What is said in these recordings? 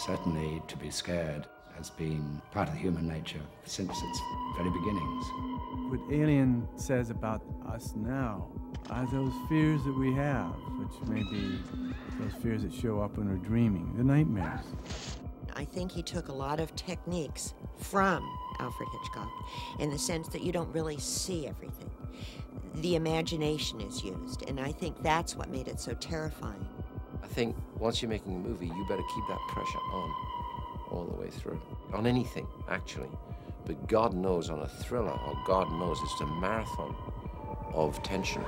Certainly to be scared has been part of the human nature since its very beginnings. What Alien says about us now are those fears that we have, which may be those fears that show up when we're dreaming, the nightmares. I think he took a lot of techniques from Alfred Hitchcock in the sense that you don't really see everything. The imagination is used, and I think that's what made it so terrifying. I think once you're making a movie, you better keep that pressure on all the way through. On anything, actually. But God knows on a thriller, or God knows it's a marathon of tension.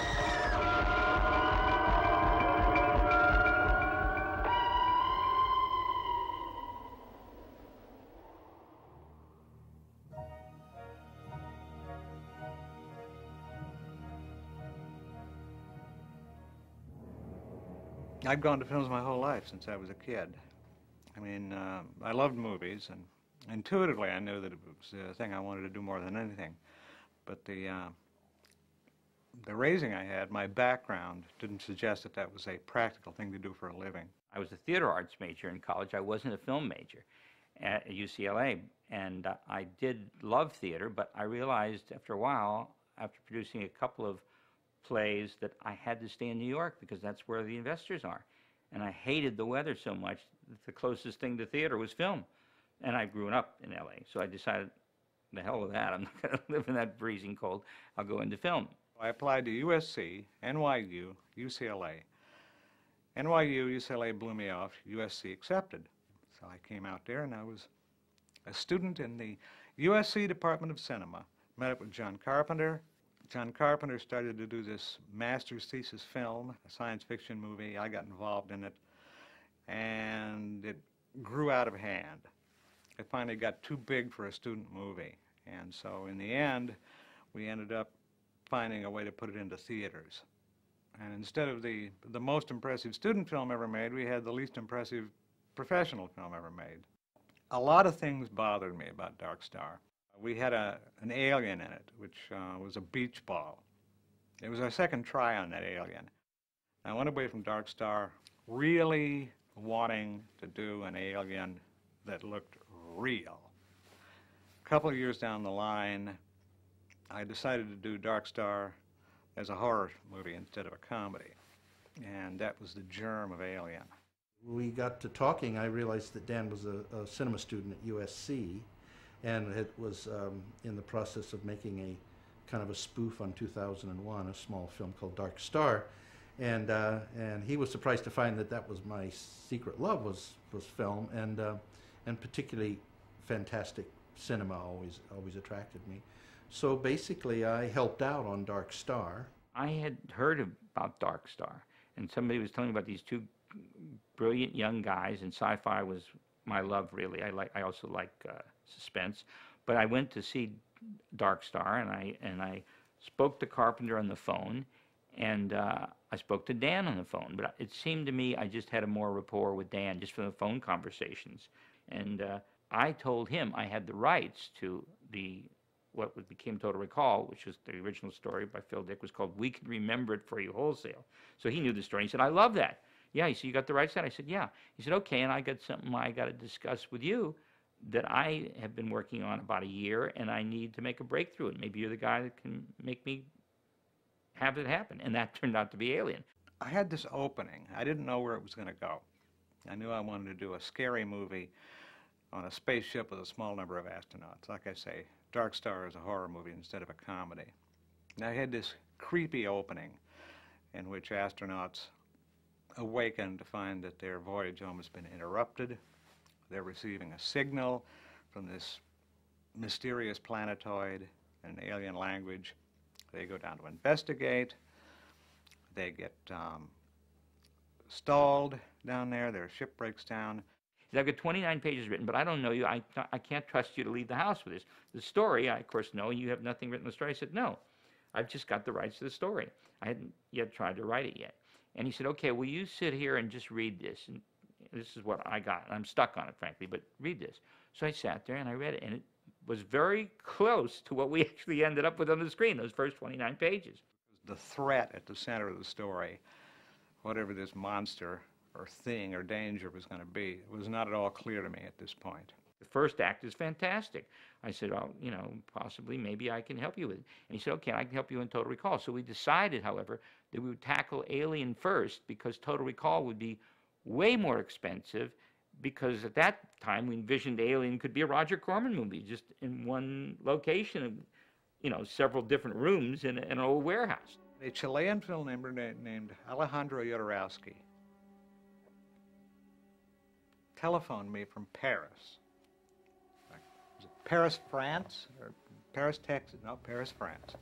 I've gone to films my whole life since I was a kid. I mean, I loved movies, and intuitively I knew that it was a thing I wanted to do more than anything. But the raising I had, my background, didn't suggest that that was a practical thing to do for a living. I was a theater arts major in college. I wasn't a film major at UCLA, and I did love theater, but I realized after a while, after producing a couple of plays, that I had to stay in New York because that's where the investors are. And I hated the weather so much that the closest thing to theater was film. And I grew up in LA, so I decided, the hell with that, I'm not going to live in that freezing cold. I'll go into film. I applied to USC, NYU, UCLA. NYU, UCLA blew me off, USC accepted. So I came out there and I was a student in the USC Department of Cinema. Met up with John Carpenter. John Carpenter started to do this master's thesis film, a science fiction movie. I got involved in it, and it grew out of hand. It finally got too big for a student movie, and so in the end, we ended up finding a way to put it into theaters. And instead of the most impressive student film ever made, we had the least impressive professional film ever made. A lot of things bothered me about Dark Star. We had an alien in it, which was a beach ball. It was our second try on that alien. I went away from Dark Star really wanting to do an alien that looked real. A couple of years down the line, I decided to do Dark Star as a horror movie instead of a comedy. And that was the germ of Alien. We got to talking, I realized that Dan was a cinema student at USC, and it was in the process of making a kind of a spoof on 2001, a small film called Dark Star, and he was surprised to find that that was my secret love, was film, and particularly fantastic cinema always attracted me. So basically, I helped out on Dark Star. I had heard about Dark Star, and somebody was telling me about these two brilliant young guys, and sci-fi was my love, really. I also like suspense, but I went to see Dark Star, and I spoke to Carpenter on the phone, and I spoke to Dan on the phone. But it seemed to me I just had a more rapport with Dan just from the phone conversations, and I told him I had the rights to what became Total Recall, which was the original story by Phil Dick, was called We Can Remember It For You Wholesale. So he knew the story. He said, I love that. Yeah, he said, you got the rights to that? I said, yeah. He said, okay, and I got something I got to discuss with you that I have been working on about a year, and I need to make a breakthrough. And maybe you're the guy that can make me have it happen. And that turned out to be Alien. I had this opening. I didn't know where it was going to go. I knew I wanted to do a scary movie on a spaceship with a small number of astronauts. Like I say, Dark Star is a horror movie instead of a comedy. And I had this creepy opening in which astronauts awaken to find that their voyage home has been interrupted. They're receiving a signal from this mysterious planetoid in an alien language. They go down to investigate. They get stalled down there. Their ship breaks down. I've got 29 pages written, but I don't know you. I can't trust you to leave the house with this. The story, I, of course, know, and you have nothing written in the story. I said, no, I've just got the rights to the story. I hadn't yet tried to write it yet. And he said, okay, will you sit here and just read this? And this is what I got. I'm stuck on it, frankly, but read this. So I sat there and I read it, and it was very close to what we actually ended up with on the screen, those first 29 pages. The threat at the center of the story, whatever this monster or thing or danger was going to be. It was not at all clear to me at this point. The first act is fantastic. I said, oh, you know, possibly, maybe I can help you with it. And he said, okay, I can help you in Total Recall. So we decided, however, that we would tackle Alien first because Total Recall would be way more expensive because at that time we envisioned Alien could be a Roger Corman movie, just in one location, you know, several different rooms in an old warehouse. A Chilean filmmaker named Alejandro Jodorowsky telephoned me from Paris. Was it Paris, France? Or Paris, Texas? No, Paris, France.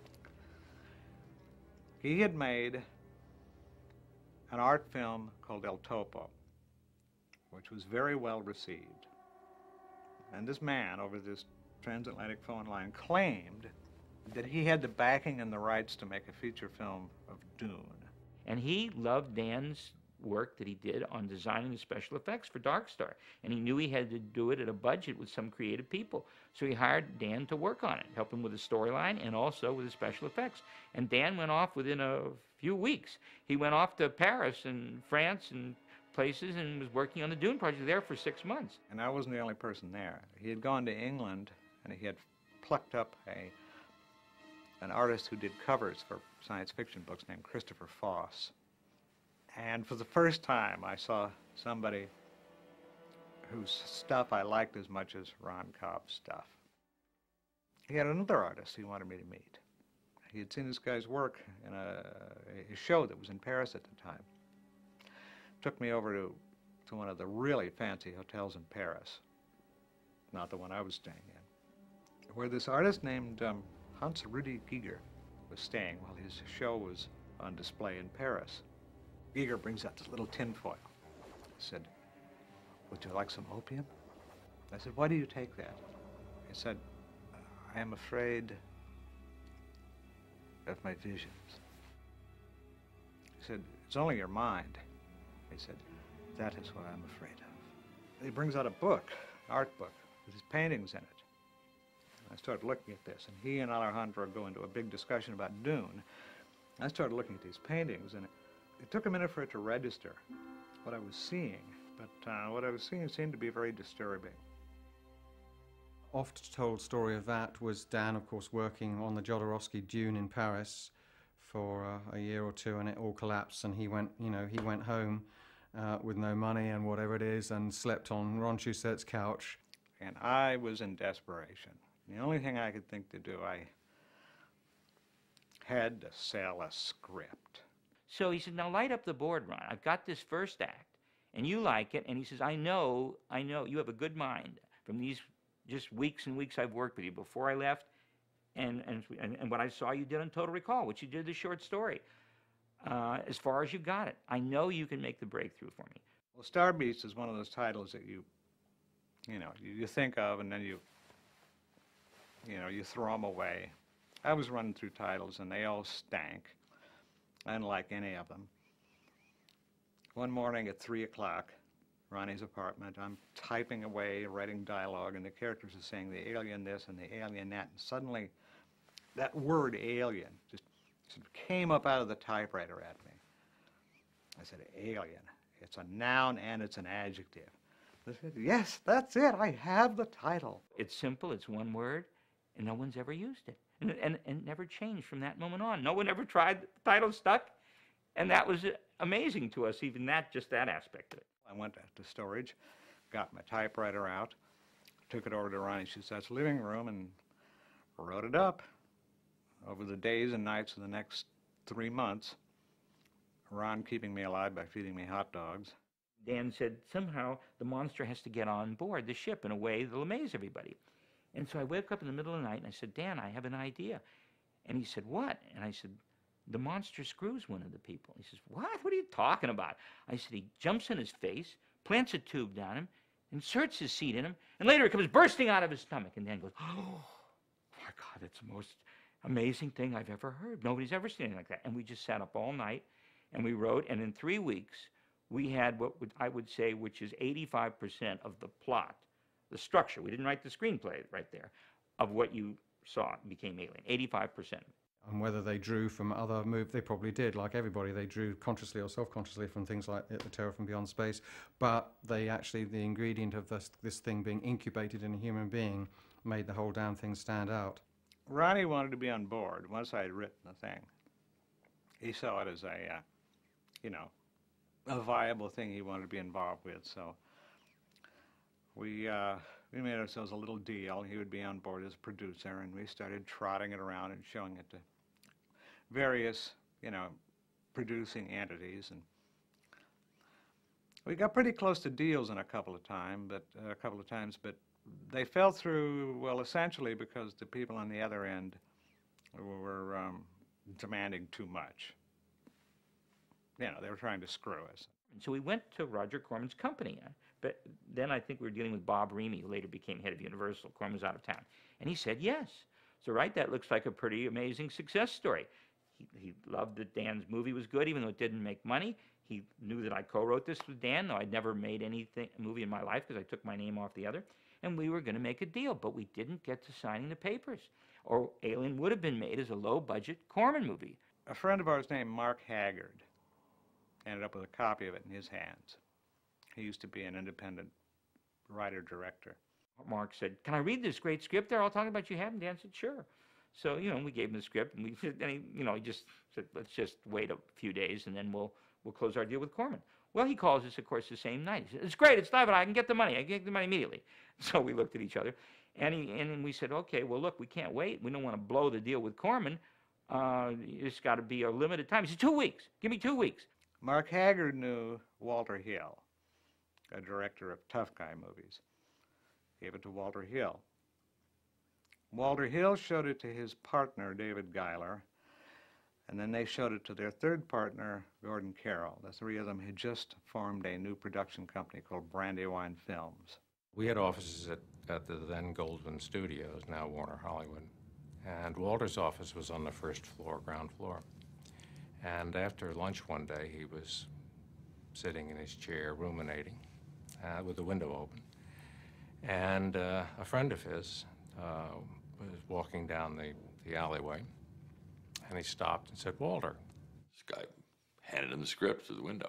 He had made an art film called El Topo, which was very well received. And this man, over this transatlantic phone line, claimed that he had the backing and the rights to make a feature film of Dune. And he loved Dan's work that he did on designing the special effects for Dark Star. And he knew he had to do it at a budget with some creative people. So he hired Dan to work on it, help him with the storyline and also with the special effects. And Dan went off within a few weeks. He went off to Paris and France and places and was working on the Dune project there for 6 months. And I wasn't the only person there. He had gone to England and he had plucked up an artist who did covers for science fiction books named Christopher Foss. And for the first time, I saw somebody whose stuff I liked as much as Ron Cobb's stuff. He had another artist he wanted me to meet. He had seen this guy's work in a show that was in Paris at the time. Took me over to one of the really fancy hotels in Paris, not the one I was staying in, where this artist named Hans Rudi Giger was staying while his show was on display in Paris. Giger brings out this little tinfoil. He said, "Would you like some opium?" I said, "Why do you take that?" He said, "I am afraid of my visions." He said, "It's only your mind." He said, "That is what I'm afraid of." He brings out a book, an art book, with his paintings in it. I started looking at this, and he and Alejandro go into a big discussion about Dune. I started looking at these paintings, and it took a minute for it to register what I was seeing, but what I was seeing seemed to be very disturbing. Oft-told story of that was Dan, of course, working on the Jodorowsky Dune in Paris for a year or two, and it all collapsed, and he went home with no money and whatever it is, and slept on Ron Shoussett's couch. And I was in desperation. The only thing I could think to do, I had to sell a script. So he said, now light up the board, Ron. I've got this first act, and you like it. And he says, I know, you have a good mind from these just weeks and weeks I've worked with you before I left, and what I saw you did on Total Recall, which you did the short story. As far as you got it, I know you can make the breakthrough for me. Well, Star Beast is one of those titles that you think of, and then you throw them away. I was running through titles, and they all stank. I didn't like any of them. One morning at 3 o'clock, Ronnie's apartment, I'm typing away, writing dialogue, and the characters are saying the alien this and the alien that, and suddenly that word alien just sort of came up out of the typewriter at me. I said, alien. It's a noun and it's an adjective. I said, yes, that's it. I have the title. It's simple. It's one word, and no one's ever used it. And never changed from that moment on. No one ever tried. The title stuck, and that was amazing to us, even just that aspect of it. I went to storage, got my typewriter out, took it over to Ronnie Shoussett's living room, and wrote it up. Over the days and nights of the next 3 months, Ron keeping me alive by feeding me hot dogs. Dan said, somehow the monster has to get on board the ship in a way that'll amaze everybody. And so I woke up in the middle of the night and I said, Dan, I have an idea. And he said, what? And I said, the monster screws one of the people. He says, what? What are you talking about? I said, he jumps in his face, plants a tube down him, inserts his seed in him, and later it comes bursting out of his stomach. And Dan goes, oh, my God, that's the most amazing thing I've ever heard. Nobody's ever seen anything like that. And we just sat up all night and we wrote, and in 3 weeks, we had I would say, which is 85% of the plot, the structure. We didn't write the screenplay right there, of what you saw became Alien, 85%. And whether they drew from other movies, they probably did, like everybody. They drew consciously or self-consciously from things like The Terror from Beyond Space, but they actually, the ingredient of this thing being incubated in a human being made the whole damn thing stand out. Ronnie wanted to be on board once I had written the thing. He saw it as a, you know, a viable thing he wanted to be involved with, so we made ourselves a little deal. He would be on board as a producer, and we started trotting it around and showing it to various, you know, producing entities, and we got pretty close to deals in a couple of times, but they fell through, well, essentially because the people on the other end were demanding too much. You know, they were trying to screw us. And so we went to Roger Corman's company. But then I think we were dealing with Bob Remy, who later became head of Universal. Corman was out of town. And he said, yes. So, right, that looks like a pretty amazing success story. He loved that Dan's movie was good, even though it didn't make money. He knew that I co-wrote this with Dan, though I'd never made a movie in my life because I took my name off the other. And we were going to make a deal, but we didn't get to signing the papers. Or Alien would have been made as a low-budget Corman movie. A friend of ours named Mark Haggard ended up with a copy of it in his hands. He used to be an independent writer-director. Mark said, can I read this great script they're all talking about you have? And Dan said, sure. So, you know, we gave him the script, and he just said, let's just wait a few days, and then we'll close our deal with Corman. Well, he calls us, of course, the same night. He said, it's great, it's live, and I can get the money. I can get the money immediately. So we looked at each other, and we said, okay, well, look, we can't wait. We don't want to blow the deal with Corman. It's got to be a limited time. He said, 2 weeks. Give me 2 weeks. Mark Haggard knew Walter Hill, a director of tough guy movies. Gave it to Walter Hill. Walter Hill showed it to his partner, David Giler, and then they showed it to their third partner, Gordon Carroll. The three of them had just formed a new production company called Brandywine Films. We had offices at the then Goldwyn Studios, now Warner Hollywood, and Walter's office was on the first floor, ground floor. And after lunch one day, he was sitting in his chair, ruminating, with the window open. And a friend of his was walking down the alleyway, and he stopped and said, Walter. This guy handed him the script through the window,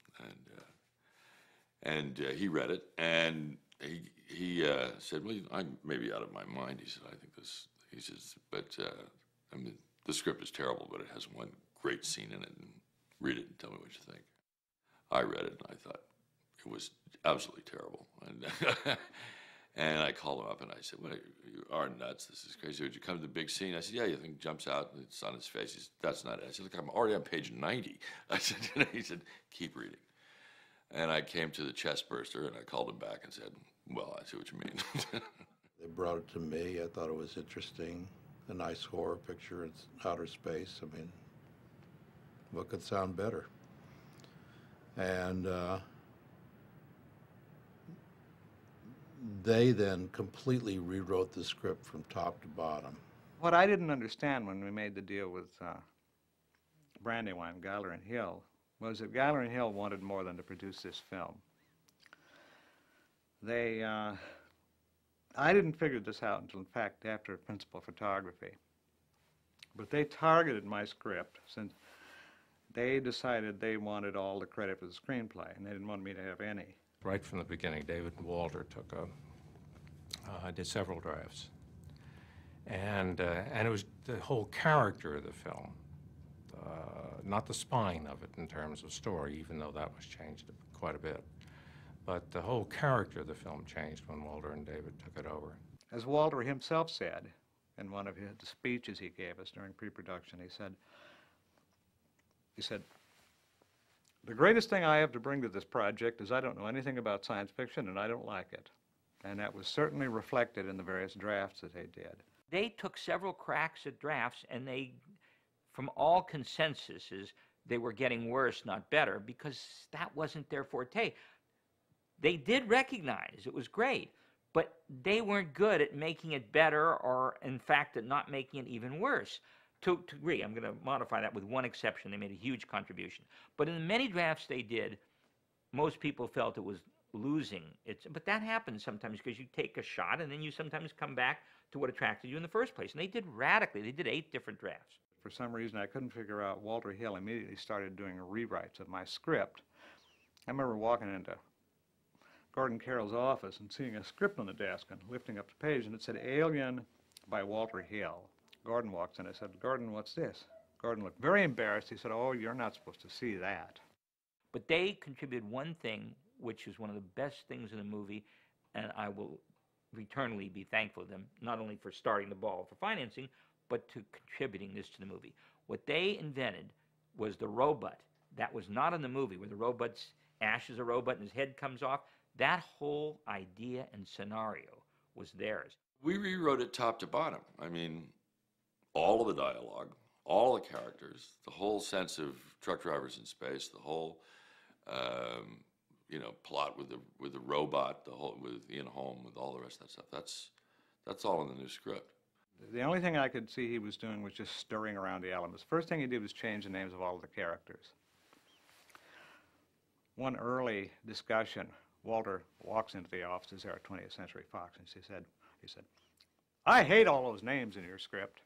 and he read it, and he said, well, I may be out of my mind. He said, I think this, he says, but I mean, the script is terrible, but it has one great scene in it, and read it and tell me what you think. I read it, and I thought it was absolutely terrible. And I called him up, and I said, well, you are nuts. This is crazy. Would you come to the big scene? I said, yeah, you think jumps out, and it's on his face. He said, that's not it. I said, look, I'm already on page 90. I said, he said, keep reading. And I came to the chest burster, and I called him back and said, well, I see what you mean. They brought it to me. I thought it was interesting. A nice horror picture in outer space. I mean, what could sound better? And they then completely rewrote the script from top to bottom. What I didn't understand when we made the deal with Brandywine, Giler and Hill, was that Giler and Hill wanted more than to produce this film. They, I didn't figure this out until, in fact, after principal photography. But they targeted my script since they decided they wanted all the credit for the screenplay, and they didn't want me to have any. Right from the beginning, David and Walter did several drafts. And it was the whole character of the film, not the spine of it in terms of story, even though that was changed quite a bit. But the whole character of the film changed when Walter and David took it over. As Walter himself said in one of the speeches he gave us during pre-production, he said, the greatest thing I have to bring to this project is I don't know anything about science fiction and I don't like it. And that was certainly reflected in the various drafts that they did. They took several cracks at drafts, and they, from all consensuses, they were getting worse, not better, because that wasn't their forte. They did recognize it was great, but they weren't good at making it better, or in fact at not making it even worse. To agree, I'm going to modify that with one exception. They made a huge contribution. But in the many drafts they did, most people felt it was losing it. But that happens sometimes because you take a shot and then you sometimes come back to what attracted you in the first place. And they did radically. They did 8 different drafts. For some reason, I couldn't figure out. Walter Hill immediately started doing rewrites of my script. I remember walking into Gordon Carroll's office and seeing a script on the desk and lifting up the page, and it said Alien by Walter Hill. Gordon walks in. I said, Gordon, what's this? Gordon looked very embarrassed. He said, oh, you're not supposed to see that. But they contributed one thing, which is one of the best things in the movie, and I will eternally be thankful to them, not only for starting the ball for financing, but to contributing this to the movie. What they invented was the robot. That was not in the movie, where the robot's Ash is a robot and his head comes off. That whole idea and scenario was theirs. We rewrote it top to bottom. I mean, all of the dialogue, all the characters, the whole sense of truck drivers in space, the whole, plot with the robot, the whole with Ian Holm, with all the rest of that stuff. That's all in the new script. The only thing I could see he was doing was just stirring around the elements. First thing he did was change the names of all of the characters. One early discussion, Walter walks into the offices there at 20th Century Fox, and he said, I hate all those names in your script.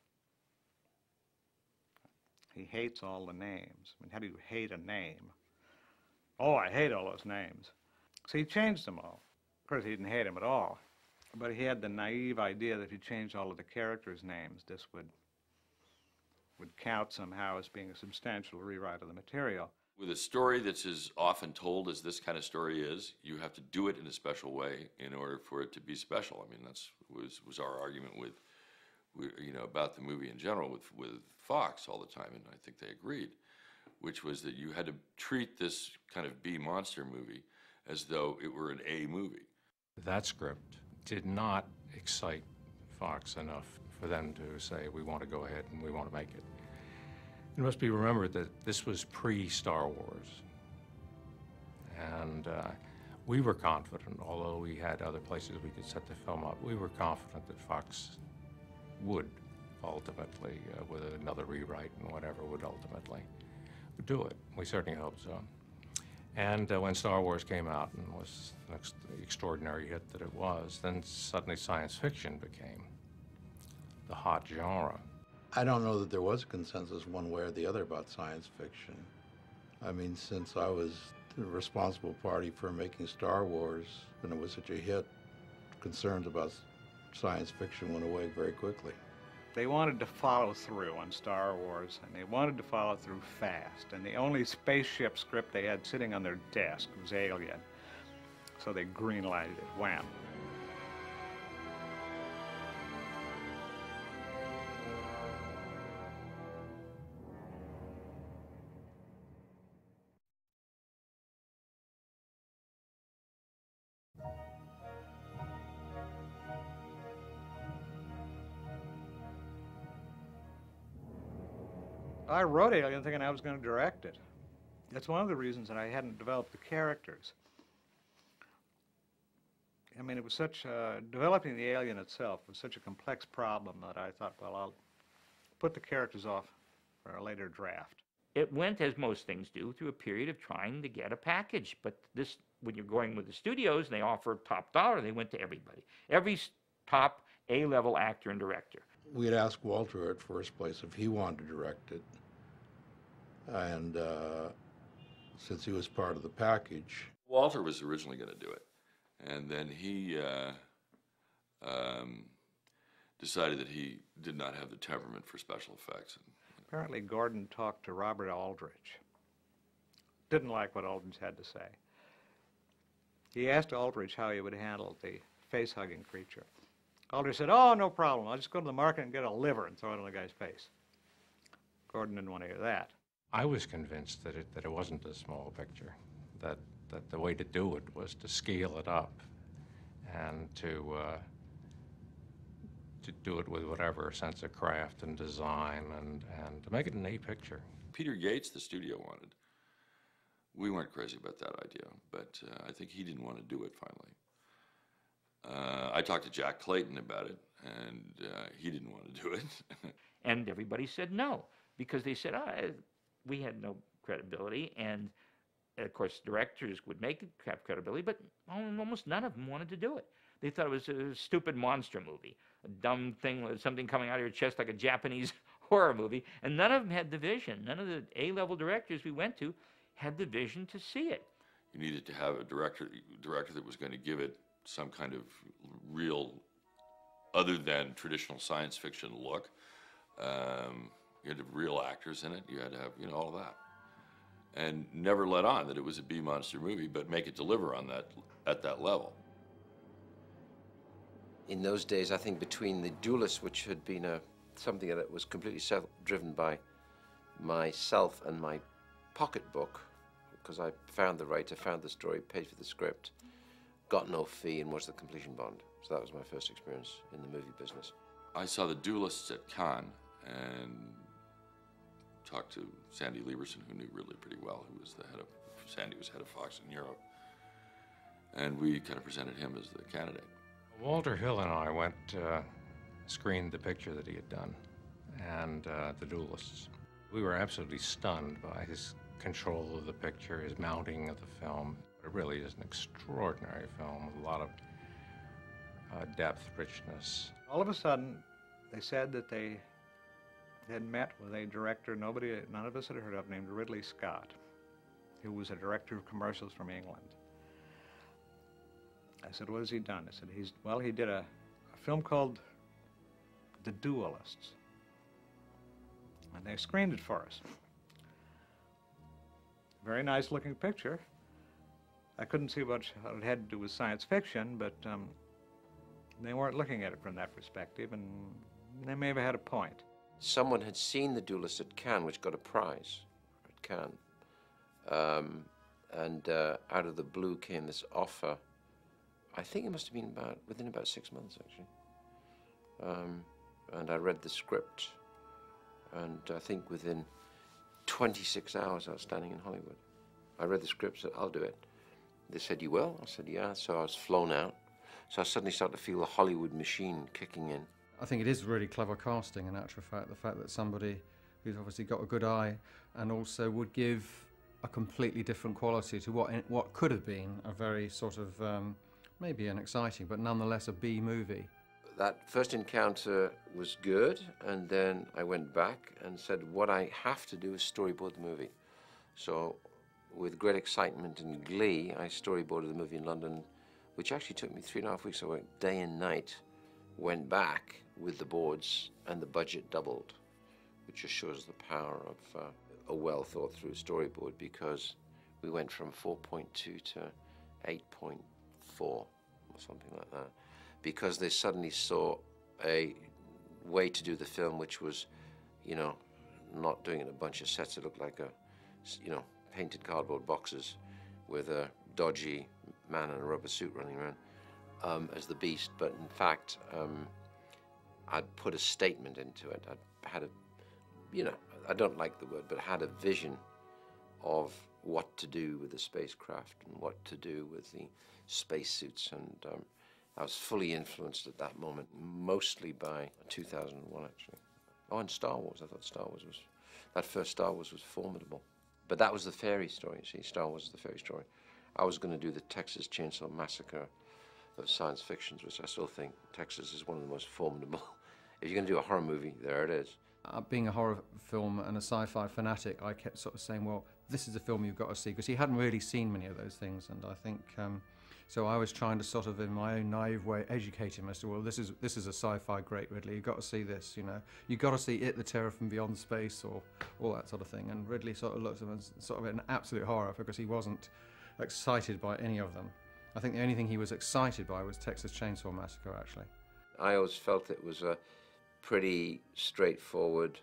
He hates all the names. I mean, how do you hate a name? Oh, I hate all those names. So he changed them all. Of course, he didn't hate them at all. But he had the naive idea that if he changed all of the characters' names, this would count somehow as being a substantial rewrite of the material. With a story that's as often told as this kind of story is, you have to do it in a special way in order for it to be special. I mean, that's was our argument with about the movie in general with Fox all the time, and I think they agreed, which was that you had to treat this kind of B monster movie as though it were an A movie. That script did not excite Fox enough for them to say, we want to go ahead and we want to make it. It must be remembered that this was pre-Star Wars. And we were confident, although we had other places we could set the film up, we were confident that Fox would ultimately, with another rewrite and whatever, would ultimately do it. We certainly hope so. And when Star Wars came out and was the extraordinary hit that it was, then suddenly science fiction became the hot genre. I don't know that there was a consensus one way or the other about science fiction. I mean, since I was the responsible party for making Star Wars, and it was such a hit, concerns about science fiction went away very quickly. They wanted to follow through on Star Wars, and they wanted to follow through fast. And the only spaceship script they had sitting on their desk was Alien. So they green-lighted it, wham. I wrote Alien thinking I was going to direct it. That's one of the reasons that I hadn't developed the characters. I mean, it was developing the alien itself was such a complex problem that I thought, well, I'll put the characters off for a later draft. It went, as most things do, through a period of trying to get a package. But this, when you're going with the studios and they offer top dollar, they went to everybody. Every top A-level actor and director. We had asked Walter at first place if he wanted to direct it. And since he was part of the package. Walter was originally going to do it. And then he decided that he did not have the temperament for special effects. Apparently Gordon talked to Robert Aldrich. Didn't like what Aldrich had to say. He asked Aldrich how he would handle the face-hugging creature. Aldrich said, oh, no problem. I'll just go to the market and get a liver and throw it on the guy's face. Gordon didn't want to hear that. I was convinced that it wasn't a small picture, that the way to do it was to scale it up and to do it with whatever sense of craft and design and to make it an A picture. Peter Yates, the studio wanted. We weren't crazy about that idea, but I think he didn't want to do it finally. I talked to Jack Clayton about it, and he didn't want to do it. And everybody said no, because they said, we had no credibility, and And of course, directors would make it have credibility, but almost none of them wanted to do it. They thought it was a stupid monster movie, a dumb thing, something coming out of your chest like a Japanese horror movie, and none of them had the vision. None of the A-level directors we went to had the vision to see it. You needed to have a director that was going to give it some kind of real, other than traditional science fiction look. You had to have real actors in it. You had to have, all of that. And never let on that it was a B monster movie, but make it deliver on that, at that level. In those days, I think between The Duelist, which had been something that was completely driven by myself and my pocketbook, because I found the writer, found the story, paid for the script, got no fee, and was the completion bond. So that was my first experience in the movie business. I saw The Duelists at Cannes and talked to Sandy Lieberson, who knew Ridley pretty well, who was the head of, Sandy was head of Fox in Europe. And we kind of presented him as the candidate. Walter Hill and I went, screened the picture that he had done, and The Duelists. We were absolutely stunned by his control of the picture, his mounting of the film. It really is an extraordinary film with a lot of depth, richness. All of a sudden, they said that they had met with a director none of us had heard of, named Ridley Scott, who was a director of commercials from England. I said, what has he done? I said, he did a film called The Duelists. And they screened it for us. Very nice looking picture. I couldn't see what it had to do with science fiction, but they weren't looking at it from that perspective, and they may have had a point. Someone had seen The Duelist at Cannes, which got a prize at Cannes. And out of the blue came this offer. I think it must have been within about 6 months, actually. And I read the script, and I think within 26 hours I was standing in Hollywood. I read the script, said, I'll do it. They said, you will? I said, yeah. So I was flown out. So I suddenly started to feel the Hollywood machine kicking in. I think it is really clever casting, in actual fact, the fact that somebody who's obviously got a good eye and also would give a completely different quality to what could have been a very sort of, maybe an exciting, but nonetheless a B movie. That first encounter was good, and then I went back and said, what I have to do is storyboard the movie. So with great excitement and glee, I storyboarded the movie in London, which actually took me 3.5 weeks. I worked day and night, went back with the boards, and the budget doubled, which just shows the power of a well-thought-through storyboard, because we went from 4.2 to 8.4 or something like that, because they suddenly saw a way to do the film which was, not doing it in a bunch of sets. It looked like painted cardboard boxes with a dodgy man in a rubber suit running around as the Beast. But in fact, I'd put a statement into it. I had I don't like the word, but had a vision of what to do with the spacecraft and what to do with the spacesuits, and I was fully influenced at that moment, mostly by 2001, actually. Oh, and Star Wars. I thought that first Star Wars was formidable. But that was the fairy story, you see. Star Wars is the fairy story. I was going to do the Texas Chainsaw Massacre of science fictions, which I still think Texas is one of the most formidable. If you're going to do a horror movie, there it is. Being a horror film and a sci-fi fanatic, I kept sort of saying, well, this is a film you've got to see, because he hadn't really seen many of those things, and I think, so I was trying to sort of, in my own naive way, educate him as to, well, this is a sci-fi great, Ridley, you've got to see this, You've got to see It, the Terror from Beyond Space, or all that sort of thing, and Ridley sort of looked at him as sort of an absolute horror, because he wasn't excited by any of them. I think the only thing he was excited by was Texas Chainsaw Massacre, actually. I always felt it was a pretty straightforward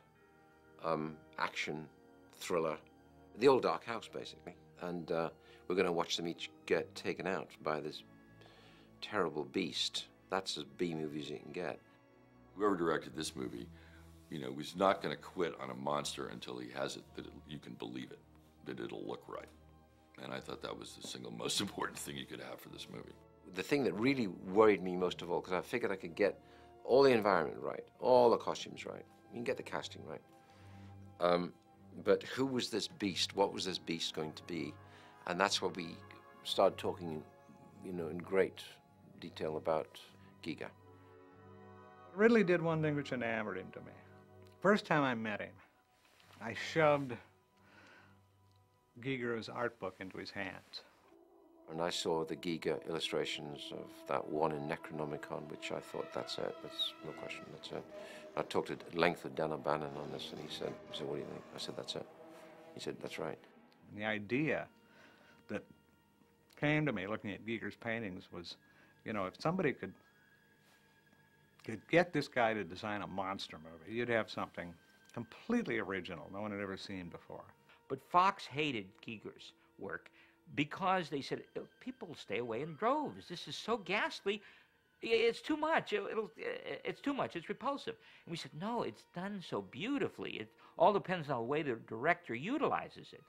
action thriller. The old dark house, basically. And we're going to watch them each get taken out by this terrible beast. That's as B movie as you can get. Whoever directed this movie, was not going to quit on a monster until he has it, that you can believe it, that it'll look right. And I thought that was the single most important thing you could have for this movie. The thing that really worried me most of all, because I figured I could get all the environment right, all the costumes right, you can get the casting right. But who was this beast? What was this beast going to be? And that's where we started talking, you know, in great detail about Giger. Ridley did one thing which enamored him to me. First time I met him, I shoved Giger's art book into his hands. And I saw the Giger illustrations of that one in Necronomicon, which I thought, that's it, that's no question, that's it. I talked at length with Dan O'Bannon on this, and he said, what do you think? I said, that's it. He said, that's right. And the idea that came to me looking at Giger's paintings was, you know, if somebody could get this guy to design a monster movie, you'd have something completely original no one had ever seen before. But Fox hated Giger's work because they said, people stay away in droves. This is so ghastly. It's too much. It's too much. It's repulsive. And we said, no, it's done so beautifully. It all depends on the way the director utilizes it.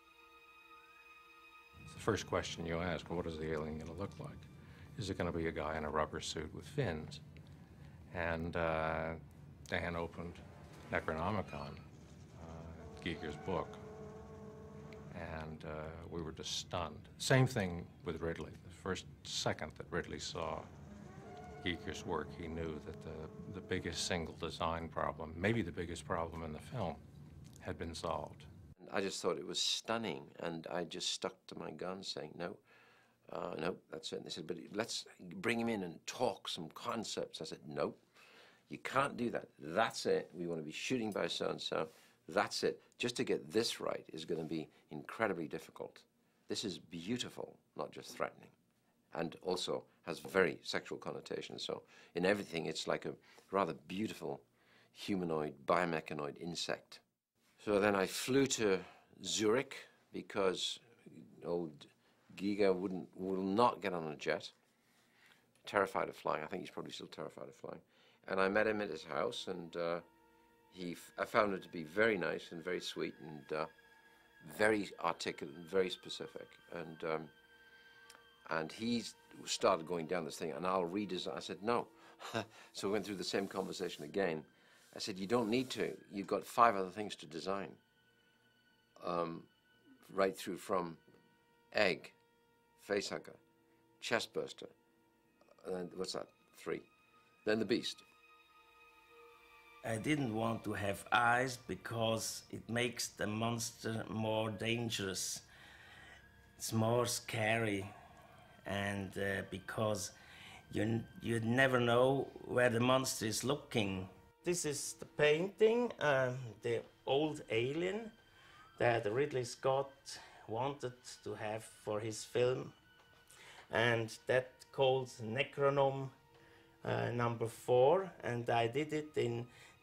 It's the first question you ask, what is the alien going to look like? Is it going to be a guy in a rubber suit with fins? And Dan opened Necronomicon, Giger's book, and we were just stunned. Same thing with Ridley. The first second that Ridley saw Giger's work, he knew that the biggest single design problem, maybe the biggest problem in the film, had been solved. I just thought it was stunning, and I just stuck to my guns saying, no, no, that's it. And they said, but let's bring him in and talk some concepts. I said, no, you can't do that. That's it. We want to be shooting by so-and-so. That's it. Just to get this right is going to be incredibly difficult. This is beautiful, not just threatening, and also has very sexual connotations. So in everything, it's like a rather beautiful humanoid, biomechanoid insect. So then I flew to Zurich because old Giger will not get on a jet. Terrified of flying. I think he's probably still terrified of flying. And I met him at his house, and I found him to be very nice and very sweet and very articulate and very specific. And he started going down this thing, and I'll redesign. I said, no. So we went through the same conversation again. I said, you don't need to. You've got 5 other things to design. Right through from egg, facehugger, chestburster, and what's that? 3. Then the beast. I didn't want to have eyes because it makes the monster more dangerous. It's more scary, and because you never know where the monster is looking. This is the painting, the old alien that Ridley Scott wanted to have for his film, and that called Necronom number 4, and I did it in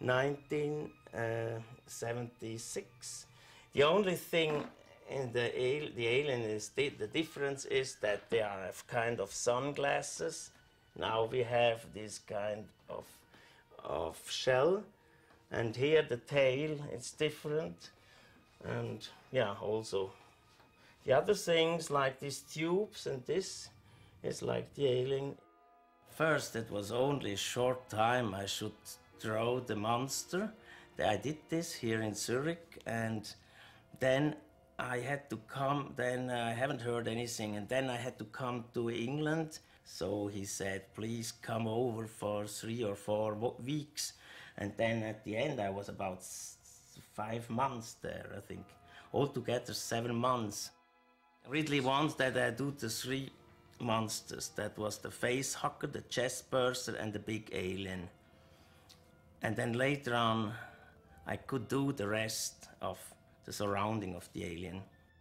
1976. The only thing in the alien is the difference is that they have kind of sunglasses. Now we have this kind of shell, and here the tail is different, and yeah, also the other things like these tubes, and this is like the alien. First, it was only a short time I should draw the monster. I did this here in Zurich, and then I had to come, then I haven't heard anything, and then I had to come to England. So he said, please come over for 3 or 4 weeks. And then at the end, I was about 5 months there, I think. Altogether 7 months. Ridley wants that I do the 3 monsters. That was the facehugger, the chestburster, and the big alien. And then later on, I could do the rest of the surrounding of the alien.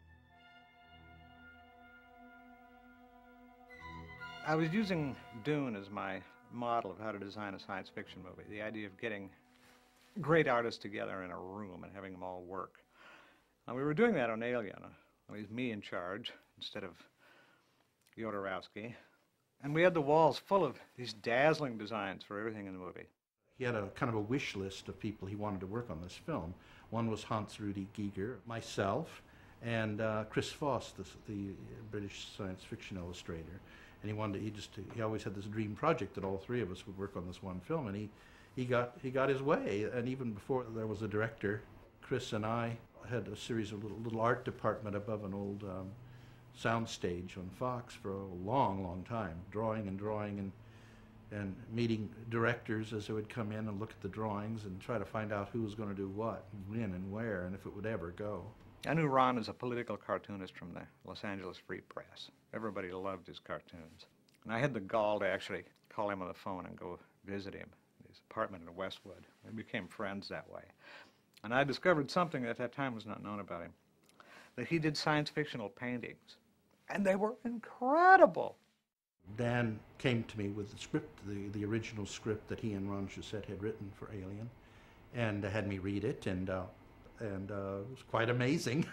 I was using Dune as my model of how to design a science fiction movie, the idea of getting great artists together in a room and having them all work. And we were doing that on Alien. It was me in charge instead of Jodorowsky. And we had the walls full of these dazzling designs for everything in the movie. He had a kind of a wish list of people he wanted to work on this film. One was Hans-Rudi Giger, myself, and Chris Foss, the British science fiction illustrator. And he always had this dream project that all 3 of us would work on this one film, and he got his way. And even before there was a director, Chris and I had a series of little art department above an old soundstage on Fox for a long, long time, drawing and meeting directors as they would come in and look at the drawings and try to find out who was going to do what, and when and where, and if it would ever go. I knew Ron as a political cartoonist from the Los Angeles Free Press. Everybody loved his cartoons. And I had the gall to actually call him on the phone and go visit him in his apartment in Westwood. We became friends that way. And I discovered something that at that time was not known about him, that he did science fictional paintings. And they were incredible. Dan came to me with the script, the original script that he and Ron Shusett had written for Alien, and had me read it, and it was quite amazing.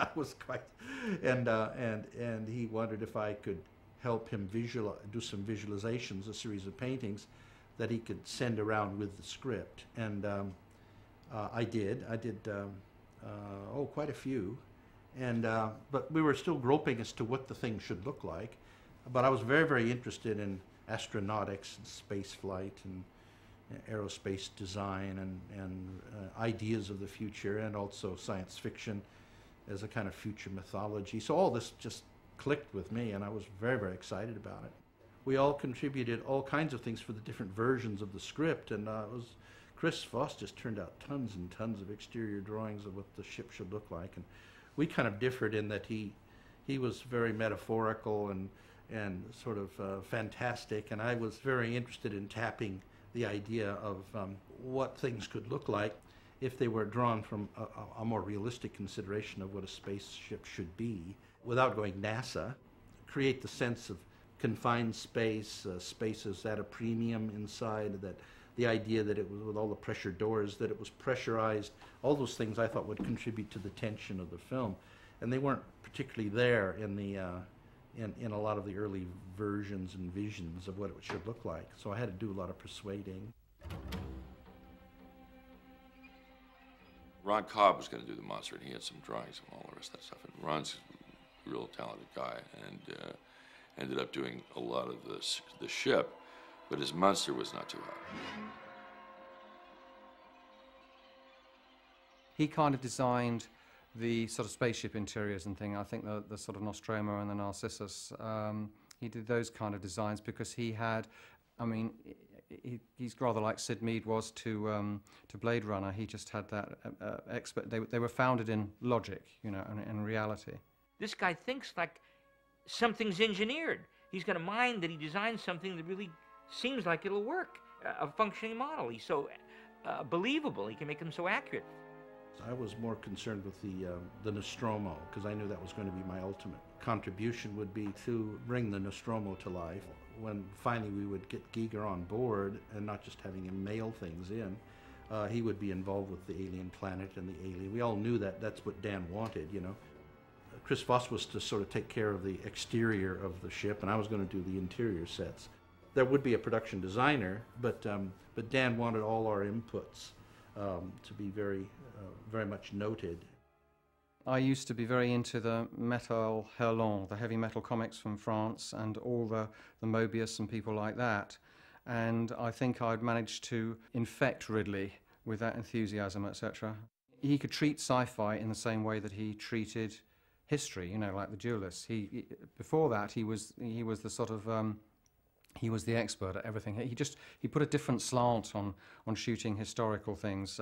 And he wondered if I could help him do some visualizations, a series of paintings that he could send around with the script. And I did quite a few. And but we were still groping as to what the thing should look like. But I was very, very interested in astronautics and space flight and aerospace design and ideas of the future, and also science fiction as a kind of future mythology. So all this just clicked with me, and I was very, very excited about it. We all contributed all kinds of things for the different versions of the script, and Chris Voss just turned out tons and tons of exterior drawings of what the ship should look like. And we kind of differed in that he was very metaphorical and sort of fantastic, and I was very interested in tapping the idea of what things could look like if they were drawn from a more realistic consideration of what a spaceship should be, without going NASA. Create the sense of confined space, spaces at a premium inside, that the idea that it was, with all the pressure doors, that it was pressurized. All those things I thought would contribute to the tension of the film, and they weren't particularly there in the in a lot of the early versions and visions of what it should look like. So I had to do a lot of persuading. Ron Cobb was going to do the monster, and he had some drawings and all the rest of that stuff. And Ron's a real talented guy, and ended up doing a lot of the ship, but his monster was not too hot. He kind of designed the sort of spaceship interiors and thing. I think the sort of Nostromo and the Narcissus, he did those kind of designs because he had, I mean, he's rather like Sid Mead was to Blade Runner. He just had that expert. They were founded in logic, you know, and reality. This guy thinks like something's engineered. He's got a mind that he designed something that really seems like it'll work, a functioning model. He's so believable. He can make them so accurate. I was more concerned with the Nostromo, because I knew that was going to be my ultimate contribution, would be to bring the Nostromo to life. When finally we would get Giger on board, and not just having him mail things in, he would be involved with the alien planet and the alien. We all knew that that's what Dan wanted, you know. Chris Voss was to sort of take care of the exterior of the ship, and I was going to do the interior sets. There would be a production designer, but Dan wanted all our inputs to be very much noted. I used to be very into the Metal Hurlant, the heavy metal comics from France, and all the Mobius and people like that. And I think I'd managed to infect Ridley with that enthusiasm, etc. He could treat sci-fi in the same way that he treated history, you know, like The Duelists. Before that, he was the sort of he was the expert at everything. He put a different slant on shooting historical things.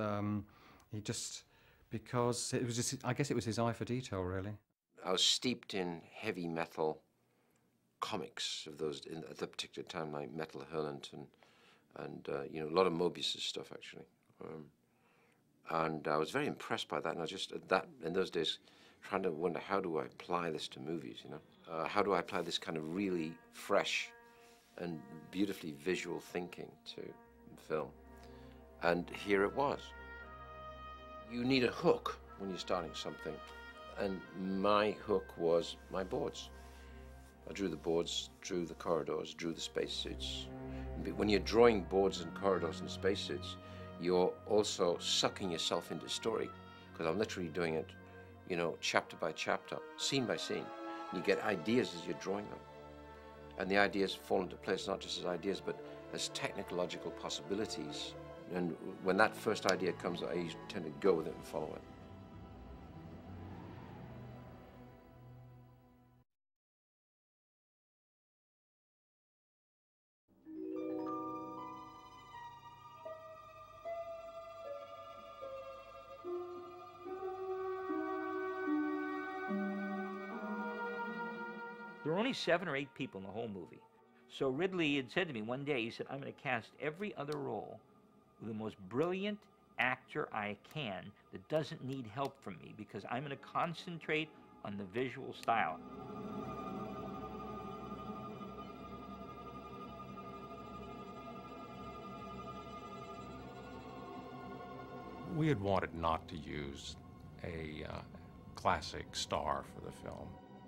Because it was just, I guess it was his eye for detail, really. I was steeped in heavy metal comics of those at that particular time, like Metal Hurlant and you know, a lot of Mobius's stuff actually. And I was very impressed by that, and I was just in those days trying to wonder, how do I apply this to movies? You know, how do I apply this kind of really fresh and beautifully visual thinking to film? And here it was. You need a hook when you're starting something, and my hook was my boards. I drew the boards, drew the corridors, drew the spacesuits. When you're drawing boards and corridors and spacesuits, you're also sucking yourself into story, because I'm literally doing it, you know, chapter by chapter, scene by scene. And you get ideas as you're drawing them. And the ideas fall into place not just as ideas, but as technological possibilities. And when that first idea comes, I tend to go with it and follow it. only 7 or 8 people in the whole movie. So Ridley had said to me one day, he said, I'm going to cast every other role with the most brilliant actor I can that doesn't need help from me, because I'm going to concentrate on the visual style. We had wanted not to use a classic star for the film.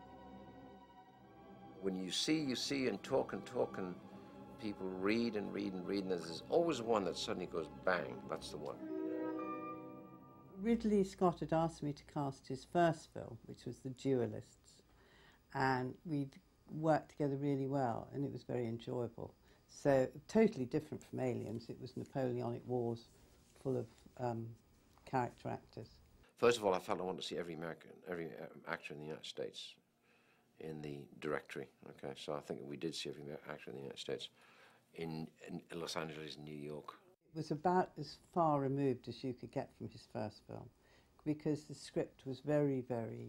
When you see and talk, and people read and read and read, and there's always one that suddenly goes bang, that's the one. Ridley Scott had asked me to cast his first film, which was The Duelists, and we'd worked together really well, and it was very enjoyable. So totally different from Aliens. It was Napoleonic Wars, full of character actors. First of all, I felt I wanted to see every actor in the United States in the directory. Okay, so I think we did see every actor in the United States, in Los Angeles, New York. It was about as far removed as you could get from his first film, because the script was very, very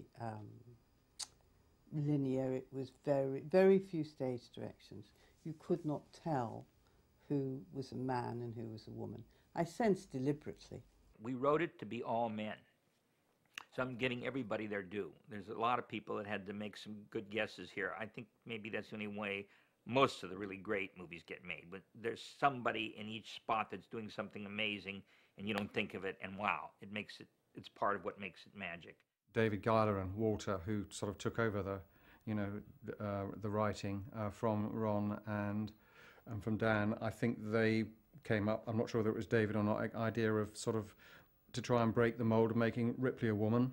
linear. It was very few stage directions. You could not tell who was a man and who was a woman. I sensed deliberately. We wrote it to be all men. So I'm getting everybody their due. There's a lot of people that had to make some good guesses here. I think maybe that's the only way most of the really great movies get made. But there's somebody in each spot that's doing something amazing, and you don't think of it, and wow, it's part of what makes it magic. David Giler and Walter, who sort of took over the writing from Ron and from Dan, I think they came up, I'm not sure whether it was David or not, idea of sort of to try and break the mold of making Ripley a woman,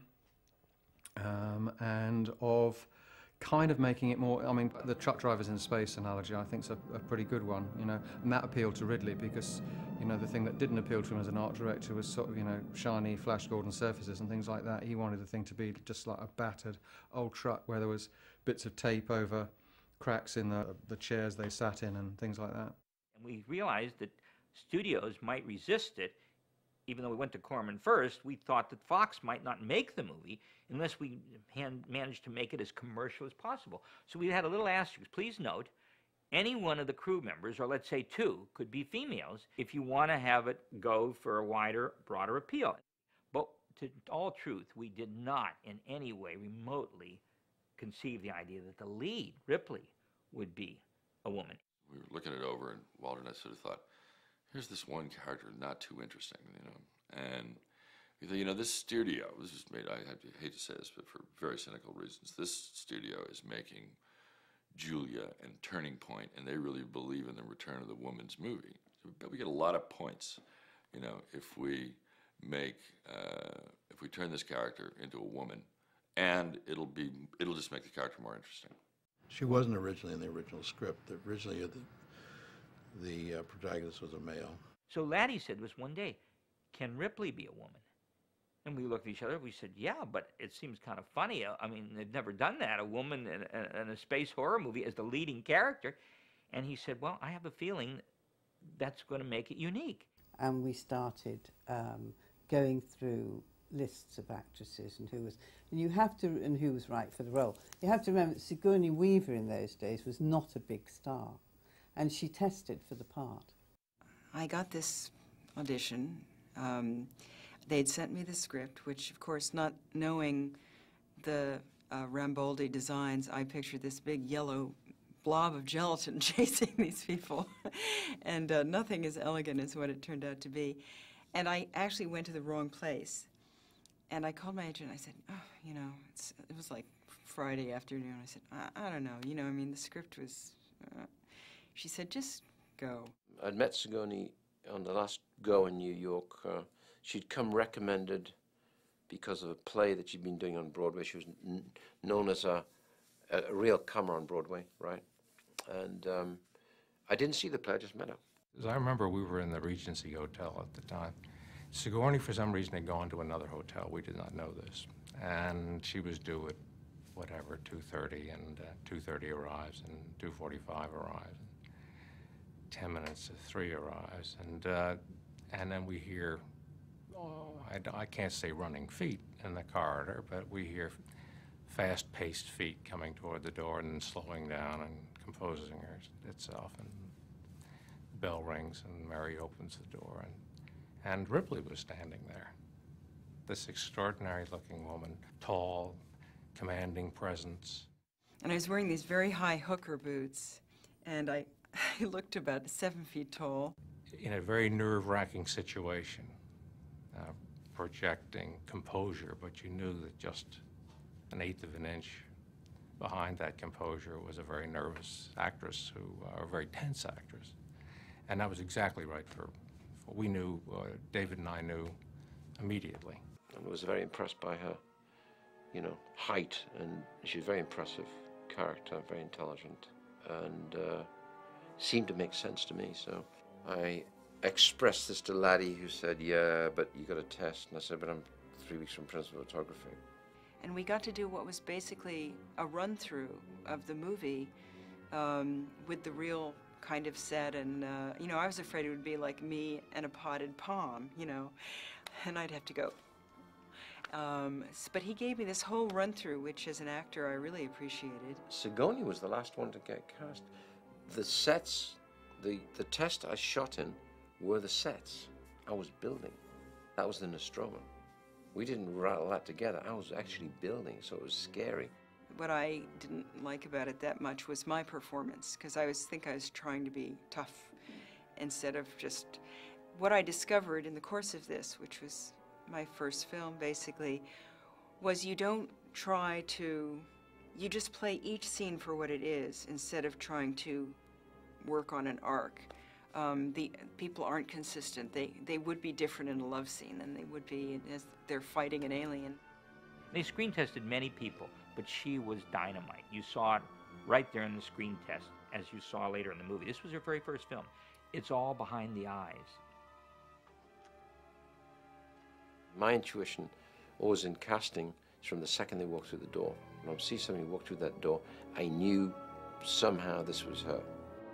and of kind of making it more, I mean, the truck drivers in space analogy I think is a pretty good one, and that appealed to Ridley because, the thing that didn't appeal to him as an art director was sort of, shiny Flash Gordon surfaces and things like that. He wanted the thing to be just like a battered old truck where there was bits of tape over cracks in the chairs they sat in and things like that. And we realized that studios might resist it. Even though we went to Corman first, we thought that Fox might not make the movie unless we managed to make it as commercial as possible. So we had a little asterisk. Please note, any one of the crew members, or let's say 2, could be females if you want to have it go for a wider, broader appeal. But to all truth, we did not in any way remotely conceive the idea that the lead, Ripley, would be a woman. We were looking it over, and Walter and I sort of thought, here's this one character, not too interesting, and we thought, this studio, this is made, I hate to say this, but for very cynical reasons, this studio is making Julia and Turning Point, and they really believe in the return of the woman's movie. So we get a lot of points, if we turn this character into a woman, and it'll just make the character more interesting. She wasn't originally in the original script. Originally, the protagonist was a male. So Laddie said to us one day, can Ripley be a woman? And we looked at each other, we said, yeah, but it seems kind of funny. I mean, they've never done that, a woman in a space horror movie as the leading character. And he said, well, I have a feeling that's going to make it unique. And we started going through lists of actresses and who was right for the role. You have to remember that Sigourney Weaver in those days was not a big star, and she tested for the part. I got this audition. They'd sent me the script, which, of course, not knowing the Rambaldi designs, I pictured this big yellow blob of gelatin chasing these people, and nothing as elegant as what it turned out to be. And I actually went to the wrong place. And I called my agent, I said, oh, it was like Friday afternoon. I said, I don't know, I mean, the script was, she said, just go. I'd met Sigourney on the last go in New York. She'd come recommended because of a play that she'd been doing on Broadway. She was known as a real comer on Broadway, right? And I didn't see the play, I just met her. As I remember, we were in the Regency Hotel at the time. Sigourney, for some reason, had gone to another hotel. We did not know this. And she was due at, whatever, 2:30, and 2:30 arrives, and 2:45 arrives. 10 minutes to 3 arrives, and then we hear, I can't say running feet in the corridor, but we hear fast-paced feet coming toward the door and then slowing down and composing itself. And the bell rings and Mary opens the door, and Ripley was standing there. This extraordinary-looking woman, tall, commanding presence. And I was wearing these very high hooker boots, and I looked about 7 feet tall. In a very nerve-wracking situation, projecting composure, but you knew that just an eighth of an inch behind that composure was a very nervous actress, a very tense actress. And that was exactly right for we knew, David and I knew immediately. I was very impressed by her, you know, height, and she's a very impressive character, very intelligent, and seemed to make sense to me. So I expressed this to Laddie, who said, yeah, but you got a test. And I said, but I'm 3 weeks from principal photography. And we got to do what was basically a run-through of the movie with the real kind of set. And, you know, I was afraid it would be like me and a potted palm, you know, and I'd have to go. But he gave me this whole run-through, which as an actor I really appreciated. Sigourney was the last one to get cast. The sets, the test I shot in were the sets I was building. That was the Nostromo. We didn't rattle that together. I was actually building, so it was scary. What I didn't like about it that much was my performance, because I think I was trying to be tough instead of just... What I discovered in the course of this, which was my first film basically, was you don't try to... You just play each scene for what it is instead of trying to work on an arc. The people aren't consistent. They would be different in a love scene than they would be as they're fighting an alien. They screen tested many people, but she was dynamite. You saw it right there in the screen test, as you saw later in the movie. This was her very first film. It's all behind the eyes. My intuition, always in casting, is from the second they walk through the door. When I would see somebody walk through that door, I knew somehow this was her.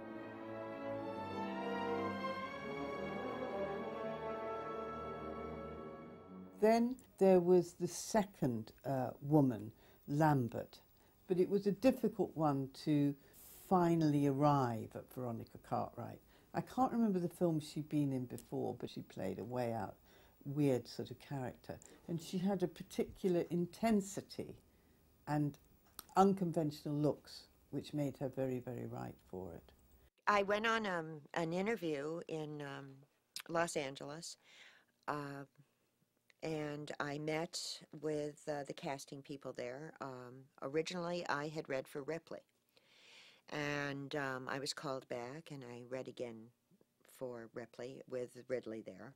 Then there was the second woman, Lambert, but it was a difficult one to finally arrive at Veronica Cartwright. I can't remember the film she'd been in before, but she played a way out, weird sort of character, and she had a particular intensity and unconventional looks which made her very, very right for it. I went on an interview in Los Angeles, and I met with the casting people there. Originally, I had read for Ripley, and I was called back, and I read again for Ripley with Ridley there.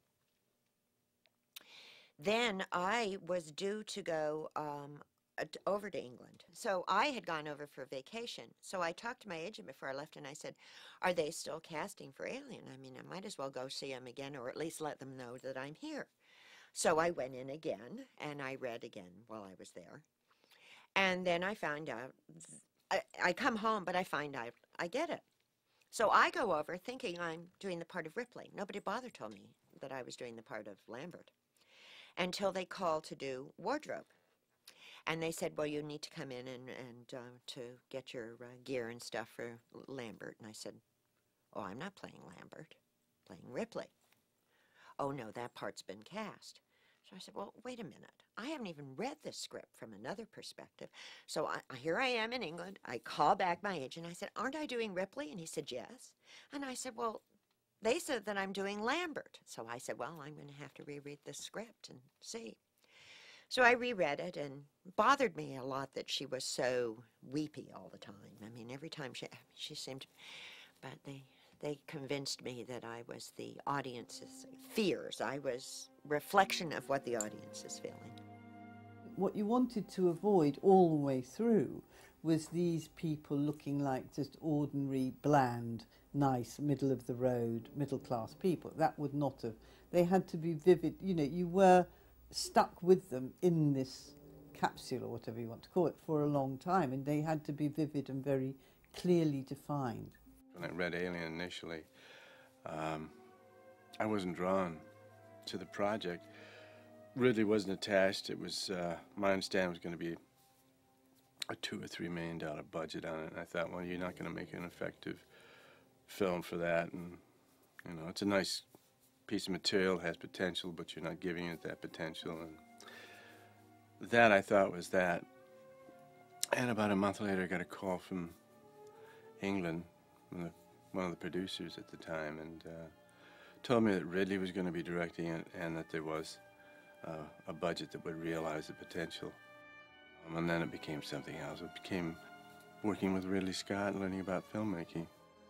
Then I was due to go over to England. So I had gone over for vacation. So I talked to my agent before I left, and I said, are they still casting for Alien? I mean, I might as well go see them again, or at least let them know that I'm here. So I went in again, and I read again while I was there. And then I found out, I come home, but I find out I get it. So I go over thinking I'm doing the part of Ripley. Nobody bothered told me that I was doing the part of Lambert until they called to do wardrobe. And they said, well, you need to come in and to get your gear and stuff for Lambert. And I said, oh, I'm not playing Lambert, I'm playing Ripley. Oh, no, that part's been cast. So I said, well, wait a minute. I haven't even read this script from another perspective. So here I am in England. I call back my agent. I said, aren't I doing Ripley? And he said, yes. And I said, well, they said that I'm doing Lambert. So I said, well, I'm going to have to reread this script and see. So I reread it, and bothered me a lot that she was so weepy all the time. I mean, every time she seemed to, but they convinced me that I was the audience's fears. I was reflection of what the audience is feeling. What you wanted to avoid all the way through was these people looking like just ordinary, bland, nice, middle-of-the-road, middle-class people. That would not have... They had to be vivid. You know, you were stuck with them in this capsule, or whatever you want to call it, for a long time, and they had to be vivid and very clearly defined. When I read Alien initially, I wasn't drawn to the project. Ridley wasn't attached. It was, my understanding was going to be a $2 or $3 million budget on it. And I thought, well, you're not going to make an effective film for that. And, you know, it's a nice piece of material, has potential, but you're not giving it that potential. And that, I thought, was that. And about a month later, I got a call from England, from one of the producers at the time, and told me that Ridley was going to be directing it and that there was a budget that would realize the potential. And then it became something else. It became working with Ridley Scott and learning about filmmaking.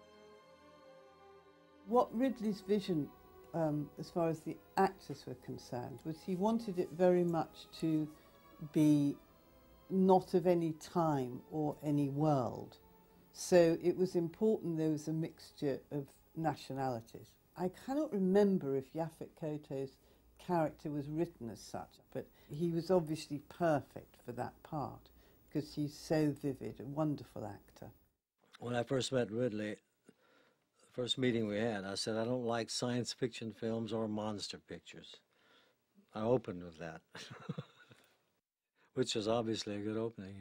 What Ridley's vision, as far as the actors were concerned, was he wanted it very much to be not of any time or any world. So it was important there was a mixture of nationalities. I cannot remember if Yaphet Kotto's character was written as such, but he was obviously perfect for that part because he's so vivid, a wonderful actor. When I first met Ridley, the first meeting we had, I said, I don't like science fiction films or monster pictures. I opened with that, which was obviously a good opening.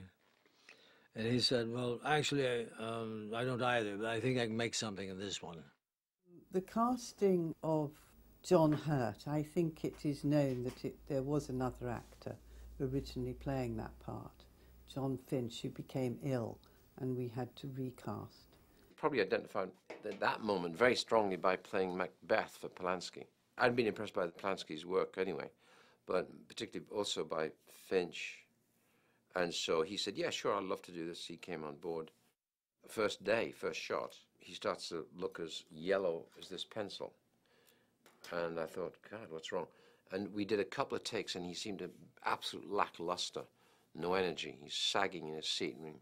And he said, well, actually, I don't either, but I think I can make something of this one. The casting of John Hurt, I think it is known that there was another actor originally playing that part, John Finch, who became ill, and we had to recast. Probably identified that moment very strongly by playing Macbeth for Polanski. I'd been impressed by Polanski's work anyway, but particularly also by Finch. And so he said, yeah, sure, I'd love to do this. He came on board. First day, first shot, he starts to look as yellow as this pencil. And I thought, God, what's wrong? And we did a couple of takes, and he seemed absolute lackluster, no energy. He's sagging in his seat, and we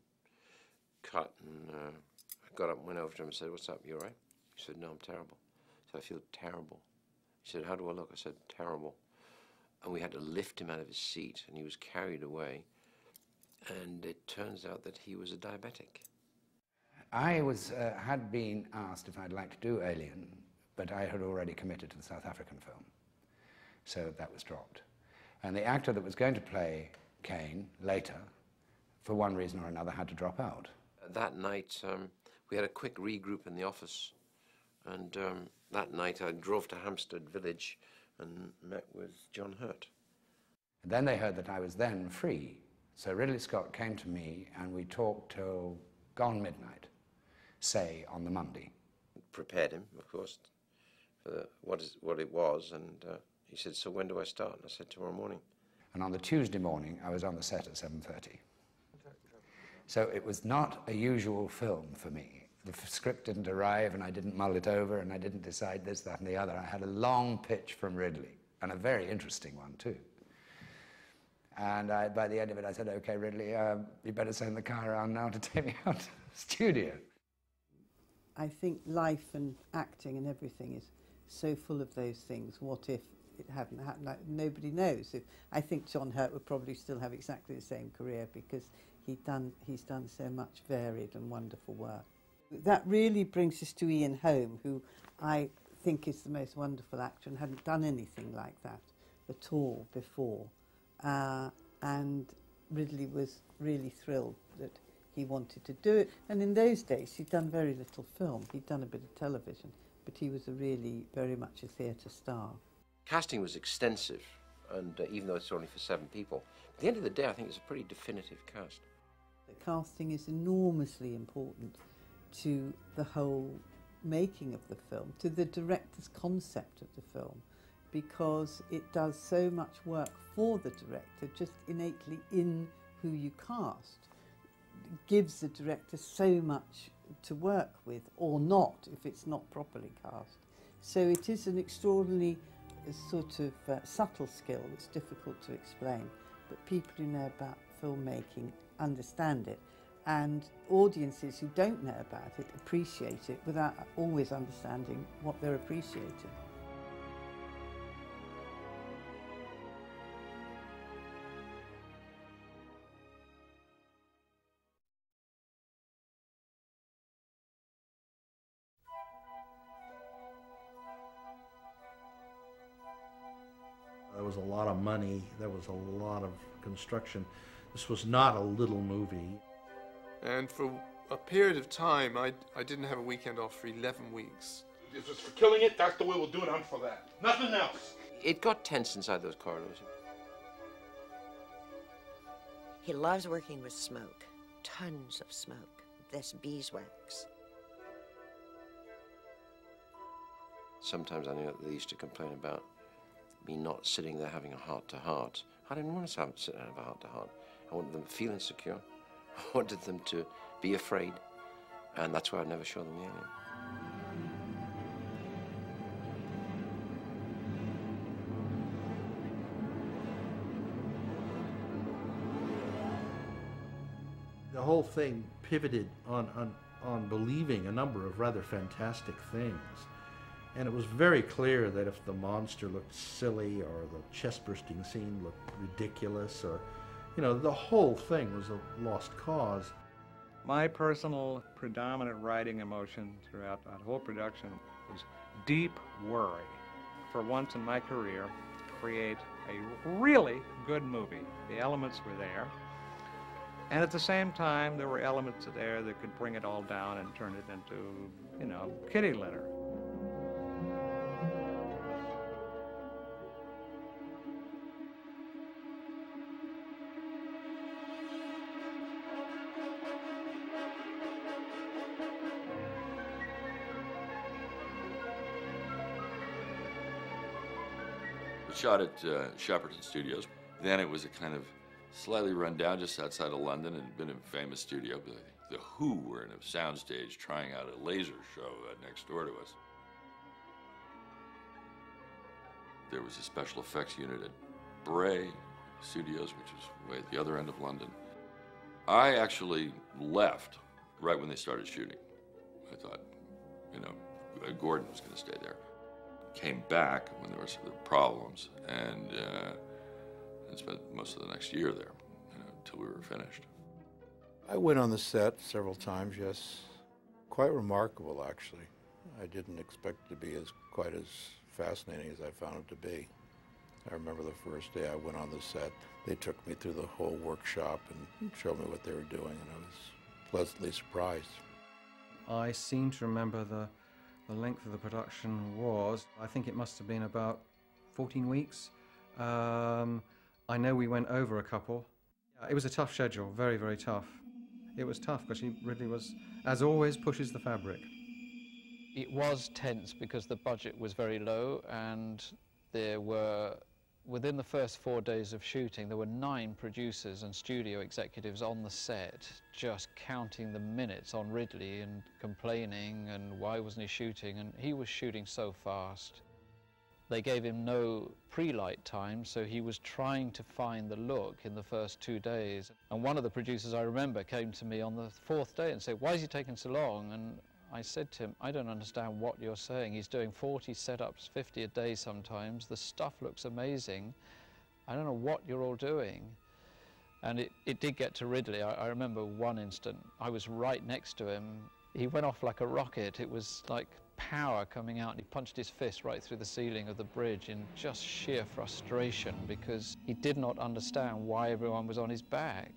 cut, and I got up and went over to him and said, what's up, you all right? He said, no, I'm terrible. I said, I feel terrible. He said, how do I look? I said, terrible. And we had to lift him out of his seat, and he was carried away. And it turns out that he was a diabetic. I had been asked if I'd like to do Alien, but I had already committed to the South African film, so that was dropped. And the actor that was going to play Kane later, for one reason or another, had to drop out. That night, we had a quick regroup in the office, and that night I drove to Hampstead Village and met with John Hurt. And then they heard that I was then free. So Ridley Scott came to me and we talked till gone midnight, say on the Monday. Prepared him, of course, for what it was, and he said, so when do I start? And I said, tomorrow morning. And on the Tuesday morning, I was on the set at 7:30. So it was not a usual film for me. The script didn't arrive and I didn't mull it over and I didn't decide this, that, and the other. I had a long pitch from Ridley, and a very interesting one too. And by the end of it, I said, okay, Ridley, you better send the car around now to take me out to the studio. I think life and acting and everything is so full of those things. What if it hadn't happened? Like, nobody knows. I think John Hurt would probably still have exactly the same career because he's done so much varied and wonderful work. That really brings us to Ian Holm, who I think is the most wonderful actor and hadn't done anything like that at all before. And Ridley was really thrilled that he wanted to do it. And in those days, he'd done very little film. He'd done a bit of television, but he was very much a theatre star. Casting was extensive, and even though it's only for 7 people, at the end of the day, I think it's a pretty definitive cast. The casting is enormously important to the whole making of the film, to the director's concept of the film, because it does so much work for the director just innately in who you cast. It gives the director so much to work with, or not, if it's not properly cast. So it is an extraordinarily sort of subtle skill that's difficult to explain, but people who know about filmmaking understand it, and audiences who don't know about it appreciate it without always understanding what they're appreciating. There was a lot of money, there was a lot of construction. This was not a little movie. And for a period of time, I didn't have a weekend off for 11 weeks. If it's for killing it, that's the way we'll do it. I'm for that. Nothing else. It got tense inside those corridors. He loves working with smoke, tons of smoke, this beeswax. Sometimes I know they used to complain about me not sitting there having a heart-to-heart. I didn't want to sit there and have a heart-to-heart. I wanted them to feel insecure. I wanted them to be afraid. And that's why I'd never show them the alien. The whole thing pivoted on believing a number of rather fantastic things. And it was very clear that if the monster looked silly or the chest-bursting scene looked ridiculous or, you know, the whole thing was a lost cause. My personal predominant writing emotion throughout that whole production was deep worry. For once in my career, create a really good movie. The elements were there. And at the same time, there were elements there that could bring it all down and turn it into, you know, kitty litter. Shot at Shepperton Studios. Then it was a kind of slightly run down just outside of London. It had been a famous studio, but the Who were in a soundstage trying out a laser show next door to us. There was a special effects unit at Bray Studios, which was way at the other end of London. I actually left right when they started shooting. I thought, you know, Gordon was going to stay there. Came back when there were some problems and spent most of the next year there, you know, until we were finished. I went on the set several times, yes. Quite remarkable, actually. I didn't expect it to be quite as fascinating as I found it to be. I remember the first day I went on the set, they took me through the whole workshop and showed me what they were doing, and I was pleasantly surprised. I seem to remember the length of the production was, I think it must have been about 14 weeks. I know we went over a couple. It was a tough schedule, very, very tough. It was tough because he really was, as always, pushes the fabric. It was tense because the budget was very low, and there were, within the first 4 days of shooting, there were 9 producers and studio executives on the set just counting the minutes on Ridley and complaining and why wasn't he shooting, and he was shooting so fast. They gave him no pre-light time, so he was trying to find the look in the first 2 days. And one of the producers, I remember, came to me on the 4th day and said, "Why is he taking so long?" And I said to him, "I don't understand what you're saying. He's doing 40 setups, 50 a day sometimes. The stuff looks amazing. I don't know what you're all doing." And it did get to Ridley. I remember one instant, I was right next to him. He went off like a rocket. It was like power coming out. He punched his fist right through the ceiling of the bridge in just sheer frustration because he did not understand why everyone was on his back.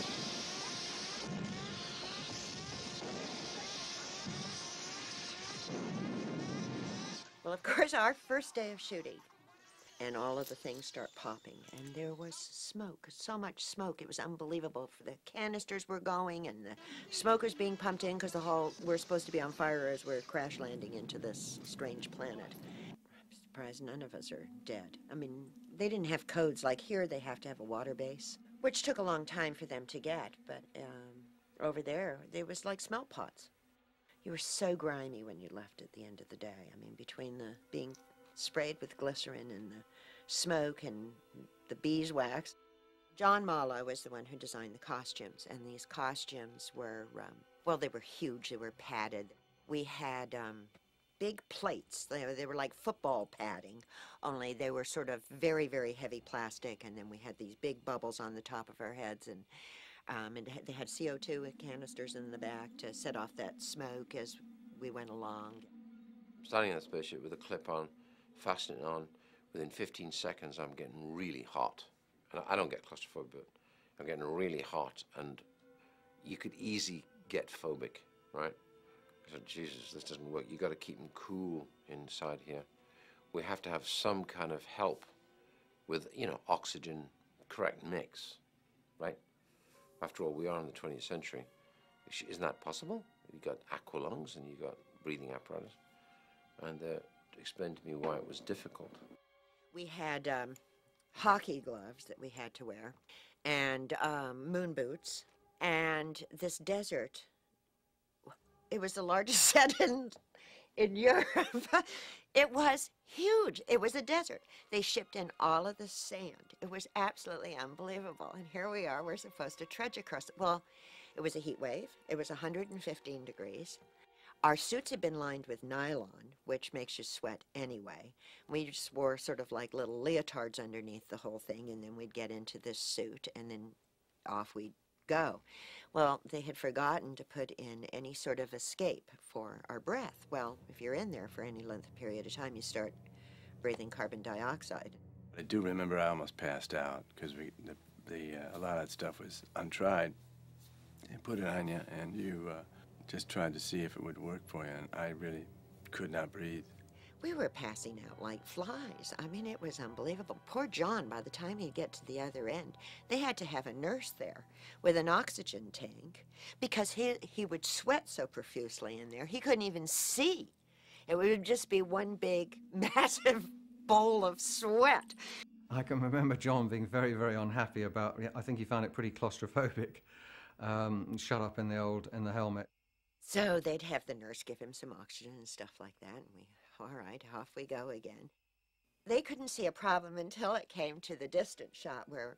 Well, of course, our first day of shooting, and all of the things start popping, and there was smoke, so much smoke. It was unbelievable. The canisters were going, and the smoke was being pumped in because we're supposed to be on fire as we're crash landing into this strange planet. I'm surprised none of us are dead. I mean, they didn't have codes like here. They have to have a water base, which took a long time for them to get, but over there was like smelt pots. You were so grimy when you left at the end of the day. I mean, between the being sprayed with glycerin and the smoke and the beeswax. John Mala was the one who designed the costumes, and these costumes were, well, they were huge. They were padded. We had big plates. They were like football padding, only they were sort of very, very heavy plastic, and then we had these big bubbles on the top of our heads, and they had CO2 canisters in the back to set off that smoke as we went along. Standing in that spaceship with a clip on, fastening it on, within 15 seconds I'm getting really hot. And I don't get claustrophobic, but are getting really hot, and you could easily get phobic, right? I said, Jesus, this doesn't work. You got to keep them cool inside here. We have to have some kind of help with, you know, oxygen, correct mix, right? After all, we are in the 20th century. Isn't that possible? You got aqualungs and you got breathing apparatus. And explained to me why it was difficult. We had hockey gloves that we had to wear, and moon boots, and this desert. It was the largest set in Europe. It was huge. It was a desert. They shipped in all of the sand. It was absolutely unbelievable. And here we are, we're supposed to trudge across it. Well, it was a heat wave. It was 115 degrees. Our suits had been lined with nylon, which makes you sweat anyway. We just wore sort of like little leotards underneath the whole thing, and then we'd get into this suit, and then off we'd go. Well, they had forgotten to put in any sort of escape for our breath. Well, if you're in there for any length of period of time, you start breathing carbon dioxide. I do remember I almost passed out because a lot of that stuff was untried. They put it on you, and you just tried to see if it would work for you, and I really could not breathe. We were passing out like flies. I mean, it was unbelievable. Poor John, by the time he'd get to the other end, they had to have a nurse there with an oxygen tank because he would sweat so profusely in there, he couldn't even see. It would just be one big, massive bowl of sweat. I can remember John being very, very unhappy about, I think he found it pretty claustrophobic, shut up in the helmet. So they'd have the nurse give him some oxygen and stuff like that, and all right, off we go again. They couldn't see a problem until it came to the distant shot where,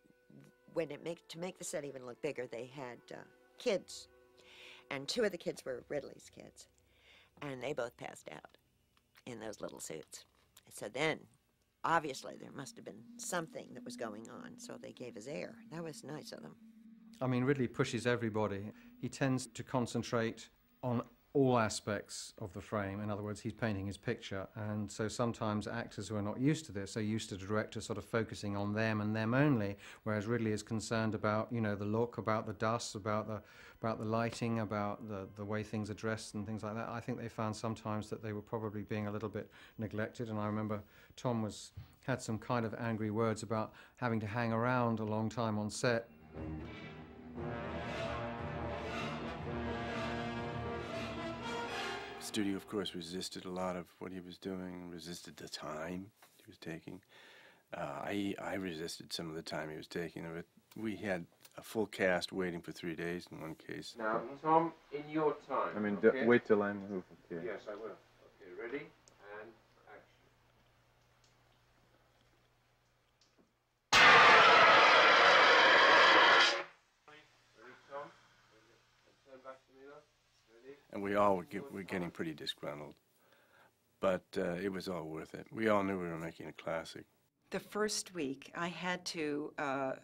to make the set even look bigger, they had kids. And two of the kids were Ridley's kids. And they both passed out in those little suits. So then, obviously, there must have been something that was going on, so they gave us air. That was nice of them. I mean, Ridley pushes everybody. He tends to concentrate on all aspects of the frame. In other words, he's painting his picture, and so sometimes actors who are not used to this are used to the director sort of focusing on them and them only, whereas Ridley is concerned about, you know, the look, about the dust, about the lighting, about the way things are dressed and things like that. I think they found sometimes that they were probably being a little bit neglected, and I remember Tom had some kind of angry words about having to hang around a long time on set. The studio, of course, resisted a lot of what he was doing, resisted the time he was taking. I resisted some of the time he was taking. We had a full cast waiting for 3 days in one case. Now, Tom, in your time. I mean, okay? wait till I move. Okay. Yes, I will. Okay, ready? And action. Ready, Tom? Turn back to me, though. Ready? And we all were getting pretty disgruntled. But it was all worth it. We all knew we were making a classic. The first week, I had to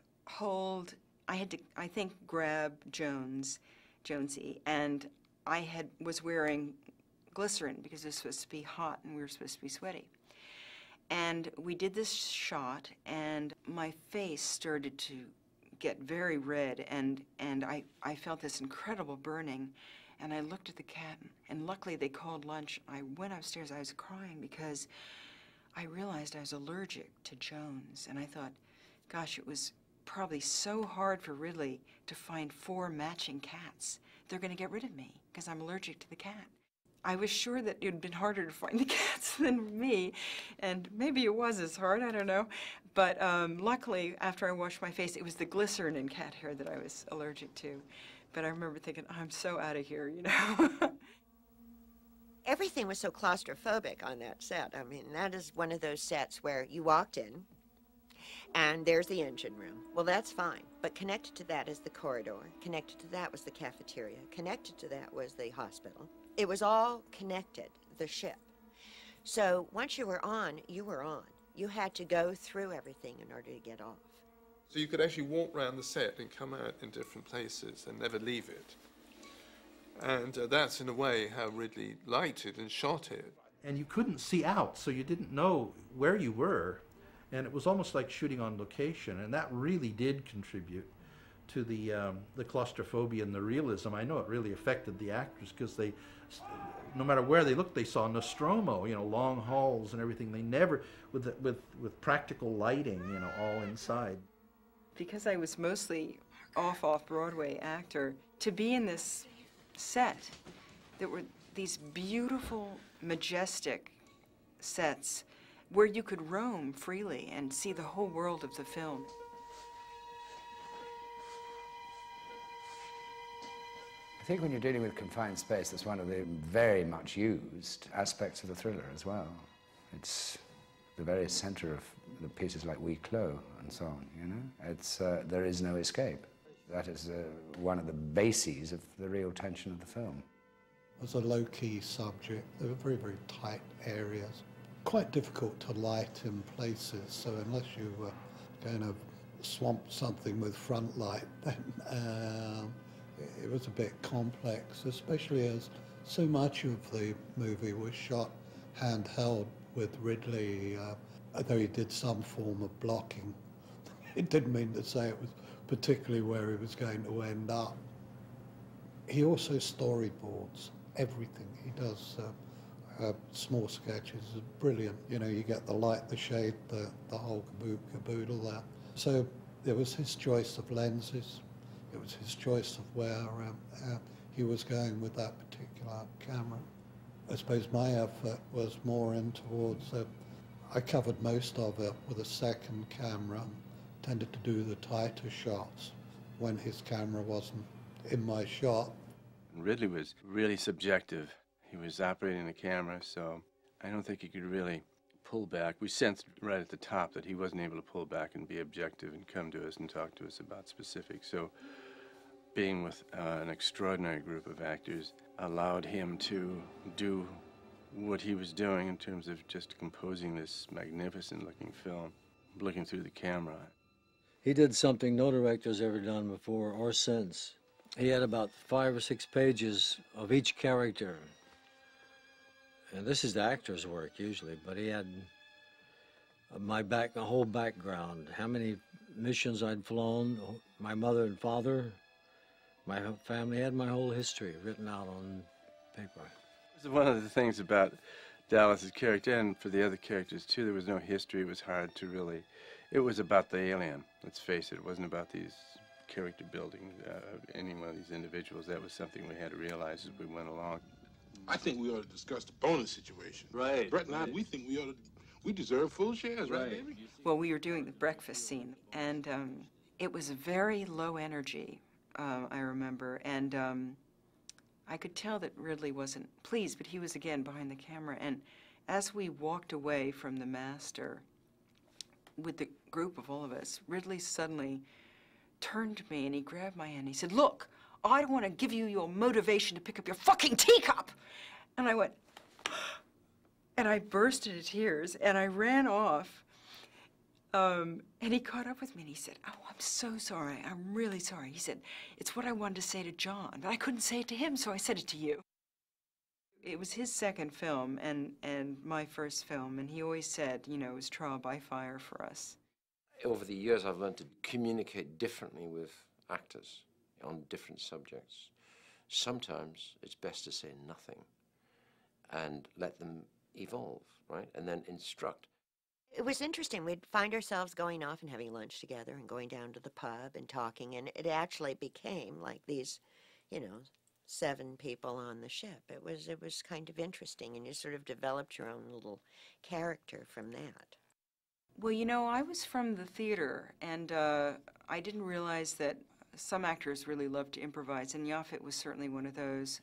I think, grab Jonesy, and I was wearing glycerin because it was supposed to be hot and we were supposed to be sweaty. And we did this shot, and my face started to get very red, and I felt this incredible burning. And I looked at the cat, and luckily they called lunch. I went upstairs, I was crying because I realized I was allergic to Jones. And I thought, gosh, it was probably so hard for Ridley to find 4 matching cats. They're going to get rid of me because I'm allergic to the cat. I was sure that it would have been harder to find the cats than me, and maybe it was as hard, I don't know. But luckily, after I washed my face, it was the glycerin in cat hair that I was allergic to. But I remember thinking, I'm so out of here, you know. Everything was so claustrophobic on that set. I mean, that is one of those sets where you walked in, and there's the engine room. Well, that's fine, but connected to that is the corridor. Connected to that was the cafeteria. Connected to that was the hospital. It was all connected, the ship. So once you were on, you were on. You had to go through everything in order to get off. So you could actually walk around the set and come out in different places and never leave it. And that's, in a way, how Ridley liked it and shot it. And you couldn't see out, so you didn't know where you were. And it was almost like shooting on location, and that really did contribute to the claustrophobia and the realism. I know it really affected the actors because they, no matter where they looked, they saw Nostromo, you know, long halls and everything. They never, with practical lighting, you know, all inside. Because I was mostly off-Broadway actor, to be in this set, there were these beautiful, majestic sets where you could roam freely and see the whole world of the film. I think when you're dealing with confined space, that's one of the very much used aspects of the thriller as well. It's the very center of the pieces like Huis Clos and so on, you know? It's, there is no escape. That is one of the bases of the real tension of the film. It was a low-key subject. There were very, very tight areas. Quite difficult to light in places, so unless you were going to swamp something with front light, then it was a bit complex, especially as so much of the movie was shot handheld with Ridley, though he did some form of blocking. It didn't mean to say it was particularly where he was going to end up. He also storyboards everything. He does small sketches, brilliant. You know, you get the light, the shade, the whole caboodle there. So it was his choice of lenses. It was his choice of where he was going with that particular camera. I suppose my effort was more in towards, I covered most of it with a second camera, tended to do the tighter shots when his camera wasn't in my shot. Ridley was really subjective. He was operating the camera, so I don't think he could really pull back. We sensed right at the top that he wasn't able to pull back and be objective and come to us and talk to us about specifics. So being with an extraordinary group of actors allowed him to do what he was doing in terms of just composing this magnificent looking film, looking through the camera. He did something no director's ever done before or since. He had about 5 or 6 pages of each character. And this is the actor's work usually, but he had a whole background, how many missions I'd flown, my mother and father, my family, had my whole history written out on paper. One of the things about Dallas's character, and for the other characters too, there was no history. It was hard to really, it was about the alien, let's face it. It wasn't about these character building any one of these individuals. That was something we had to realize as we went along. I think we ought to discuss the bonus situation. Right. Brett and I, we think we deserve full shares, right, baby? Well, we were doing the breakfast scene, and it was very low energy, I remember, and I could tell that Ridley wasn't pleased, but he was again behind the camera, and as we walked away from the master with the group of all of us, Ridley suddenly turned to me and he grabbed my hand. He said, "Look, I don't want to give you your motivation to pick up your fucking teacup." And I went, and I burst into tears and I ran off. And he caught up with me and he said, "Oh, I'm so sorry. I'm really sorry." He said, "It's what I wanted to say to John, but I couldn't say it to him, so I said it to you." It was his second film and my first film, and he always said, you know, it was trial by fire for us. Over the years, I've learned to communicate differently with actors on different subjects. Sometimes it's best to say nothing and let them evolve, right? And then instruct. It was interesting. We'd find ourselves going off and having lunch together and going down to the pub and talking, and it actually became like these, you know, 7 people on the ship. It was kind of interesting, and you sort of developed your own little character from that. Well, you know, I was from the theater, and I didn't realize that some actors really love to improvise, and Yaphet was certainly one of those.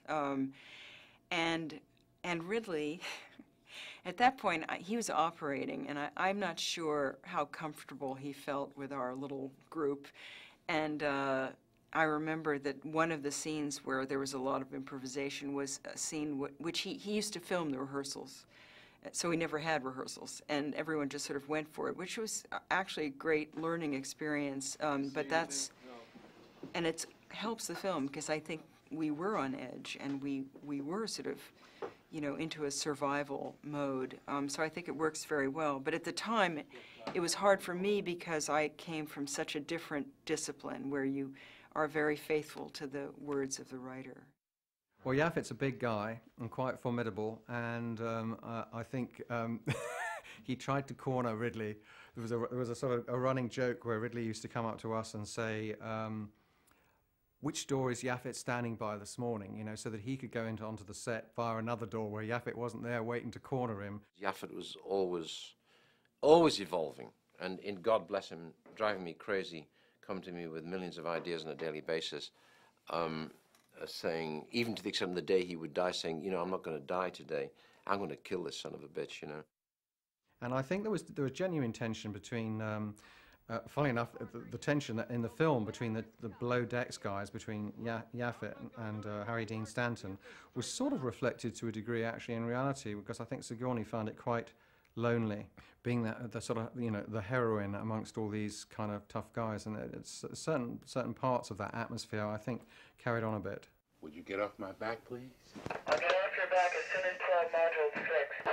And Ridley, at that point, he was operating, and I'm not sure how comfortable he felt with our little group. And I remember that one of the scenes where there was a lot of improvisation was a scene which he used to film the rehearsals. So we never had rehearsals, and everyone just sort of went for it, which was actually a great learning experience. But that's, and it helps the film because I think we were on edge, and we were sort of, you know, into a survival mode. So I think it works very well. But at the time, it was hard for me because I came from such a different discipline where you are very faithful to the words of the writer. Well, Yaphet's a big guy and quite formidable, and I think he tried to corner Ridley. There was a sort of a running joke where Ridley used to come up to us and say, which door is Yaphet standing by this morning, you know, so that he could go onto the set via another door where Yaphet wasn't there waiting to corner him. Yaphet was always evolving, and in God bless him, driving me crazy, come to me with millions of ideas on a daily basis, saying, even to the extent of the day he would die, saying, you know, I'm not going to die today, I'm going to kill this son of a bitch, you know. And I think there was genuine tension between, funnily enough, the tension that in the film between the below decks guys, between Yaphet and Harry Dean Stanton, was sort of reflected to a degree actually in reality, because I think Sigourney found it quite lonely, being the sort of, you know, the heroine amongst all these kind of tough guys, and it's certain parts of that atmosphere I think carried on a bit. Would you get off my back, please? I'll get off your back as soon as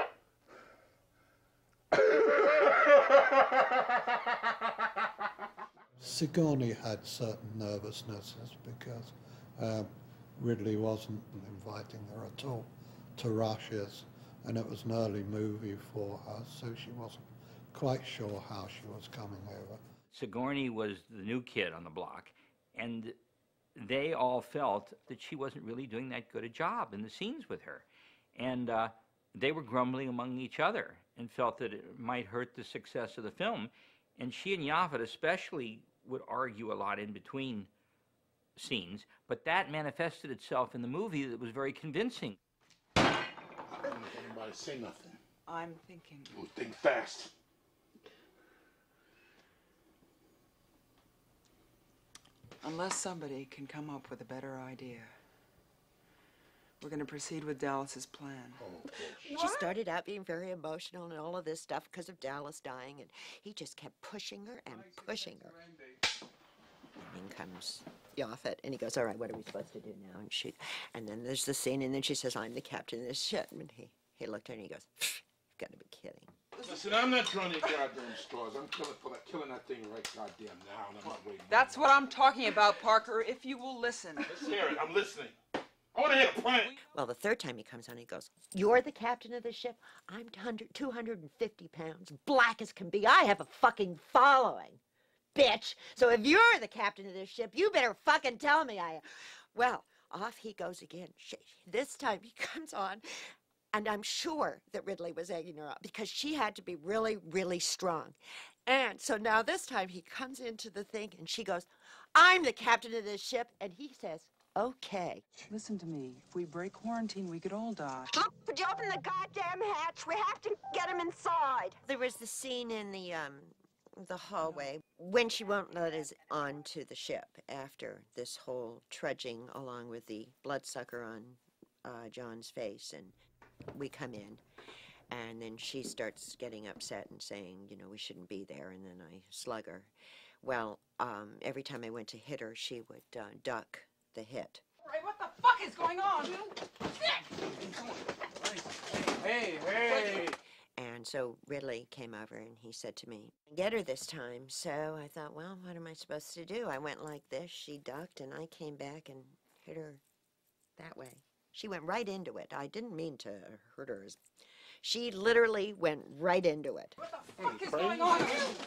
module 6. Sigourney had certain nervousnesses because Ridley wasn't inviting her at all to Russia's, and it was an early movie for her, so she wasn't quite sure how she was coming over. Sigourney was the new kid on the block, and they all felt that she wasn't really doing that good a job in the scenes with her. And they were grumbling among each other and felt that it might hurt the success of the film. And she and Yaphet especially would argue a lot in between scenes, but that manifested itself in the movie that was very convincing. Anybody say nothing? I'm thinking. Oh, think fast. Unless somebody can come up with a better idea, we're going to proceed with Dallas's plan. She started out being very emotional and all of this stuff because of Dallas dying, and he just kept pushing her and pushing her. And in comes Yaphet, and he goes, all right, what are we supposed to do now? And then there's the scene, and then she says, I'm the captain of this ship. And he looked at her and he goes, you've got to be kidding. Listen, I'm not drawing any goddamn straws. I'm killing that thing right goddamn now, and I'm not waiting. That's what I'm talking about, Parker, if you will listen. Let's hear it. I'm listening. I want to hear the plan. Well, the third time he comes on, he goes, you're the captain of the ship? I'm 250 pounds, black as can be. I have a fucking following, bitch. So if you're the captain of this ship, you better fucking tell me I am. Well, off he goes again. This time he comes on, and I'm sure that Ridley was egging her up because she had to be really, really strong. And so now this time he comes into the thing, and she goes, I'm the captain of this ship. And he says, okay. Listen to me. If we break quarantine, we could all die. Would you open the goddamn hatch? We have to get him inside. There was the scene in the hallway when she won't let us onto the ship after this whole trudging along with the bloodsucker on John's face, and we come in, and then she starts getting upset and saying, you know, we shouldn't be there, and then I slug her. Well, every time I went to hit her, she would duck the hit. Ray, what the fuck is going on? Hey! And so Ridley came over and he said to me, get her this time. So I thought, well, what am I supposed to do? I went like this, she ducked, and I came back and hit her that way. She went right into it. I didn't mean to hurt her. She literally went right into it. What the fuck is going on?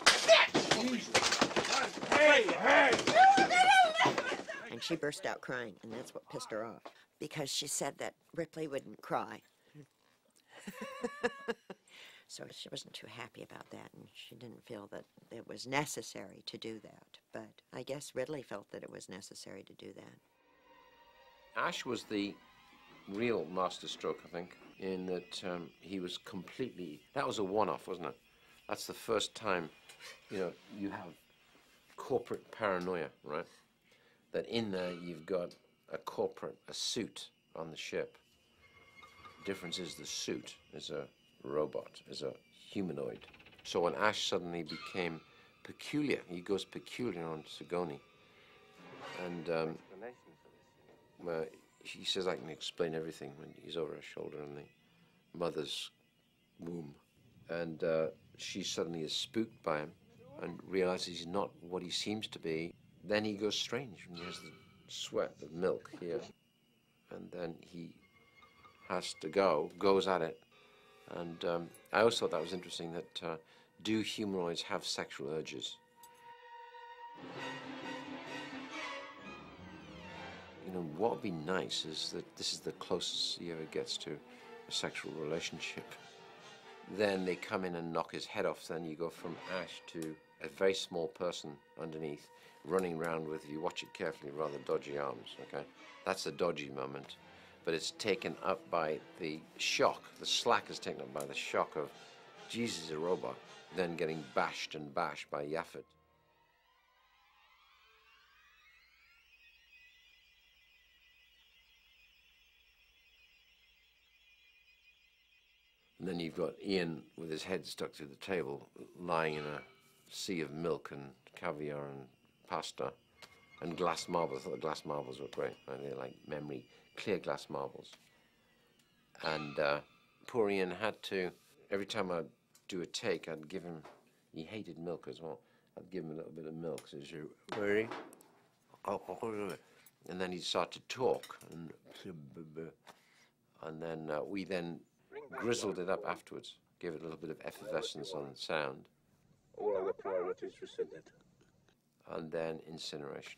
Hey! And she burst out crying, and that's what pissed her off, because she said that Ripley wouldn't cry. So she wasn't too happy about that, and she didn't feel that it was necessary to do that. But I guess Ridley felt that it was necessary to do that. Ash was the real masterstroke, I think, in that he was completely, that was a one-off, wasn't it? That's the first time, you know, you have corporate paranoia, right? That in there you've got a suit on the ship. The difference is the suit is a robot, is a humanoid. So when Ash suddenly became peculiar, he goes peculiar on Sigourney. And he says I can explain everything when he's over her shoulder, and mother's womb. And she suddenly is spooked by him and realizes he's not what he seems to be. Then he goes strange, and he has the sweat of milk here. And then he has to goes at it. And I always thought that was interesting, that do humanoids have sexual urges? You know, what would be nice is that this is the closest he ever gets to a sexual relationship. Then they come in and knock his head off, then you go from Ash to a very small person underneath, running around with, if you watch it carefully, rather dodgy arms, okay? That's a dodgy moment, but it's taken up by the shock. The slack is taken up by the shock of, Jesus, a robot, then getting bashed and bashed by Yaphet. And then you've got Ian with his head stuck through the table, lying in a sea of milk and caviar and pasta and glass marbles. I thought the glass marbles were great. They're like memory, clear glass marbles. And poor Ian had to, every time I'd do a take, I'd give him, he hated milk as well, I'd give him a little bit of milk. So he'd say, ready? And then he'd start to talk. And then we then grizzled it up afterwards, gave it a little bit of effervescence on sound. All other priorities rescinded. And then incineration.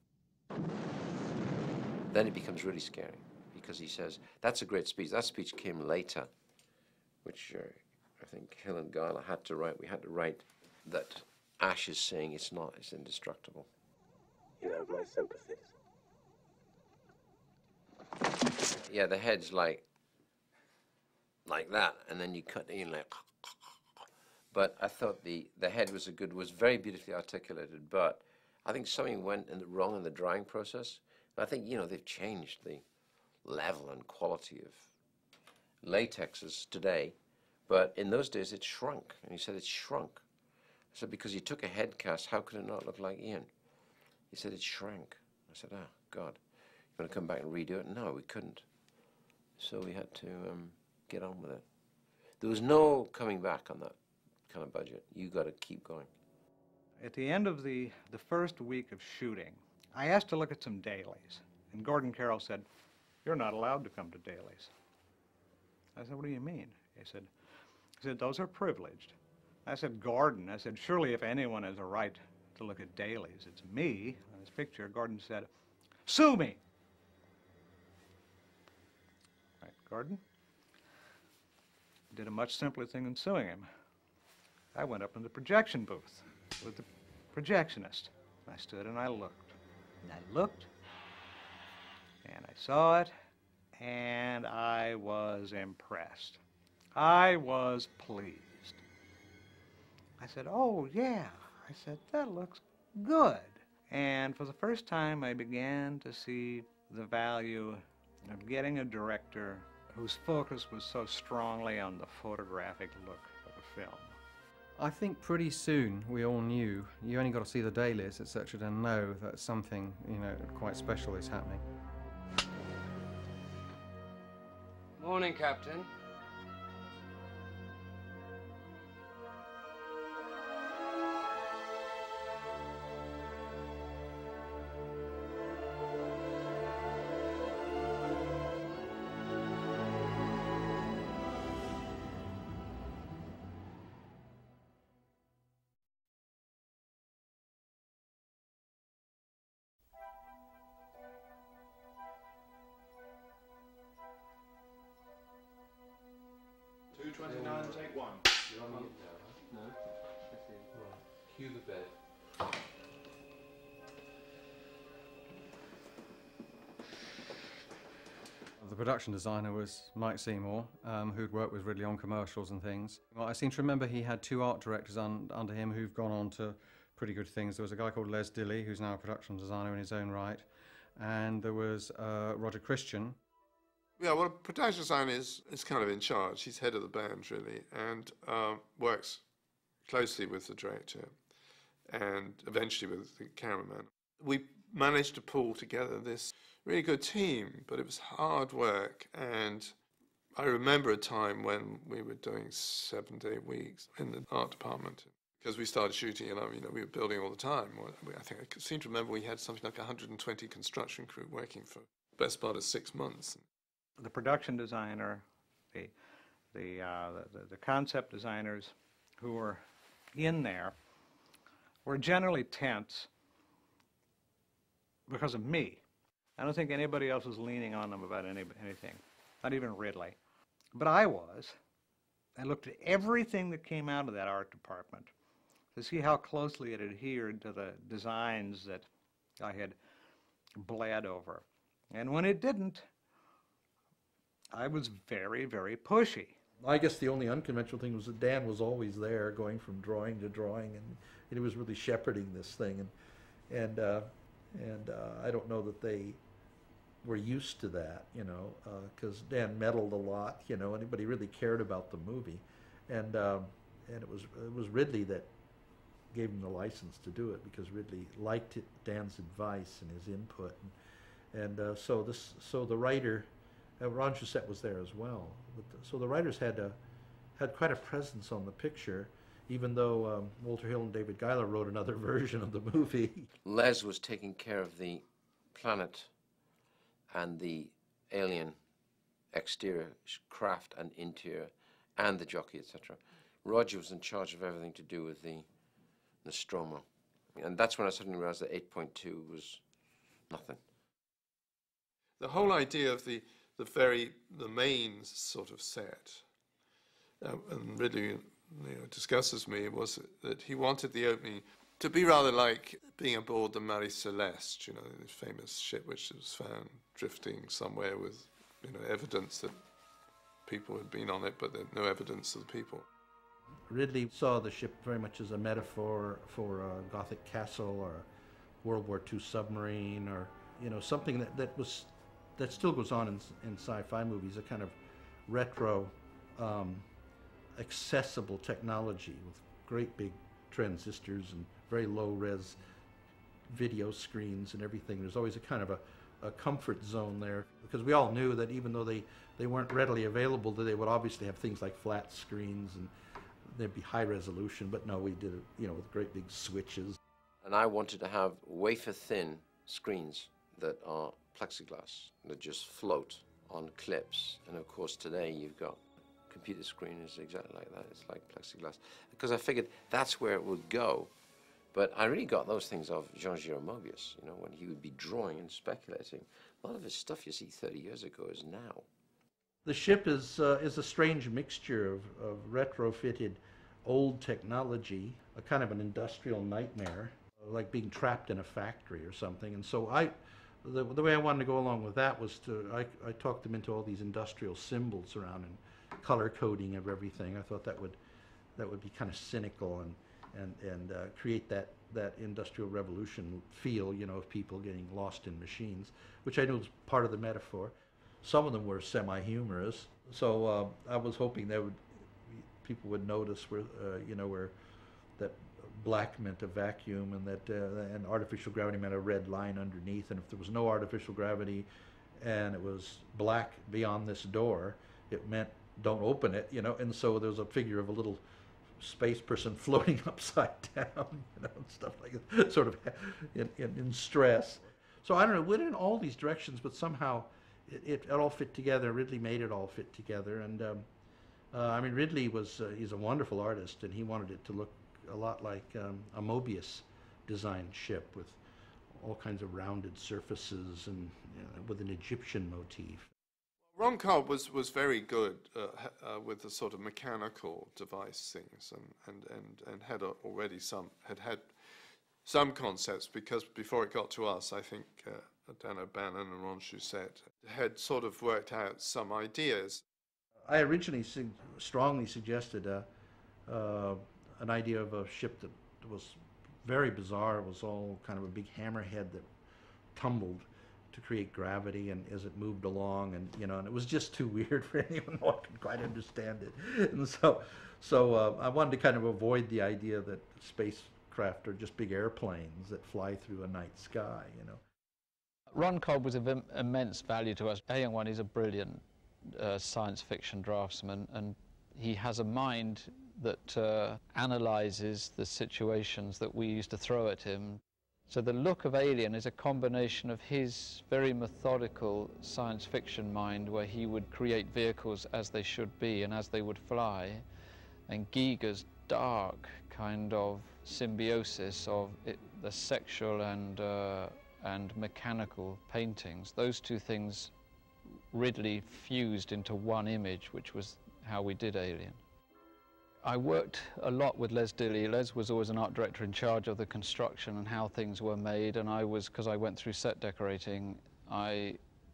Then it becomes really scary, because he says, that's a great speech. That speech came later, which I think Hill and Geiler had to write. We had to write that Ash is saying it's not, it's indestructible. You have my sympathies. Yeah, the head's like that, and then you cut in like. But I thought the head was was very beautifully articulated, but I think something went wrong in the drawing process. And I think, you know, they've changed the level and quality of latexes today, but in those days it shrunk. And he said it shrunk. I said, because you took a head cast, how could it not look like Ian? He said it shrank. I said, oh, God, you want to come back and redo it? No, we couldn't. So we had to get on with it. There was no coming back on that kind of budget. You got to keep going. At the end of the first week of shooting, I asked to look at some dailies, and Gordon Carroll said, "You're not allowed to come to dailies." I said, "What do you mean?" He said, "Those are privileged." I said, "Gordon," I said, "surely if anyone has a right to look at dailies, it's me." On this picture, Gordon said, "Sue me." Right, Gordon did a much simpler thing than suing him. I went up in the projection booth with the projectionist. I stood and I looked. And I looked, and I saw it, and I was impressed. I was pleased. I said, "Oh, yeah." I said, "That looks good." And for the first time, I began to see the value of getting a director whose focus was so strongly on the photographic look of a film. I think pretty soon we all knew, you only got to see the dailies, etc., to know that something, you know, quite special is happening. Morning, Captain. Take one. You're on mute now, huh? No. Right. Cue the bed. The production designer was Mike Seymour, who'd worked with Ridley on commercials and things. Well, I seem to remember he had two art directors under him who've gone on to pretty good things. There was a guy called Les Dilley, who's now a production designer in his own right, and there was Roger Christian. Yeah, well, a production designer is kind of in charge. He's head of the band, really, and works closely with the director and eventually with the cameraman. We managed to pull together this really good team, but it was hard work, and I remember a time when we were doing 7-day weeks in the art department because we started shooting and we were building all the time. I think I seem to remember we had something like 120 construction crew working for the best part of 6 months. The production designer, the concept designers who were in there were generally tense because of me. I don't think anybody else was leaning on them about anything, not even Ridley. But I was. I looked at everything that came out of that art department to see how closely it adhered to the designs that I had bled over. And when it didn't, I was very, very pushy. I guess the only unconventional thing was that Dan was always there, going from drawing to drawing, and he was really shepherding this thing. And I don't know that they were used to that, because Dan meddled a lot, but he really cared about the movie, and it was Ridley that gave him the license to do it, because Ridley liked Dan's advice and his input, and so the writer. Ron Shusett was there as well. So the writers had quite a presence on the picture, even though Walter Hill and David Giler wrote another version of the movie. Les was taking care of the planet and the alien exterior craft and interior and the jockey, etc. Roger was in charge of everything to do with the Nostromo. And that's when I suddenly realized that 8.2 was nothing. The whole idea of the main sort of set, and Ridley discusses me, was that he wanted the opening to be rather like being aboard the Marie Celeste, the famous ship which was found drifting somewhere with evidence that people had been on it, but no evidence of the people. Ridley saw the ship very much as a metaphor for a Gothic castle or a World War II submarine, or something that still goes on in sci-fi movies, a kind of retro, accessible technology with great big transistors and very low-res video screens and everything. There's always a kind of a comfort zone there, because we all knew that even though they weren't readily available, that they would obviously have things like flat screens and there'd be high resolution, but no, we did it, with great big switches. And I wanted to have wafer-thin screens that are plexiglass, that just float on clips. And of course today you've got computer screen is exactly like that. It's like plexiglass. Because I figured that's where it would go. But I really got those things off Jean-Giraud Moebius, when he would be drawing and speculating. A lot of his stuff you see 30 years ago is now. The ship is a strange mixture of retrofitted old technology, a kind of an industrial nightmare, like being trapped in a factory or something. And so the way I wanted to go along with that was I talked them into all these industrial symbols around and color coding of everything. I thought that would be kind of cynical and create that industrial revolution feel, of people getting lost in machines, which I knew was part of the metaphor. Some of them were semi-humorous, so I was hoping people would notice where that black meant a vacuum, and that and artificial gravity meant a red line underneath, and if there was no artificial gravity and it was black beyond this door, it meant don't open it, and so there was a figure of a little space person floating upside down, and stuff like that, sort of in stress. So I don't know, it went in all these directions, but somehow it all fit together. Ridley made it all fit together, and I mean, Ridley he's a wonderful artist, and he wanted it to look a lot like a Moebius designed ship with all kinds of rounded surfaces and with an Egyptian motif. Ron Cobb was very good with the sort of mechanical device things, and had already had some concepts, because before it got to us, I think Dan O'Bannon and Ron Shusett had sort of worked out some ideas. I originally strongly suggested an idea of a ship that was very bizarre. It was all kind of a big hammerhead that tumbled to create gravity, and as it moved along, and and it was just too weird for anyone who could quite understand it. And so I wanted to kind of avoid the idea that spacecraft are just big airplanes that fly through a night sky. Ron Cobb was of immense value to us. A Young One is a brilliant science fiction draftsman, and he has a mind that analyzes the situations that we used to throw at him. So the look of Alien is a combination of his very methodical science fiction mind, where he would create vehicles as they should be and as they would fly, and Giger's dark kind of symbiosis of the sexual and mechanical paintings. Those two things Ridley fused into one image, which was how we did Alien. I worked a lot with Les Dilly. Les was always an art director in charge of the construction and how things were made, and I was, because I went through set decorating, and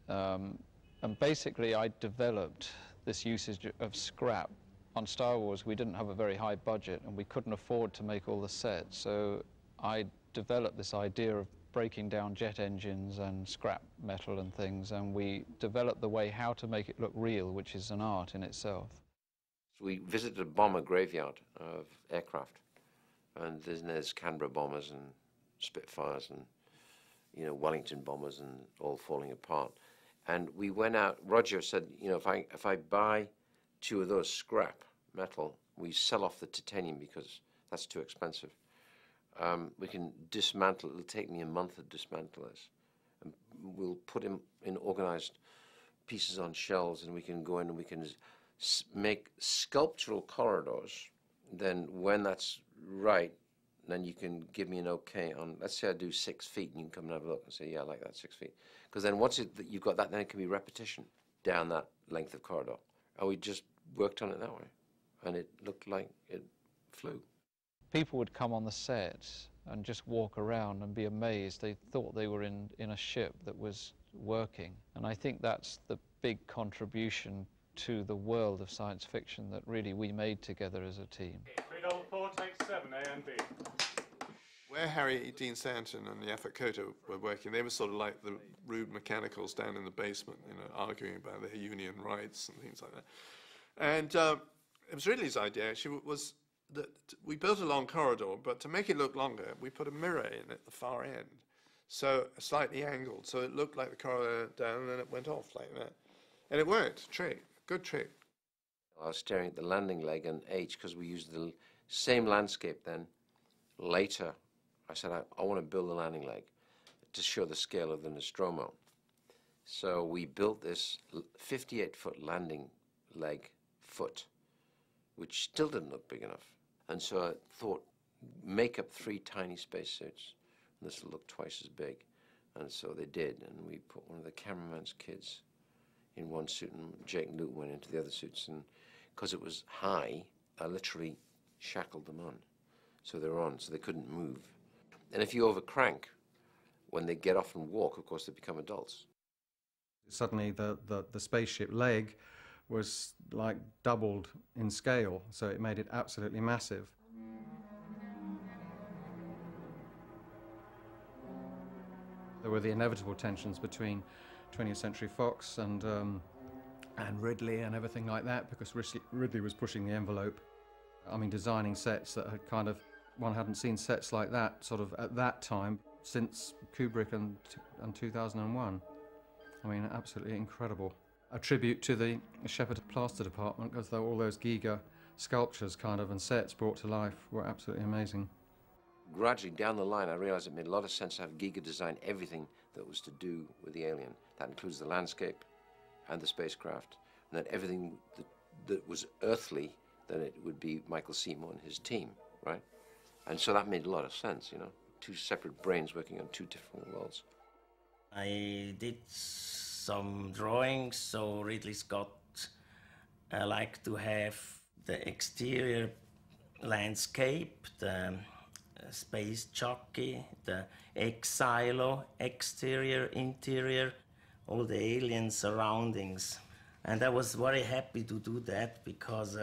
basically I developed this usage of scrap. On Star Wars, we didn't have a very high budget and we couldn't afford to make all the sets, so I developed this idea of breaking down jet engines and scrap metal and things, and we developed the way how to make it look real, which is an art in itself. So we visited a bomber graveyard of aircraft, and there's Canberra bombers and Spitfires and, you know, Wellington bombers and all falling apart. And we went out, Roger said, you know, if I buy 2 of those scrap metal, we sell off the titanium because that's too expensive. We can dismantle, it'll take me a month to dismantle this. And we'll put him in organized pieces on shelves, and we can go in and we can make sculptural corridors. Then when that's right, then you can give me an okay on, let's say I do 6 feet, and you can come and have a look and say, yeah, I like that 6 feet. Because then once you've got that, then it can be repetition down that length of corridor. And we just worked on it that way, and it looked like it flew. People would come on the set and just walk around and be amazed. They thought they were in a ship that was working. And I think that's the big contribution to the world of science fiction that really we made together as a team. 344, take 7, A and B. Where Harry Dean Stanton and Yaphet Kotto were working, they were sort of like the rude mechanicals down in the basement, you know, arguing about their union rights and things like that. And it was Ridley's idea, actually, was that we built a long corridor, but to make it look longer, we put a mirror in at the far end, so slightly angled, so it looked like the corridor down, and then it went off like that. And it worked, trick, good trick. I was staring at the landing leg and H, because we used the same landscape then. Later, I said, I want to build a landing leg to show the scale of the Nostromo. So we built this 58-foot landing leg foot, which still didn't look big enough. And so I thought, make up 3 tiny spacesuits, and this will look twice as big. And so they did, and we put one of the cameraman's kids in one suit, and Jake Newton went into the other suits, and because it was high, I literally shackled them on. So they were on, so they couldn't move. And if you overcrank, when they get off and walk, of course, they become adults. Suddenly the spaceship leg was like doubled in scale, so it made it absolutely massive. There were the inevitable tensions between 20th Century Fox and Ridley and everything like that, because Ridley was pushing the envelope. I mean, designing sets that had kind of, one hadn't seen sets like that sort of at that time since Kubrick and 2001. I mean, absolutely incredible. A tribute to the Shepperton Plaster Department, because all those Giger sculptures kind of and sets brought to life were absolutely amazing. Gradually down the line, I realized it made a lot of sense to have Giger design everything that was to do with the alien. That includes the landscape and the spacecraft, and then everything that was earthly, then it would be Michael Seymour and his team, right? And so that made a lot of sense, you know, 2 separate brains working on 2 different worlds. I did some drawings, so Ridley Scott liked to have the exterior landscape, the space jockey, the X-Silo, exterior, interior, all the alien surroundings. And I was very happy to do that because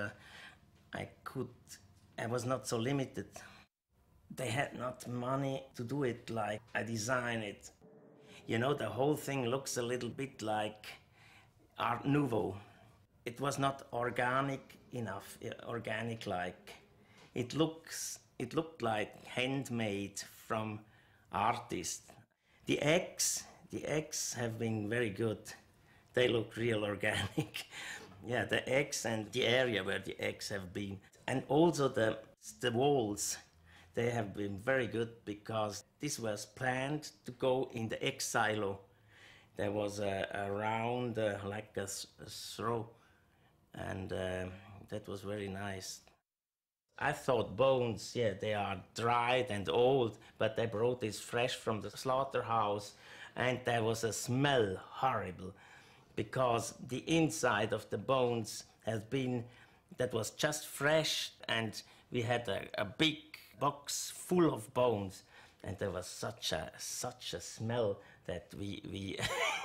I was not so limited. They had not money to do it like I designed it. You know, the whole thing looks a little bit like Art Nouveau. It was not organic enough, organic-like. It looked like handmade from artists. The eggs have been very good. They look real organic. Yeah, the eggs and the area where the eggs have been. And also the walls, they have been very good because this was planned to go in the egg silo. There was a round, like a throw, and that was very nice. I thought bones, yeah, they are dried and old, but they brought this fresh from the slaughterhouse, and there was a smell horrible, because the inside of the bones has been, that was just fresh, and we had a big box full of bones, and there was such a smell that we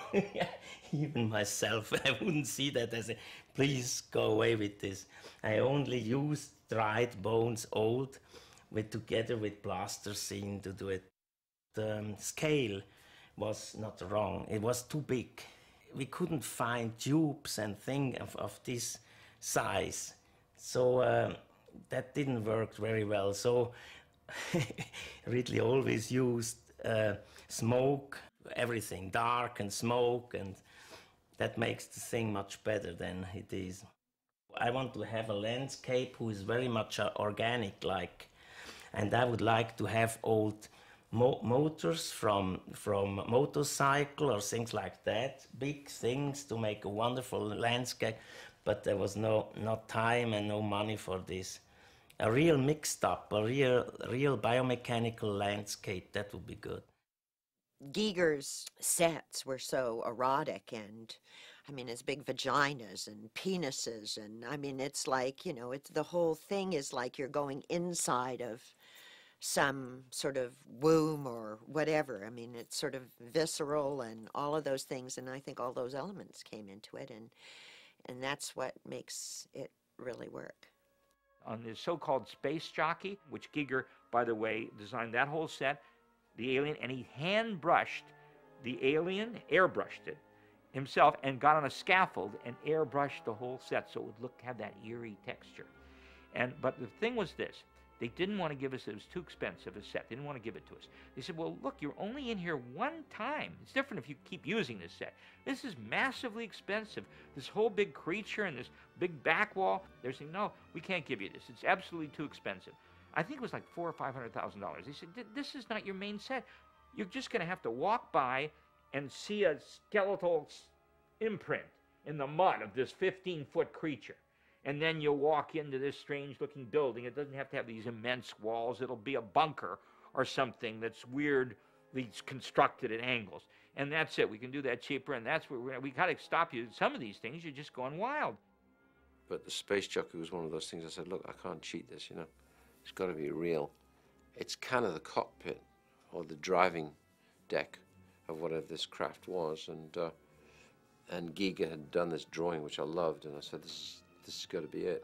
even myself, I wouldn't see that as a, please go away with this. I only used dried bones, old, together with plasticine to do it. The scale was not wrong, it was too big. We couldn't find tubes and things of this size, so that didn't work very well. So Ridley always used smoke, everything dark and smoke, and that makes the thing much better than it is. I want to have a landscape who is very much organic like, and I would like to have old motors from motorcycle or things like that, big things to make a wonderful landscape, but there was not time and no money for this. A real mixed up, a real biomechanical landscape, that would be good. Giger's sets were so erotic, and I mean, his big vaginas and penises, and I mean, it's like, you know, the whole thing is like you're going inside of some sort of womb or whatever. I mean, it's sort of visceral and all of those things, and I think all those elements came into it, and that's what makes it really work. On the so-called Space Jockey, which Giger, by the way, designed that whole set, the alien, and he hand-brushed the alien, airbrushed it himself, and got on a scaffold and airbrushed the whole set so it would have that eerie texture. But the thing was this, they didn't want to give us, it was too expensive a set, they didn't want to give it to us. They said, well, look, you're only in here one time. It's different if you keep using this set. This is massively expensive. This whole big creature and this big back wall, they're saying, no, we can't give you this. It's absolutely too expensive. I think it was like $400,000 or $500,000. They said, this is not your main set. You're just going to have to walk by and see a skeletal imprint in the mud of this 15-foot creature. And then you'll walk into this strange-looking building. It doesn't have to have these immense walls. It'll be a bunker or something that's weirdly constructed at angles. And that's it. We can do that cheaper, and that's where we got to stop you. Some of these things, you're just going wild. But the Space Jockey was one of those things I said, look, I can't cheat this, you know. It's got to be real. It's kind of the cockpit or the driving deck of whatever this craft was. And Giger had done this drawing, which I loved, and I said, this has got to be it.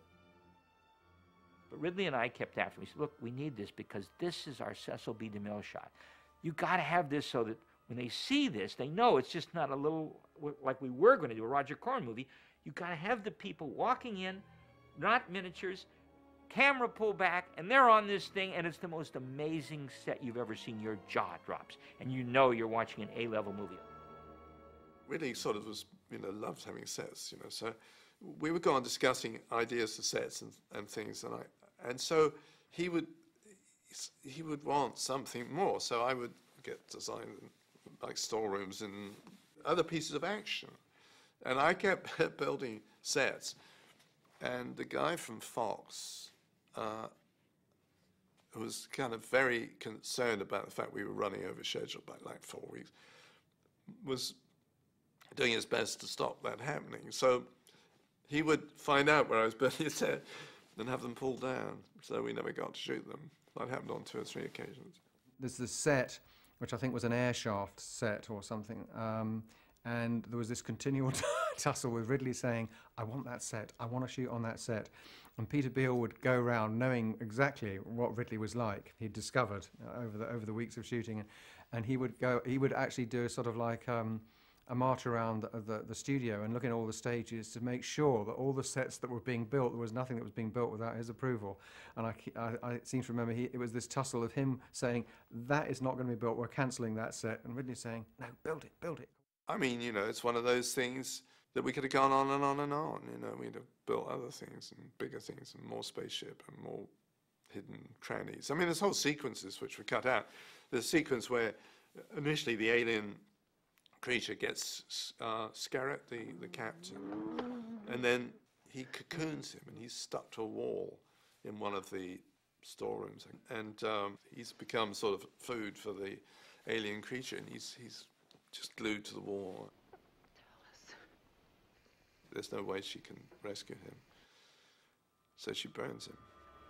But Ridley and I kept after him. We said, look, we need this because this is our Cecil B. DeMille shot. You got to have this so that when they see this, they know it's just not a little, like we were going to do a Roger Corman movie. You got to have the people walking in, not miniatures, camera pull back, and they're on this thing, and it's the most amazing set you've ever seen. Your jaw drops, and you know you're watching an A-level movie. Really sort of was, you know, loved having sets, you know, so we would go on discussing ideas for sets and things, and so he would want something more, so I would get designed like storerooms and other pieces of action, and I kept building sets, and the guy from Fox who was kind of very concerned about the fact we were running over schedule by like 4 weeks, was doing his best to stop that happening. So he would find out where I was building a set and have them pulled down, so we never got to shoot them. That happened on 2 or 3 occasions. There's this set, which I think was an air shaft set or something, and there was this continual tussle with Ridley saying, I want that set, I want to shoot on that set. And Peter Beale would go around knowing exactly what Ridley was like. He'd discovered over the weeks of shooting, and he would actually do a sort of like a march around the studio and look at all the stages to make sure that all the sets that were being built, there was nothing that was being built without his approval. And I seem to remember it was this tussle of him saying, that is not going to be built, we're cancelling that set, and Ridley saying, no, build it, build it. I mean, you know, it's one of those things, that we could have gone on and on and on. You know, we'd have built other things and bigger things and more spaceship and more hidden trannies. I mean, there's whole sequences which were cut out. There's a sequence where initially the alien creature gets Scarrett, the captain, and then he cocoons him and he's stuck to a wall in one of the storerooms, and he's become sort of food for the alien creature, and he's just glued to the wall. There's no way she can rescue him, so she burns him.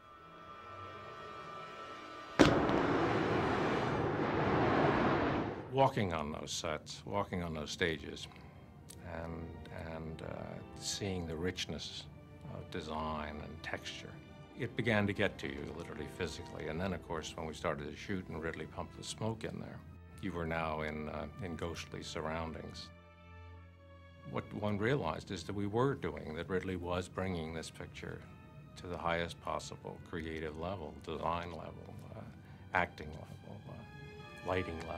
Walking on those sets, walking on those stages, and seeing the richness of design and texture, it began to get to you, literally physically. And then, of course, when we started to shoot and Ridley pumped the smoke in there, you were now in ghostly surroundings. What one realized is that we were doing, that Ridley was bringing this picture to the highest possible creative level, design level, acting level, lighting level.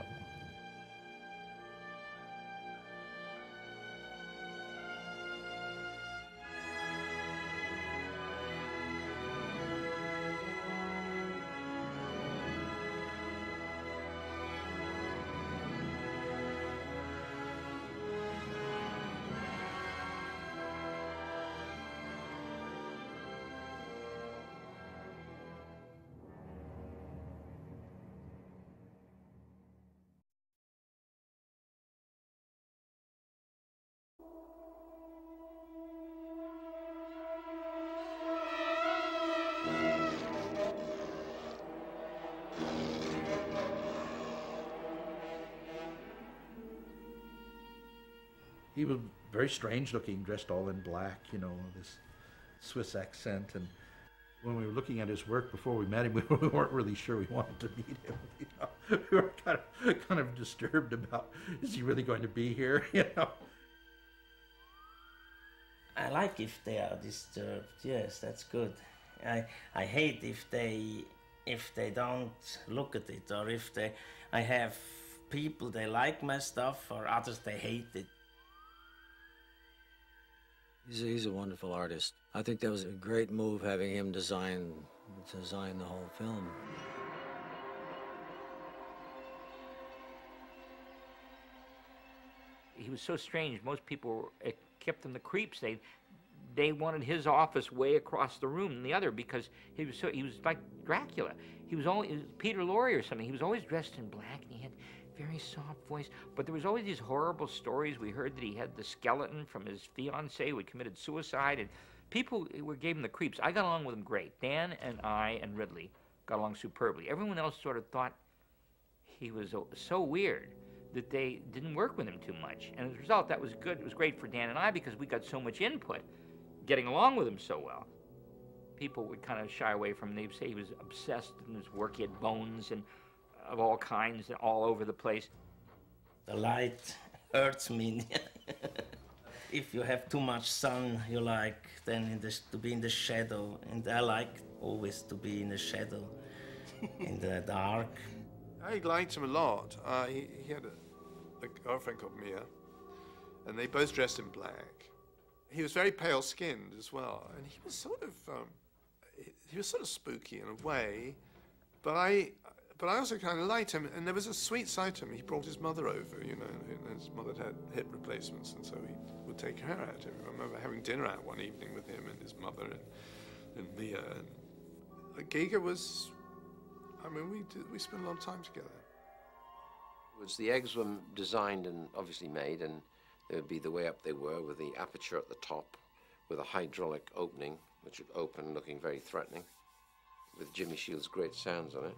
He was very strange looking, dressed all in black, you know, this Swiss accent. And when we were looking at his work before we met him, we weren't really sure we wanted to meet him. You know? We were kind of disturbed about, is he really going to be here? You know. I like if they are disturbed. Yes, that's good. I hate if they don't look at it, or if I have people they like my stuff, or others they hate it. He's a wonderful artist. I think that was a great move having him design the whole film. He was so strange. Most people kept him the creeps. They wanted his office way across the room than the other because he was like Dracula. He was Peter Lorre or something. He was always dressed in black and he had very soft voice, but there was always these horrible stories. We heard that he had the skeleton from his fiancée who had committed suicide, and people gave him the creeps. I got along with him great. Dan and I and Ridley got along superbly. Everyone else sort of thought he was so weird that they didn't work with him too much. And as a result, that was good. It was great for Dan and I because we got so much input, getting along with him so well. People would kind of shy away from him. They'd say he was obsessed in his work. He had bones and of all kinds all over the place. The light hurts me. If you have too much sun, you like then to be in the shadow, and I like always to be in the shadow, in the dark. I liked him a lot. He had a girlfriend called Mia, and they both dressed in black. He was very pale-skinned as well, and he was sort of spooky in a way, but I also kind of liked him, and there was a sweet side to him. He brought his mother over, you know, and his mother had hip replacements, and so he would take her out. I remember having dinner out one evening with him and his mother and Mia. And Giger was, I mean, we spent a lot of time together. The eggs were designed and obviously made, and they would be the way up they were, with the aperture at the top, with a hydraulic opening, which would open looking very threatening, with Jimmy Shields' great sounds on it.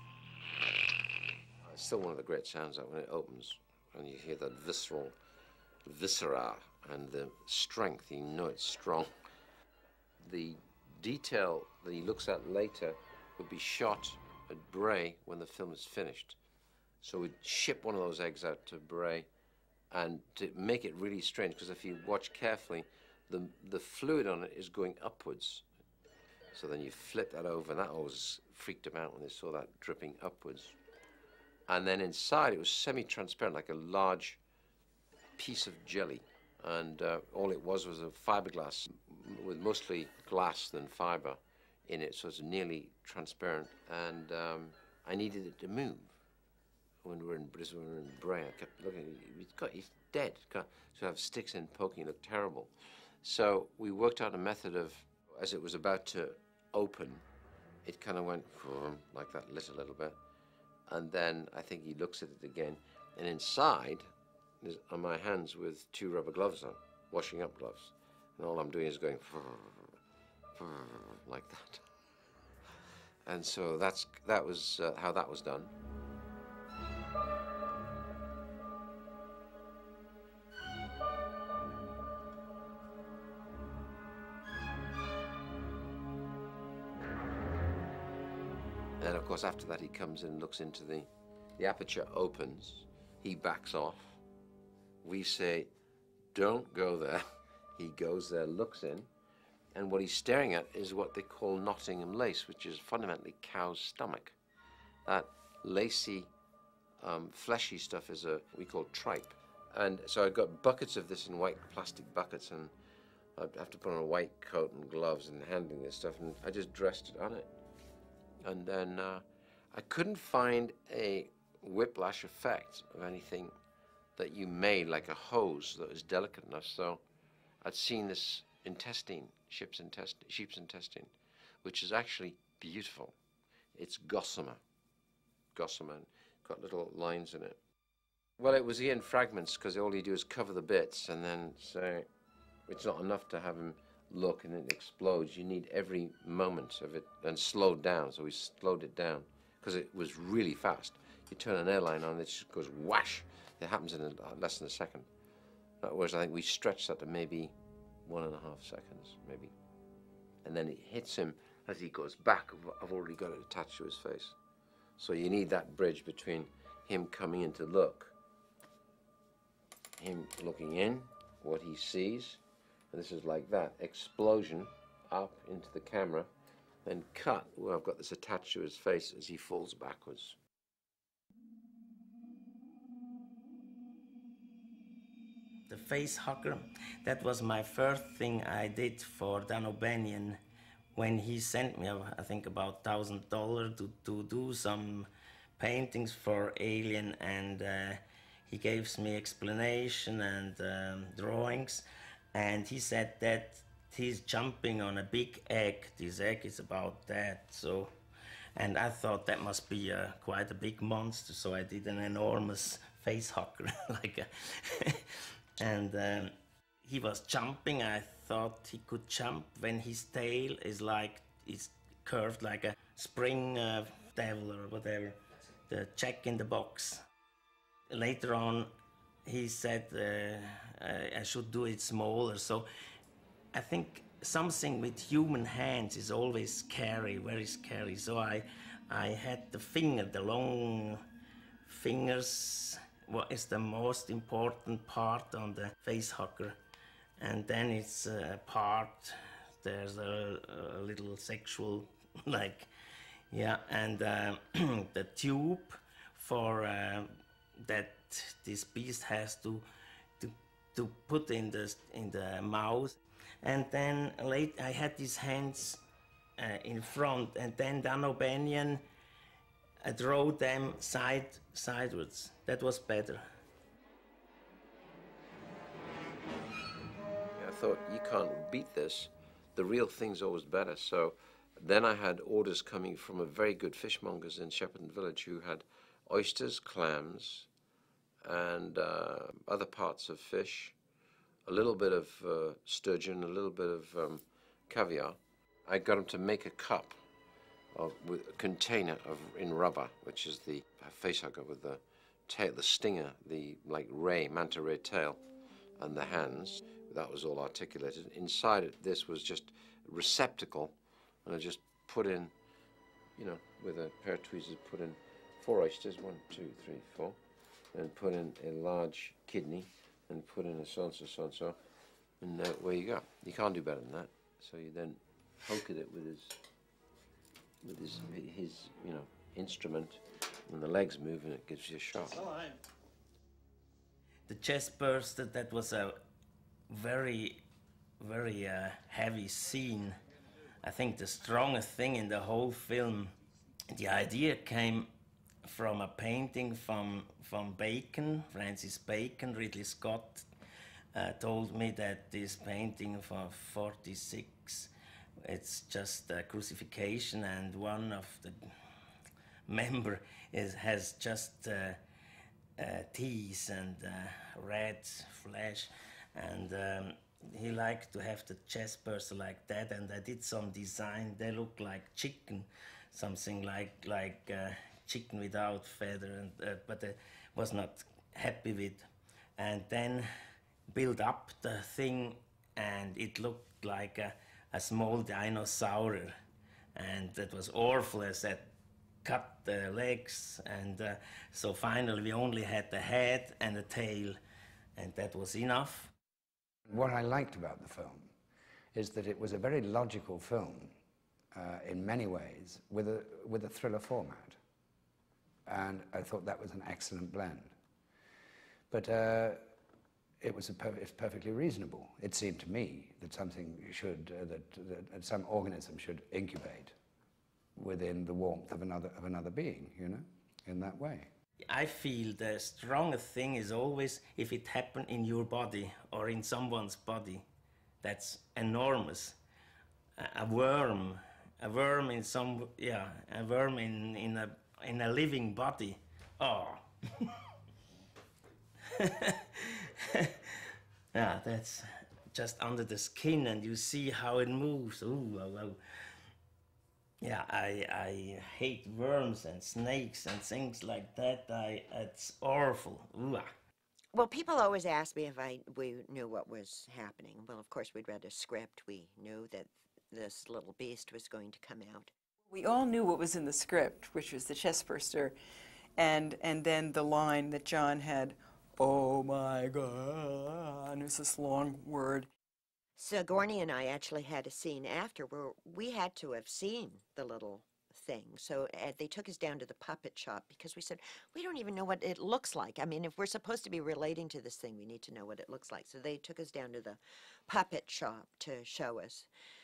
It's still one of the great sounds when it opens, and you hear that viscera, and the strength, you know it's strong. The detail that he looks at later would be shot at Bray when the film is finished. So we'd ship one of those eggs out to Bray, and to make it really strange, because if you watch carefully, the fluid on it is going upwards. So then you flip that over, and that always freaked them out when they saw that dripping upwards. And then inside, it was semi-transparent, like a large piece of jelly. And all it was a fiberglass with mostly glass than fiber in it, so it's nearly transparent. And I needed it to move. When we were in Brisbane, we were in Bray, I kept looking, he's dead. So have sticks in poking, it looked terrible. So we worked out a method of, as it was about to open, it kind of went like that, lit a little bit. And then I think he looks at it again. And inside are my hands with 2 rubber gloves on, washing up gloves. And all I'm doing is going like that. And so that was how that was done. And of course, after that, he comes in and looks into the aperture opens, he backs off. We say, don't go there. He goes there, looks in, and what he's staring at is what they call Nottingham lace, which is fundamentally cow's stomach. That lacy, fleshy stuff is we call tripe. And so I got buckets of this in white plastic buckets, and I have to put on a white coat and gloves and handling this stuff, and I just dressed it on it. And then I couldn't find a whiplash effect of anything that you made, like a hose that was delicate enough. So I'd seen this intestine, sheep's intestine, which is actually beautiful. It's gossamer, got little lines in it. Well, it was in fragments, because all you do is cover the bits and then say, it's not enough to have him look and it explodes. You need every moment of it, and slowed down. So we slowed it down because it was really fast. You turn an airline on, it just goes whash. It happens in less than a second. Whereas I think we stretched that to maybe 1.5 seconds, maybe. And then it hits him as he goes back. I've already got it attached to his face. So you need that bridge between him coming in to look, him looking in, what he sees, and this is like that, explosion up into the camera, then cut where I've got this attached to his face as he falls backwards. The face hugger, that was my first thing I did for Dan O'Banion when he sent me, I think, about $1,000 to do some paintings for Alien, and he gives me explanation and drawings, and he said that he's jumping on a big egg. This egg is about that, so, and I thought that must be quite a big monster, so I did an enormous face hugger, like a and he was jumping. I thought he could jump when his tail is curved like a spring devil or whatever, the Jack in the Box. Later on, he said I should do it smaller. So I think something with human hands is always scary, very scary. So I had the long fingers. What is the most important part on the face hugger, and then it's a part, there's a little sexual, like, yeah, and the tube for that this beast has to put in the mouth, and then I had these hands in front, and then Dan O'Banion draw them sideways. That was better. I thought, you can't beat this. The real thing's always better. So then I had orders coming from a very good fishmongers in Shepparton Village who had oysters, clams, and other parts of fish, a little bit of sturgeon, a little bit of caviar. I got them to make a cup with a container in rubber, which is the face hugger with the tail, the stinger, the manta ray tail, and the hands. That was all articulated. Inside it, this was just a receptacle, and I just put in, with a pair of tweezers, put in 4 oysters, 1, 2, 3, 4, and put in a large kidney, and put in a so-and-so, and where you go. You can't do better than that. So you then poke at it with his instrument, and the legs move, and it gives you a shot. The chest burster, that was a very, very heavy scene. I think the strongest thing in the whole film, the idea came from a painting from Bacon, Francis Bacon. Ridley Scott told me that this painting from 46, it's just a crucifixion, and one of the member has just teeth and red flesh, and he liked to have the chest burster like that, and I did some design. They look like chicken, something like chicken without feather, and but I was not happy with. And then build up the thing, and it looked like a small dinosaur, and that was awful as that cut the legs, and so finally we only had the head and the tail, and that was enough. What I liked about the film is that it was a very logical film in many ways with a thriller format, and I thought that was an excellent blend. But it's perfectly reasonable. It seemed to me that something should, that some organism should incubate within the warmth of another being, you know, in that way. I feel the strongest thing is always if it happened in your body or in someone's body. That's enormous. A worm in some, yeah, a worm in a living body. Oh. Yeah, that's just under the skin, and you see how it moves. Ooh, oh, oh. Yeah, I hate worms and snakes and things like that. It's awful. Ooh. Well, people always ask me if we knew what was happening. Well, of course, we'd read a script. We knew that this little beast was going to come out. We all knew what was in the script, which was the chest burster, and then the line that John had, "Oh my God," and it was this long word. Sigourney and I actually had a scene after where we had to have seen the little thing. So they took us down to the puppet shop because we said, we don't even know what it looks like. I mean, if we're supposed to be relating to this thing, we need to know what it looks like. So they took us down to the puppet shop to show us.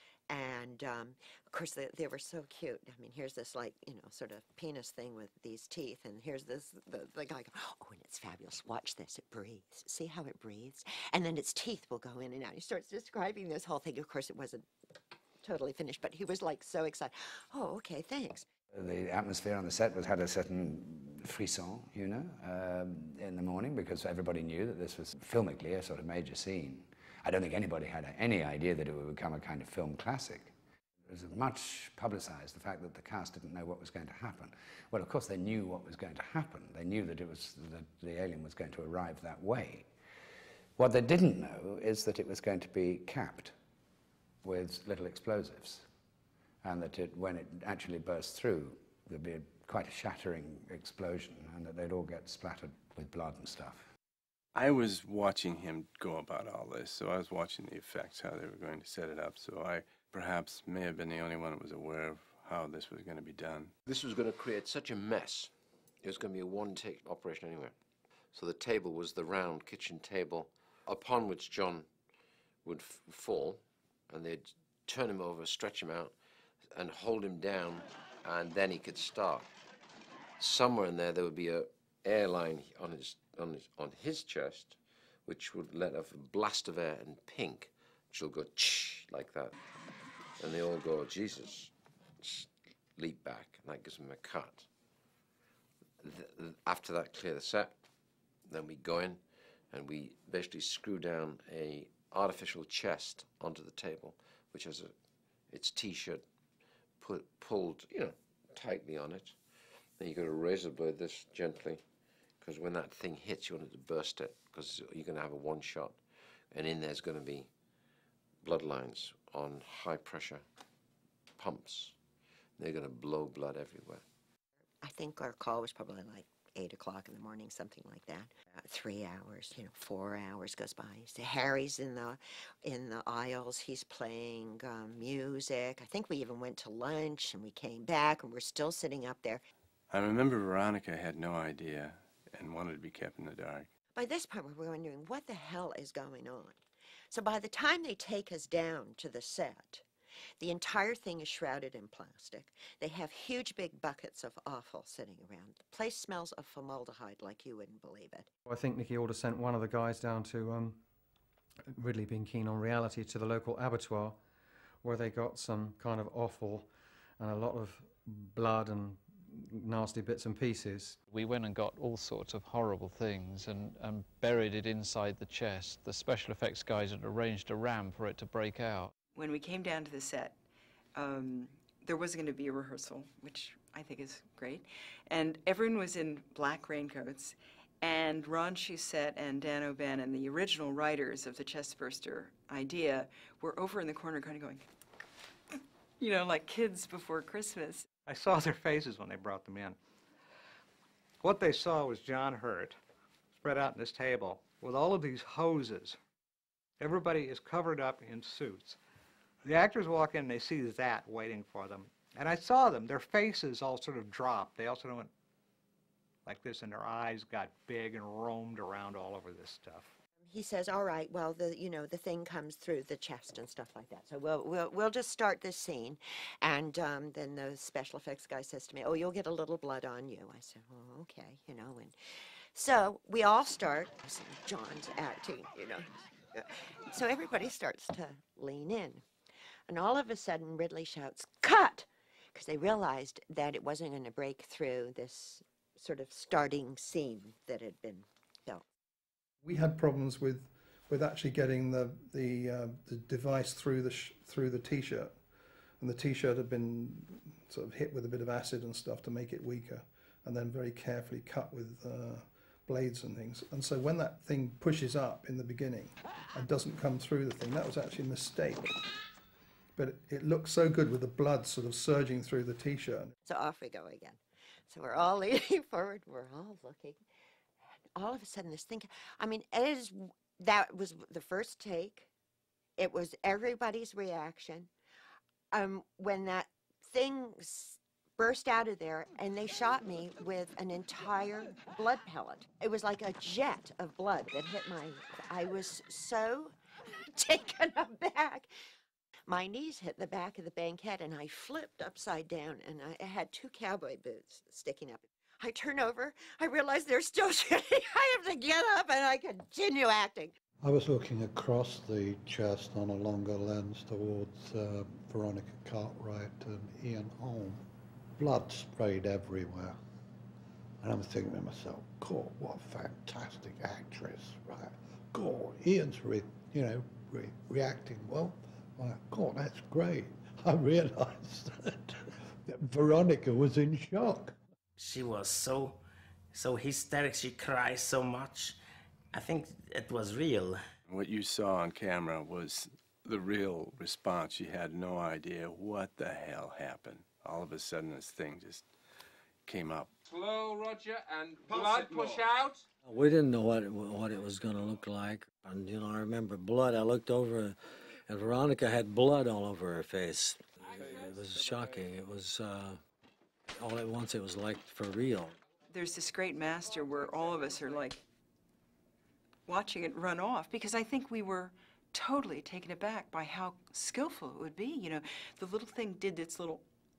And, of course, they were so cute. I mean, here's this, like, you know, sort of penis thing with these teeth. And here's this, the guy, oh, and it's fabulous. Watch this. It breathes. See how it breathes? And then its teeth will go in and out. He starts describing this whole thing. Of course, it wasn't totally finished, but he was, like, so excited. Oh, okay, thanks. The atmosphere on the set had a certain frisson, you know, in the morning, because everybody knew that this was filmically a sort of major scene. I don't think anybody had any idea that it would become a kind of film classic. It was much publicized, the fact that the cast didn't know what was going to happen. Well, of course, they knew what was going to happen. They knew that that the alien was going to arrive that way. What they didn't know is that it was going to be capped with little explosives, and that when it actually burst through, there'd be quite a shattering explosion, and that they'd all get splattered with blood and stuff. I was watching him go about all this, so I was watching the effects, how they were going to set it up, so I perhaps may have been the only one that was aware of how this was going to be done. This was going to create such a mess. It was going to be a one-take operation anyway. So the table was the round kitchen table upon which John would fall, and they'd turn him over, stretch him out, and hold him down, and then he could start. Somewhere in there would be a airline on his chest, which would let off a blast of air in pink, which will go ch like that, and they all go, Jesus, leap back, and that gives them a cut. After that, clear the set, then we go in, and we basically screw down a artificial chest onto the table, which has its T-shirt pulled, you know, tightly on it. Then you got a razor blade this gently, because when that thing hits, you want it to burst it, because you're going to have a one shot, and in there's going to be bloodlines on high pressure pumps. They're going to blow blood everywhere. I think our call was probably like 8 o'clock in the morning, something like that. 3 hours, 4 hours goes by. So Harry's in the aisles. He's playing music. I think we even went to lunch, and we came back, and we're still sitting up there. I remember Veronica had no idea and wanted to be kept in the dark. By this point, we were wondering, what the hell is going on? So by the time they take us down to the set, the entire thing is shrouded in plastic. They have huge big buckets of offal sitting around. The place smells of formaldehyde like you wouldn't believe it. I think Nicky Alder sent one of the guys down to, Ridley being keen on reality, to the local abattoir, where they got some kind of offal and a lot of blood and nasty bits and pieces. We went and got all sorts of horrible things and buried it inside the chest. The special effects guys had arranged a ram for it to break out. When we came down to the set, there was going to be a rehearsal, which I think is great, and everyone was in black raincoats, and Ron Shusett and Dan O'Bannon, the original writers of the Chestburster idea, were over in the corner kind of going, you know, like kids before Christmas. I saw their faces when they brought them in. What they saw was John Hurt spread out on this table with all of these hoses. Everybody is covered up in suits. The actors walk in and they see that waiting for them. And I saw them, their faces all sort of dropped. They all sort of went like this, and their eyes got big and roamed around all over this stuff. He says, all right, well, the thing comes through the chest and stuff like that. So we'll just start this scene. And then the special effects guy says to me, oh, you'll get a little blood on you. I said, oh, okay, you know. And so we all start, John's acting, you know. So everybody starts to lean in. And all of a sudden, Ridley shouts, cut! Because they realized that it wasn't going to break through this sort of starting scene that had been built. We had problems with actually getting the device through the T-shirt, and the T-shirt had been sort of hit with a bit of acid and stuff to make it weaker, and then very carefully cut with blades and things. And so when that thing pushes up in the beginning and doesn't come through the thing, that was actually a mistake. But it looked so good with the blood sort of surging through the T-shirt. So off we go again. So we're all leaning forward, we're all looking. And all of a sudden this thing, I mean, that was the first take. It was everybody's reaction. When that thing burst out of there, and they shot me with an entire blood pellet. It was like a jet of blood that hit I was so taken aback. My knees hit the back of the banquette, and I flipped upside down, and I had 2 cowboy boots sticking up. I turn over, I realize they're still shooting. I have to get up, and I continue acting. I was looking across the chest on a longer lens towards Veronica Cartwright and Ian Holm. Blood sprayed everywhere. And I'm thinking to myself, God, what a fantastic actress, right? God, Ian's reacting well. God, that's great. I realized that Veronica was in shock. She was so hysterical. She cried so much. I think it was real. What you saw on camera was the real response. She had no idea what the hell happened. All of a sudden, this thing just came up. Slow, Roger, and blood push out. We didn't know what it was going to look like. And, you know, I remember blood. I looked over, and Veronica had blood all over her face. It was shocking. It was, all at once, it was like for real. There's this great master where all of us are like watching it run off, because I think we were totally taken aback by how skillful it would be. You know, the little thing did its little,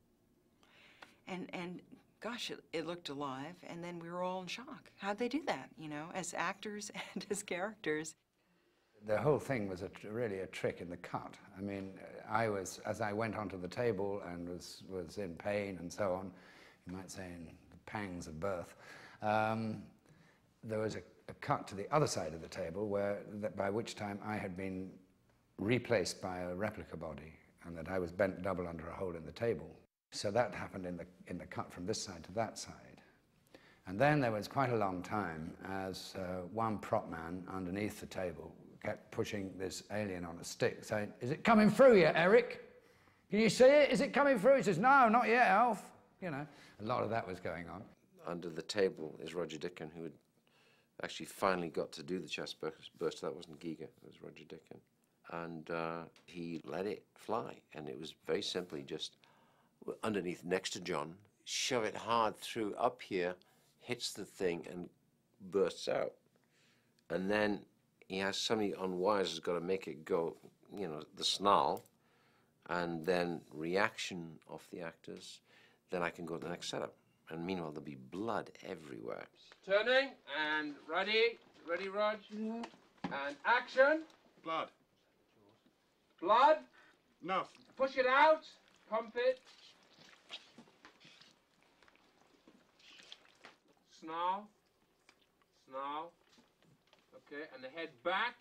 and gosh, it looked alive, and then we were all in shock. How'd they do that, you know, as actors and as characters? The whole thing was really a trick in the cut. I mean, as I went onto the table and was in pain and so on, you might say in the pangs of birth, there was a cut to the other side of the table by which time I had been replaced by a replica body, and that I was bent double under a hole in the table. So that happened in the cut from this side to that side. And then there was quite a long time as one prop man underneath the table kept pushing this alien on a stick, saying, "Is it coming through yet, Eric? Can you see it? Is it coming through?" He says, "No, not yet, Alf." You know, a lot of that was going on. Under the table is Roger Deakins, who had actually finally got to do the chest burst. That wasn't Giger, it was Roger Deakins. And he let it fly, and it was very simply just underneath, next to John, shove it hard through up here, hits the thing and bursts out. And then he has somebody on wires who's got to make it go, you know, the snarl, and then reaction of the actors, then I can go to the next setup. And meanwhile, there'll be blood everywhere. Turning and ready. Ready, Rog? And action. Blood. Blood. Enough. Push it out. Pump it. Snarl. Snarl. Okay, and the head back.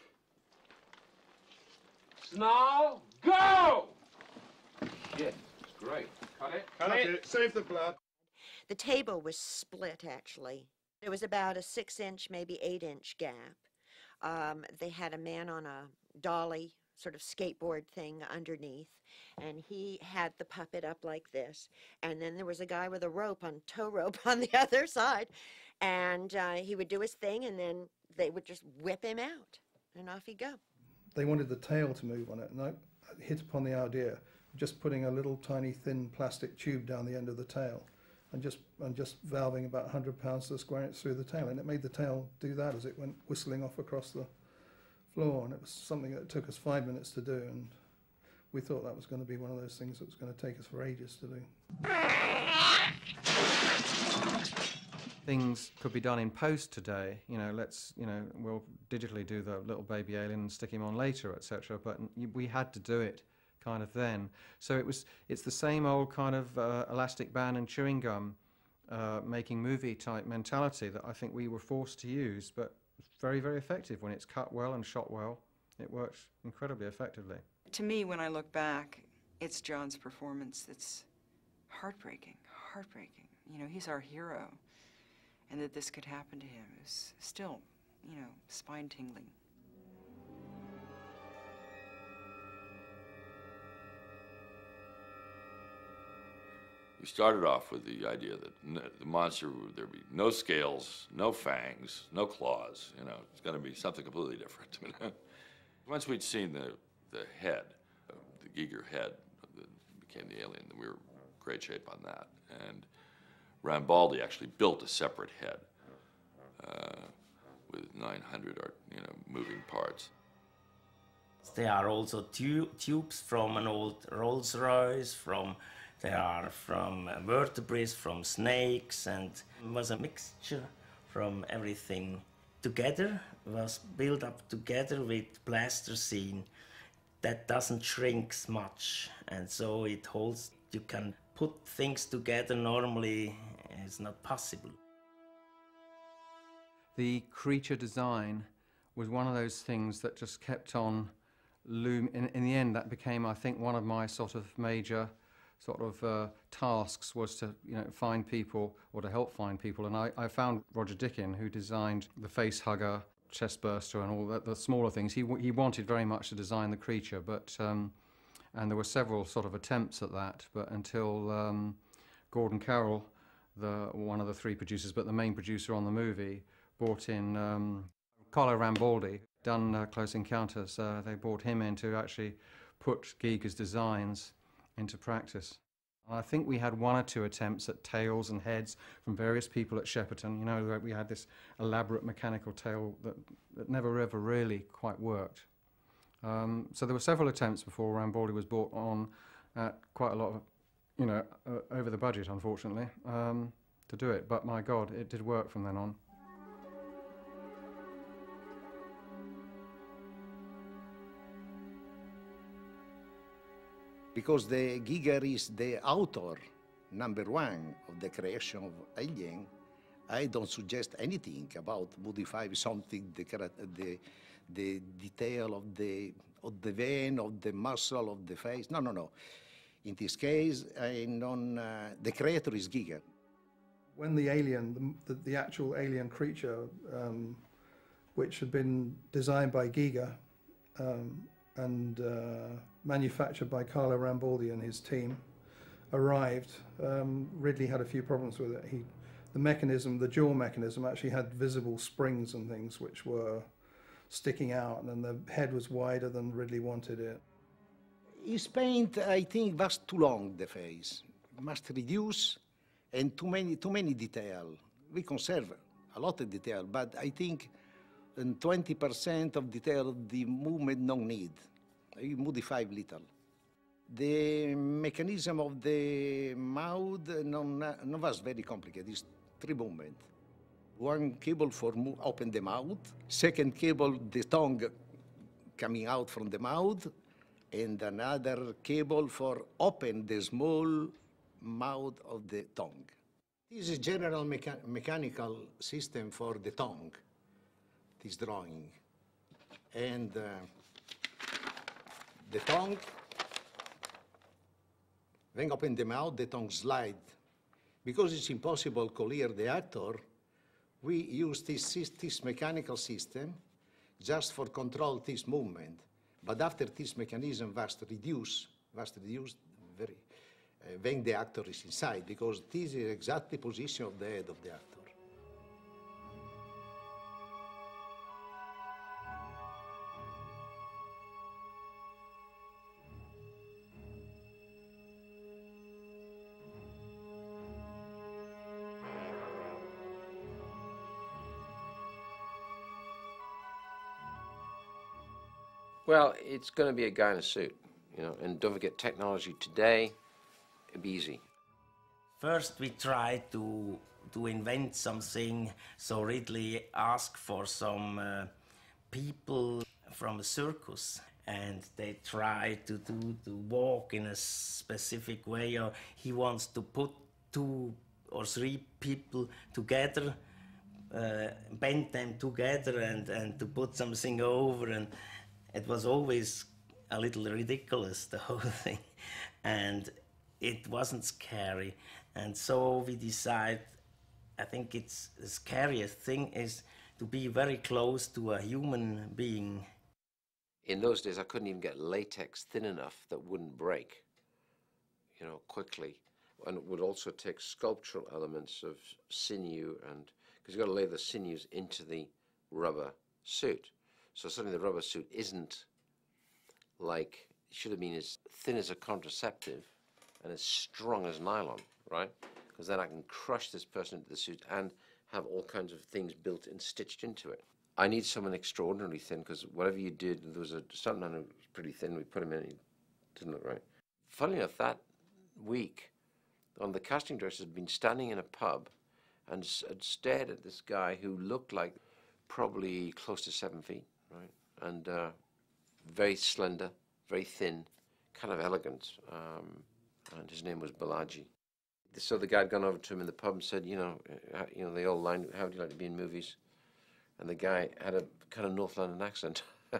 Snarl. Go! Yeah, it's great. Cut it. Cut it. Save the blood. The table was split, actually. There was about a 6-inch, maybe 8-inch gap. They had a man on a dolly, sort of skateboard thing underneath, and he had the puppet up like this. And then there was a guy with a rope, on tow rope, on the other side. And he would do his thing, and then they would just whip him out, and off he'd go. They wanted the tail to move on it, and I hit upon the idea of just putting a little tiny thin plastic tube down the end of the tail, and just valving about 100 pounds to the square inch through the tail, and it made the tail do that as it went whistling off across the floor. And it was something that took us 5 minutes to do, and we thought that was going to be one of those things that was going to take us for ages to do. Things could be done in post today. You know, we'll digitally do the little baby alien and stick him on later, etc. But we had to do it kind of then. So it's the same old kind of elastic band and chewing gum making movie type mentality that I think we were forced to use, but it's very, very effective when it's cut well and shot well. It works incredibly effectively. To me, when I look back, it's John's performance that's heartbreaking, heartbreaking. You know, he's our hero. And that this could happen to him is still, you know, spine-tingling. We started off with the idea that the monster, there'd be no scales, no fangs, no claws. You know, it's going to be something completely different. Once we'd seen the head, the Giger head that became the alien, we were in great shape on that. And Rambaldi actually built a separate head with 900 moving parts. There are also tubes from an old Rolls-Royce, there are from vertebrates, from snakes, and it was a mixture from everything together, was built up together with plasticine that doesn't shrink much, and so it holds. You can put things together normally. It's not possible. The creature design was one of those things that just kept on looming. In the end, that became, I think, one of my sort of major tasks was to find people, or to help find people. And I found Roger Dickin, who designed the face hugger, chest burster, and all that, the smaller things. He wanted very much to design the creature, but and there were several sort of attempts at that, but until Gordon Carroll, one of the three producers, but the main producer on the movie, brought in Carlo Rambaldi, done Close Encounters. They brought him in to actually put Giger's designs into practice. I think we had one or two attempts at tails and heads from various people at Shepperton. You know, we had this elaborate mechanical tail that never ever really quite worked. So there were several attempts before Rambaldi was brought on at quite a lot of, over the budget, unfortunately, to do it. But my God, it did work from then on. Because the Giger is the author, #1 of the creation of Alien, I don't suggest anything about modify something, the detail of the vein, of the muscle, of the face. No, no, no. In this case, the creator is Giger. When the alien, the actual alien creature, which had been designed by Giger and manufactured by Carlo Rambaldi and his team, arrived, Ridley had a few problems with it. The mechanism, the jaw mechanism, actually had visible springs and things which were sticking out, and the head was wider than Ridley wanted it. His paint, I think, was too long, the face. Must reduce, and too many detail. We conserve a lot of detail, but I think and 20% of detail the movement no need. You modify little. The mechanism of the mouth non was very complicated. It's 3 movements. One cable for open the mouth, second cable the tongue coming out from the mouth, and another cable for open the small mouth of the tongue. This is general mechanical system for the tongue, this drawing. And the tongue, when open the mouth, the tongue slide. Because it's impossible to clear the actor, we use this mechanical system just for control this movement. But after this mechanism was reduced very, when the actor is inside, because this is exactly the position of the head of the actor. Well, it's going to be a guy in a suit, you know, and don't forget technology today, it'd be easy. First we tried to invent something, so Ridley asked for some people from a circus, and they tried to walk in a specific way, or he wants to put 2 or 3 people together, bend them together and to put something over, and it was always a little ridiculous, the whole thing, and it wasn't scary. And so we decided, I think it's the scariest thing is to be very close to a human being. In those days, I couldn't even get latex thin enough that wouldn't break, you know, quickly. And it would also take sculptural elements of sinew, and because you've got to lay the sinews into the rubber suit. So suddenly the rubber suit isn't like, it should have been as thin as a contraceptive and as strong as nylon, right? Because then I can crush this person into the suit and have all kinds of things built and stitched into it. I need someone extraordinarily thin, because whatever you did, there was a stuntman who was pretty thin, we put him in, it didn't look right. Funnily enough, that week, one of the casting directors had been standing in a pub and had stared at this guy who looked like probably close to 7 feet, right? And very slender, very thin, kind of elegant, and his name was Balaji. So the guy had gone over to him in the pub and said, you know, the old line, how do you like to be in movies? And the guy had a kind of North London accent,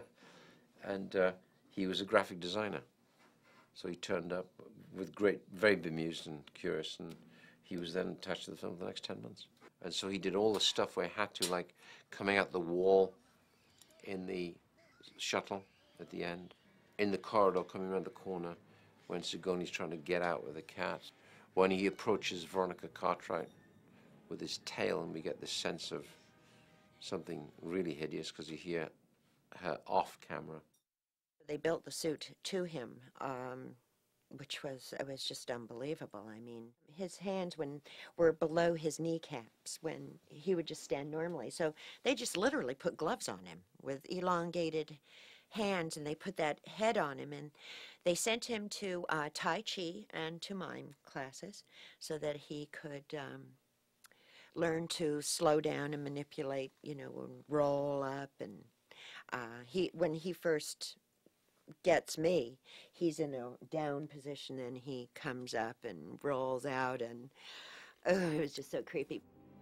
and he was a graphic designer. So he turned up with very bemused and curious, and he was then attached to the film for the next 10 months. And so he did all the stuff where he had to, like coming out the wall in the shuttle at the end, in the corridor coming around the corner when Sigoni's trying to get out with a cat, when he approaches Veronica Cartwright with his tail, and we get this sense of something really hideous because you hear her off camera. They built the suit to him, which was just unbelievable. I mean, his hands were below his kneecaps when he would just stand normally. So they just literally put gloves on him with elongated hands, and they put that head on him, and they sent him to Tai Chi and to mime classes so that he could learn to slow down and manipulate, you know, and roll up. And when he first gets me, he's in a down position, and he comes up and rolls out, and it was just so creepy.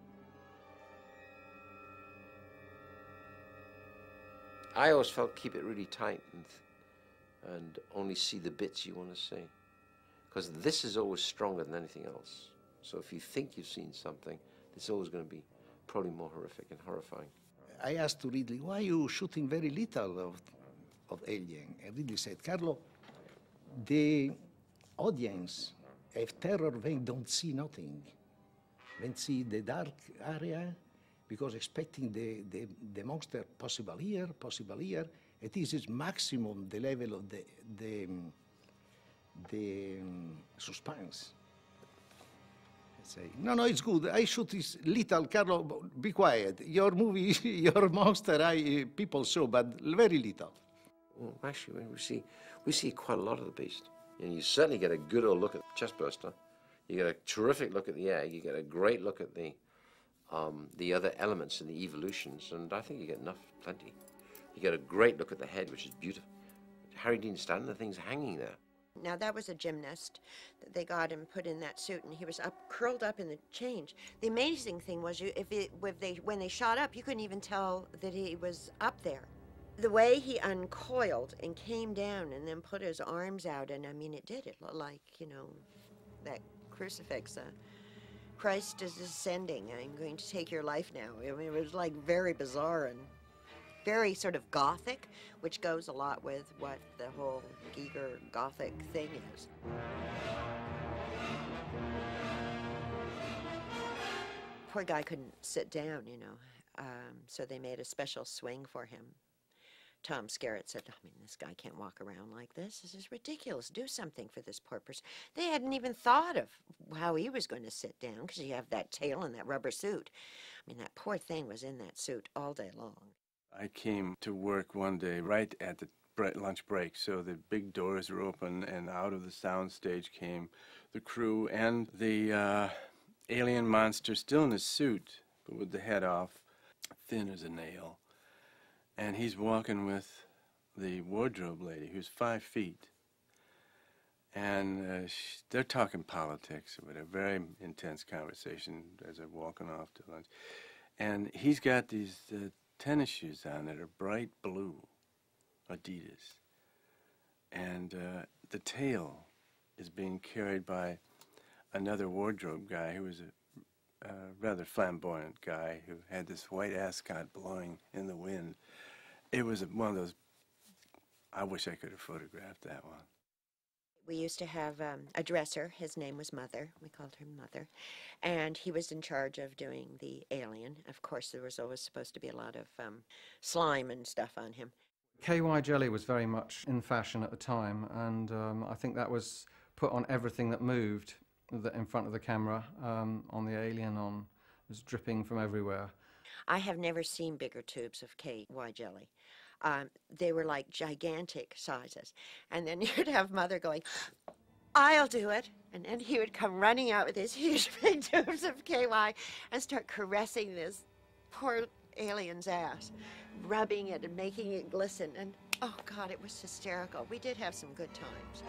I always felt keep it really tight and only see the bits you want to see, because this is always stronger than anything else. So if you think you've seen something, it's always going to be probably more horrific and horrifying. I asked to Ridley, why are you shooting very little of Alien? And Ridley said, Carlo, the audience have terror when they don't see nothing. When see the dark area, because expecting the monster possible here, and this is maximum the level of the suspense. say, no, no, it's good. I shoot this little, Carlo, be quiet. Your movie, your monster, people saw, but very little. Well, actually, we see quite a lot of the beast. And you certainly get a good old look at the chestburster. You get a terrific look at the egg. You get a great look at the other elements and the evolutions. And I think you get plenty. You get a great look at the head, which is beautiful. Harry Dean Stanton, the thing's hanging there. Now, that was a gymnast that they got him put in that suit, and he was curled up in the change. The amazing thing was, when they shot up, you couldn't even tell that he was up there. The way he uncoiled and came down and then put his arms out, and I mean, it looked like, you know, that crucifix. Christ is ascending. I'm going to take your life now. I mean, it was like very bizarre and very sort of Gothic, which goes a lot with what the whole Giger Gothic thing is. Poor guy couldn't sit down, you know, so they made a special swing for him. Tom Skerritt said, I mean, this guy can't walk around like this. This is ridiculous. Do something for this poor person. They hadn't even thought of how he was going to sit down, because you have that tail and that rubber suit. I mean, that poor thing was in that suit all day long. I came to work one day right at the lunch break, so the big doors were open, and out of the sound stage came the crew and the alien monster still in his suit, but with the head off, thin as a nail. And he's walking with the wardrobe lady, who's 5 feet. And they're talking politics, with a very intense conversation as they're walking off to lunch. And he's got these tennis shoes on that are bright blue, Adidas. And the tail is being carried by another wardrobe guy who was a rather flamboyant guy who had this white ascot blowing in the wind. It was one of those, I wish I could have photographed that one. We used to have a dresser. His name was Mother. We called her Mother. And he was in charge of doing the alien. Of course, there was always supposed to be a lot of slime and stuff on him. KY jelly was very much in fashion at the time, and I think that was put on everything that moved in front of the camera, on the alien, it was dripping from everywhere. I have never seen bigger tubes of KY jelly. They were like gigantic sizes. And then you'd have Mother going, I'll do it. And then he would come running out with his huge big tubes of KY and start caressing this poor alien's ass, rubbing it and making it glisten. And oh God, it was hysterical. We did have some good times.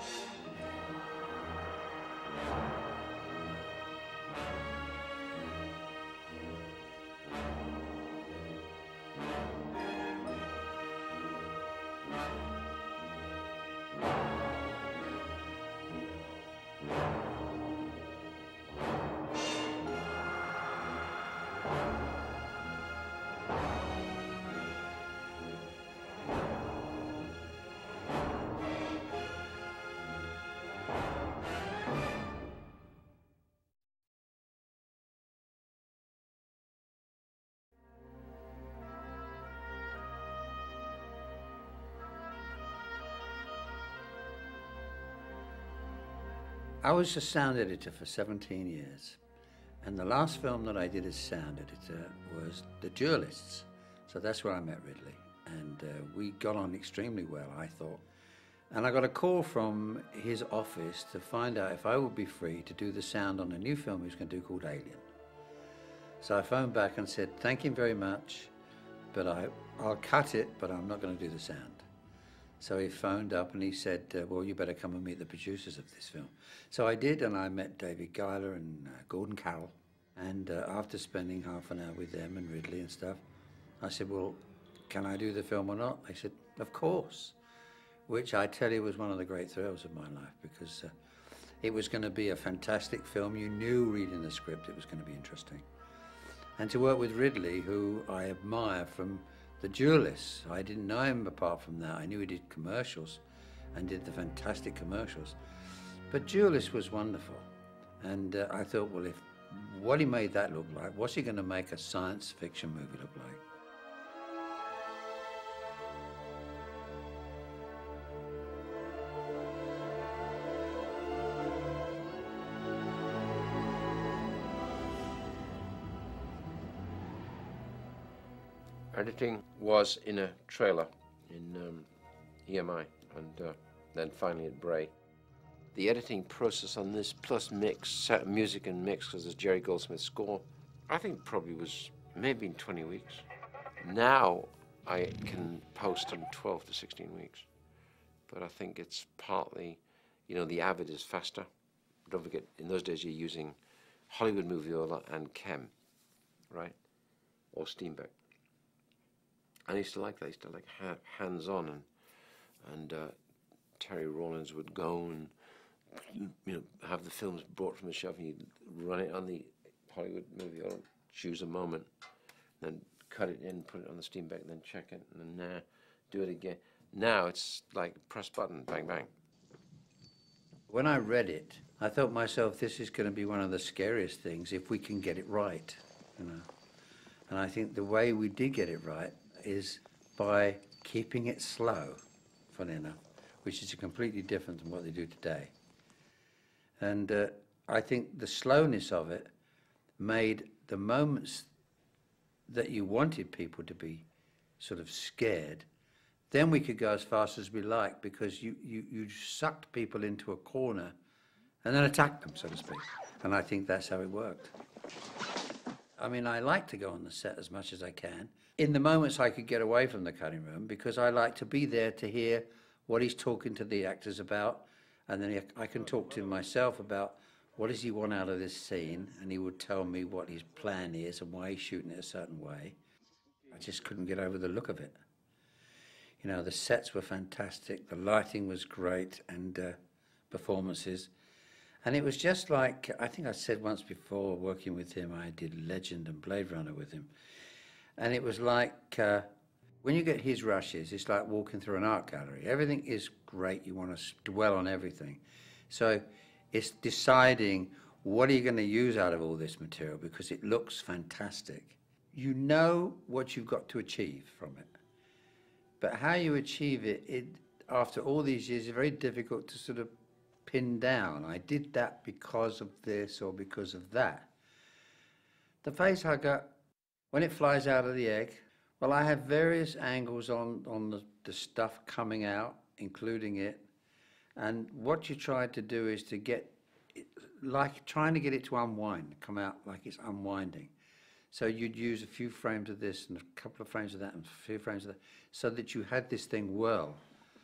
I was a sound editor for 17 years, and the last film that I did as sound editor was The Duelists. So that's where I met Ridley, and we got on extremely well, I thought. And I got a call from his office to find out if I would be free to do the sound on a new film he was going to do called Alien. So I phoned back and said, thank him very much, but I'll cut it, but I'm not going to do the sound. So he phoned up and he said, well, you better come and meet the producers of this film. So I did, and I met David Giler and Gordon Carroll. And after spending half an hour with them and Ridley and stuff, I said, well, can I do the film or not? They said, of course. Which I tell you was one of the great thrills of my life, because it was going to be a fantastic film. You knew reading the script it was going to be interesting. And to work with Ridley, who I admire from The Duelists. I didn't know him apart from that. I knew he did commercials and did the fantastic commercials. But Duelists was wonderful. And I thought, well, if what he made that look like, what's he going to make a science fiction movie look like? Editing was in a trailer in EMI and then finally at Bray. The editing process on this plus mix, music and mix, because it's Jerry Goldsmith's score, I think probably was maybe in 20 weeks. Now I can post in 12 to 16 weeks. But I think it's partly, you know, the Avid is faster. Don't forget, in those days you're using Hollywood Moviola and Chem, right? Or Steenbeck. I used to like that. I used to like hands-on, and Terry Rawlins would go and, you know, have the films brought from the shelf, and you'd run it on the Hollywood Moviola, choose a moment, then cut it in, put it on the Steenbeck, and then check it, and then do it again. Now it's like press button, bang, bang. When I read it, I thought myself, this is going to be one of the scariest things if we can get it right, you know. And I think the way we did get it right is by keeping it slow, funny enough, which is completely different than what they do today. And I think the slowness of it made the moments that you wanted people to be sort of scared, then we could go as fast as we like, because you sucked people into a corner and then attacked them, so to speak. And I think that's how it worked. I mean, I like to go on the set as much as I can. In the moments I could get away from the cutting room, because I like to be there to hear what he's talking to the actors about, and then I can talk to him myself about what does he want out of this scene, and he would tell me what his plan is and why he's shooting it a certain way. I just couldn't get over the look of it. You know, the sets were fantastic, the lighting was great, and performances. And it was just like, I think I said once before, working with him, I did Legend and Blade Runner with him. And it was like, when you get his rushes, it's like walking through an art gallery. Everything is great, you want to dwell on everything. So it's deciding what are you going to use out of all this material, because it looks fantastic. You know what you've got to achieve from it. But how you achieve it, after all these years, is very difficult to sort of pin down. I did that because of this or because of that. The face hugger, when it flies out of the egg, well, I have various angles on the stuff coming out, including it. And what you try to do is to get, like trying to get it to unwind, come out like it's unwinding. So you'd use a few frames of this and a couple of frames of that and a few frames of that, so that you had this thing whirl.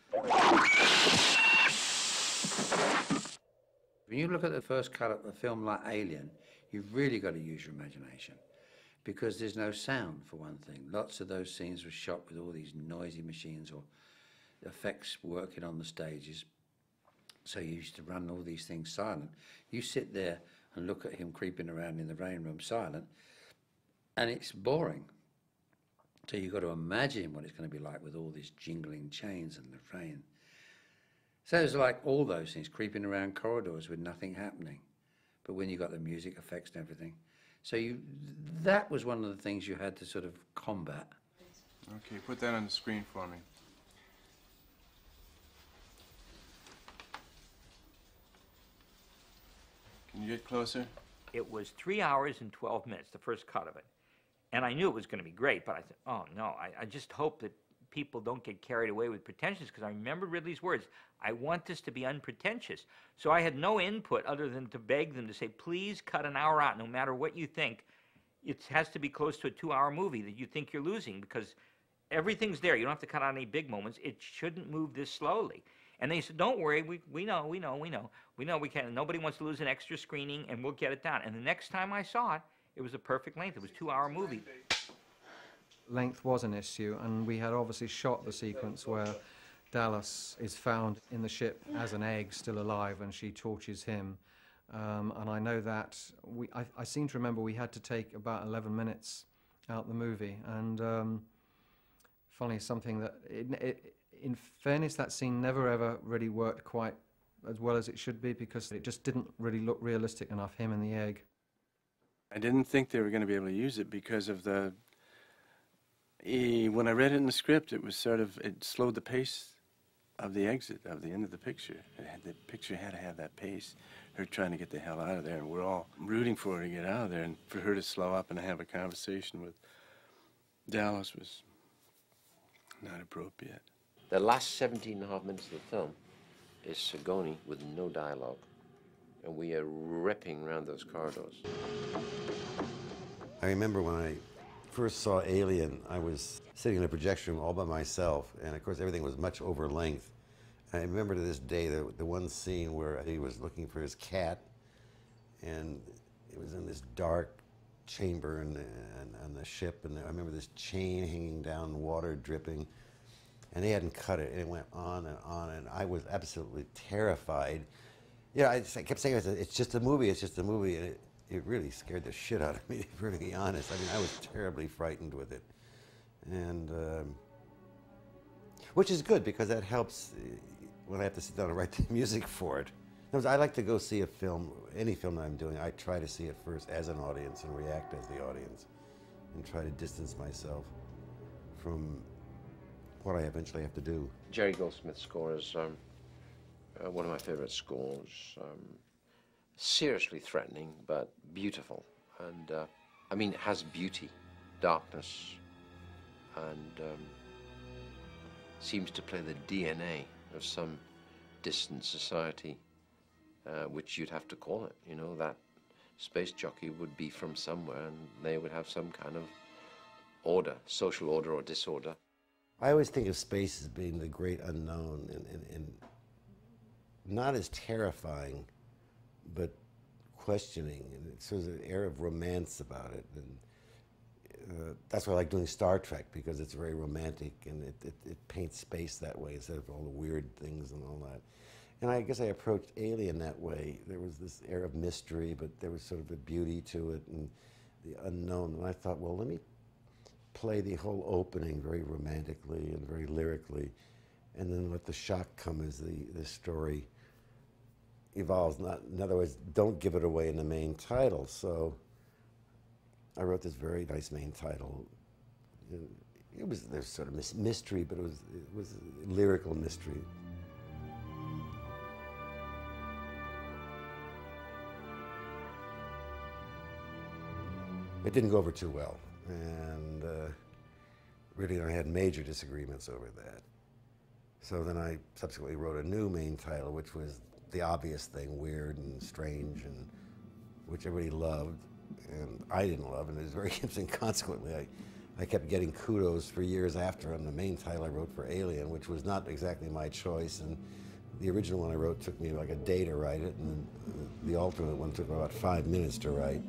When you look at the first cut of a film like Alien, you've really got to use your imagination, because there's no sound, for one thing. Lots of those scenes were shot with all these noisy machines or effects working on the stages. So you used to run all these things silent. You sit there and look at him creeping around in the rain room silent, and it's boring. So you've got to imagine what it's going to be like with all these jingling chains and the rain. So it's like all those things, creeping around corridors with nothing happening. But when you got the music effects and everything. So that was one of the things you had to sort of combat. Okay, put that on the screen for me. Can you get closer? It was 3 hours and 12 minutes, the first cut of it. And I knew it was going to be great, but I said, oh no, I just hope that people don't get carried away with pretensions, because I remember Ridley's words, I want this to be unpretentious. So I had no input other than to beg them to say, please cut an hour out, no matter what you think. It has to be close to a 2-hour movie that you think you're losing, because everything's there. You don't have to cut out any big moments. It shouldn't move this slowly. And they said, don't worry, we know we can. Nobody wants to lose an extra screening, and we'll get it down. And the next time I saw it, it was a perfect length. It was a 2-hour movie. Length was an issue, and we had obviously shot the sequence where Dallas is found in the ship as an egg, still alive, and she tortures him. And I know that I seem to remember we had to take about 11 minutes out the movie. And funny, something that, in fairness, that scene never ever really worked quite as well as it should be, because it just didn't really look realistic enough, him and the egg. I didn't think they were going to be able to use it because of the... When I read it in the script, it was sort of, it slowed the pace of the exit, of the end of the picture. The picture had to have that pace, her trying to get the hell out of there, and we're all rooting for her to get out of there, and for her to slow up and have a conversation with Dallas was not appropriate. The last 17.5 minutes of the film is Sigourney with no dialogue, and we are ripping around those corridors. I remember when I first saw Alien, I was sitting in a projection room all by myself, and of course everything was much over length. I remember to this day the one scene where he was looking for his cat, and it was in this dark chamber on the ship, and I remember this chain hanging down, water dripping, and they hadn't cut it, and it went on, and I was absolutely terrified. Yeah, I kept saying, it's just a movie, it's just a movie, and it really scared the shit out of me, to be honest. I mean, I was terribly frightened with it. And, which is good, because that helps when I have to sit down and write the music for it. In other words, I like to go see a film, any film that I'm doing, I try to see it first as an audience and react as the audience, and try to distance myself from what I eventually have to do. Jerry Goldsmith's score is one of my favorite scores. Seriously threatening, but beautiful. And, I mean, it has beauty, darkness, and seems to play the DNA of some distant society, which you'd have to call it. You know, that space jockey would be from somewhere, and they would have some kind of order, social order or disorder. I always think of space as being the great unknown, and not as terrifying, but questioning, and there's an air of romance about it. And that's why I like doing Star Trek, because it's very romantic, and it paints space that way instead of all the weird things and all that. And I guess I approached Alien that way. There was this air of mystery, but there was sort of a beauty to it and the unknown. And I thought, well, let me play the whole opening very romantically and very lyrically, and then let the shock come as the story evolves. In other words, don't give it away in the main title. So I wrote this very nice main title. There's sort of mystery, but it was lyrical mystery. It didn't go over too well, and really I had major disagreements over that. So then I subsequently wrote a new main title, which was the obvious thing, weird and strange, and which everybody loved, and I didn't love, and it was very interesting. Consequently, I kept getting kudos for years after on the main title I wrote for Alien, which was not exactly my choice, and the original one I wrote took me like a day to write it, and the alternate one took about 5 minutes to write.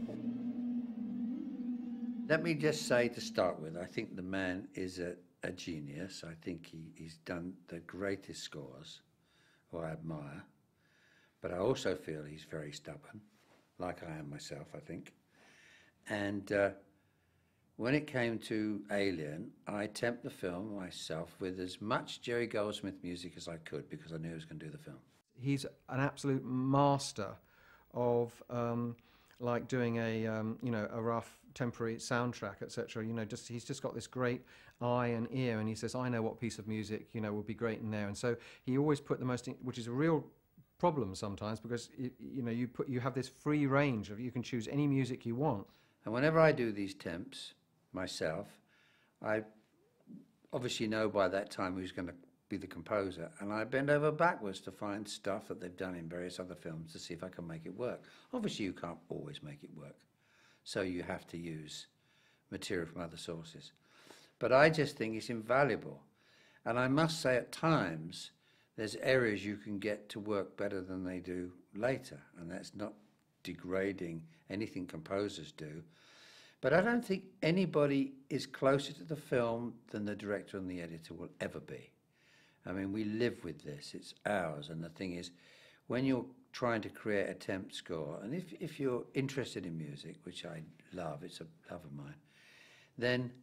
Let me just say to start with, I think the man is a genius. I think he's done the greatest scores, who I admire. But I also feel he's very stubborn, like I am myself, I think. And when it came to Alien, I temped the film myself with as much Jerry Goldsmith music as I could, because I knew he was going to do the film. He's an absolute master of like doing a a rough temporary soundtrack, etc. He's just got this great eye and ear, and he says, I know what piece of music would be great in there. And so he always put the most, which is a real problem sometimes, because you have this free range of, you can choose any music you want. And whenever I do these temps myself, I obviously know by that time who's going to be the composer, and I bend over backwards to find stuff that they've done in various other films to see if I can make it work. Obviously you can't always make it work, so you have to use material from other sources. But I just think it's invaluable. And I must say, at times there's areas you can get to work better than they do later, and that's not degrading anything composers do. But I don't think anybody is closer to the film than the director and the editor will ever be. I mean, we live with this, it's ours. And the thing is, when you're trying to create a temp score, and if you're interested in music, which I love, it's a love of mine, then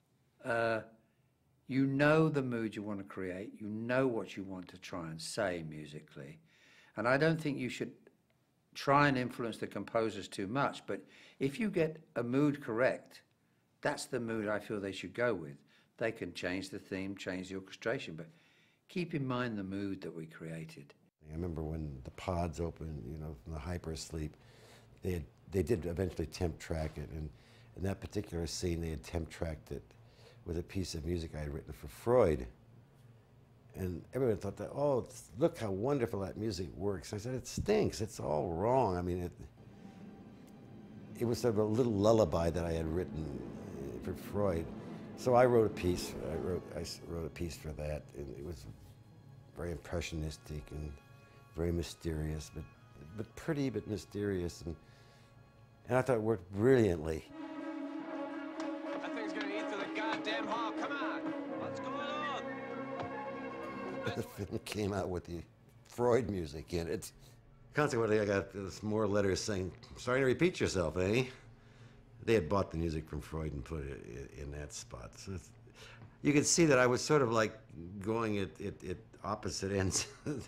you know the mood you want to create, you know what you want to try and say musically. And I don't think you should try and influence the composers too much, but if you get a mood correct, that's the mood I feel they should go with. They can change the theme, change the orchestration, but keep in mind the mood that we created. I remember when the pods opened, from the hypersleep, they did eventually temp track it, and in that particular scene they had temp tracked it was a piece of music I had written for Freud. And everyone thought that, oh, look how wonderful that music works. I said, it stinks. It's all wrong. I mean, it was sort of a little lullaby that I had written for Freud. So I wrote a piece. I wrote a piece for that, and it was very impressionistic and very mysterious, but pretty, but mysterious, and I thought it worked brilliantly. That thing's gonna eat through the goddamn hall. Come on, what's going on? The film came out with the Freud music in it. Consequently, I got more letters saying, "Sorry to repeat yourself, eh?" They had bought the music from Freud and put it in that spot. So you could see that I was sort of like going at opposite ends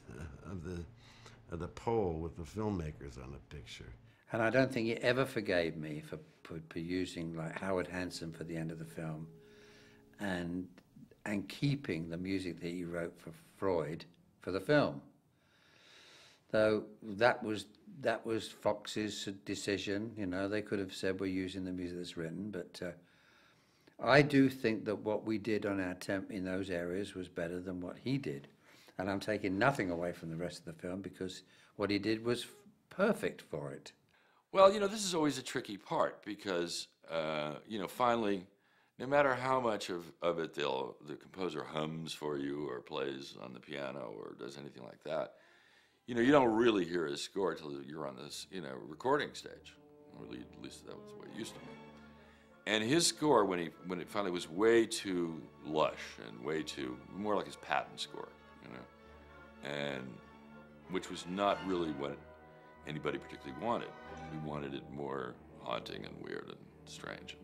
of the pole with the filmmakers on the picture. And I don't think he ever forgave me for using like Howard Hanson for the end of the film, and keeping the music that he wrote for Freud for the film. Though that was Fox's decision. You know, they could have said we're using the music that's written, but I do think that what we did on our temp in those areas was better than what he did. And I'm taking nothing away from the rest of the film because what he did was perfect for it. Well, you know, this is always a tricky part because, you know, finally, no matter how much of it the composer hums for you or plays on the piano or does anything like that, you know, you don't really hear his score till you're on this, you know, recording stage. Or at least that was the way it used to be. And his score, when it finally was way too lush and way too, more like his Patton score, you know, and which was not really what anybody particularly wanted. We wanted it more haunting and weird and strange,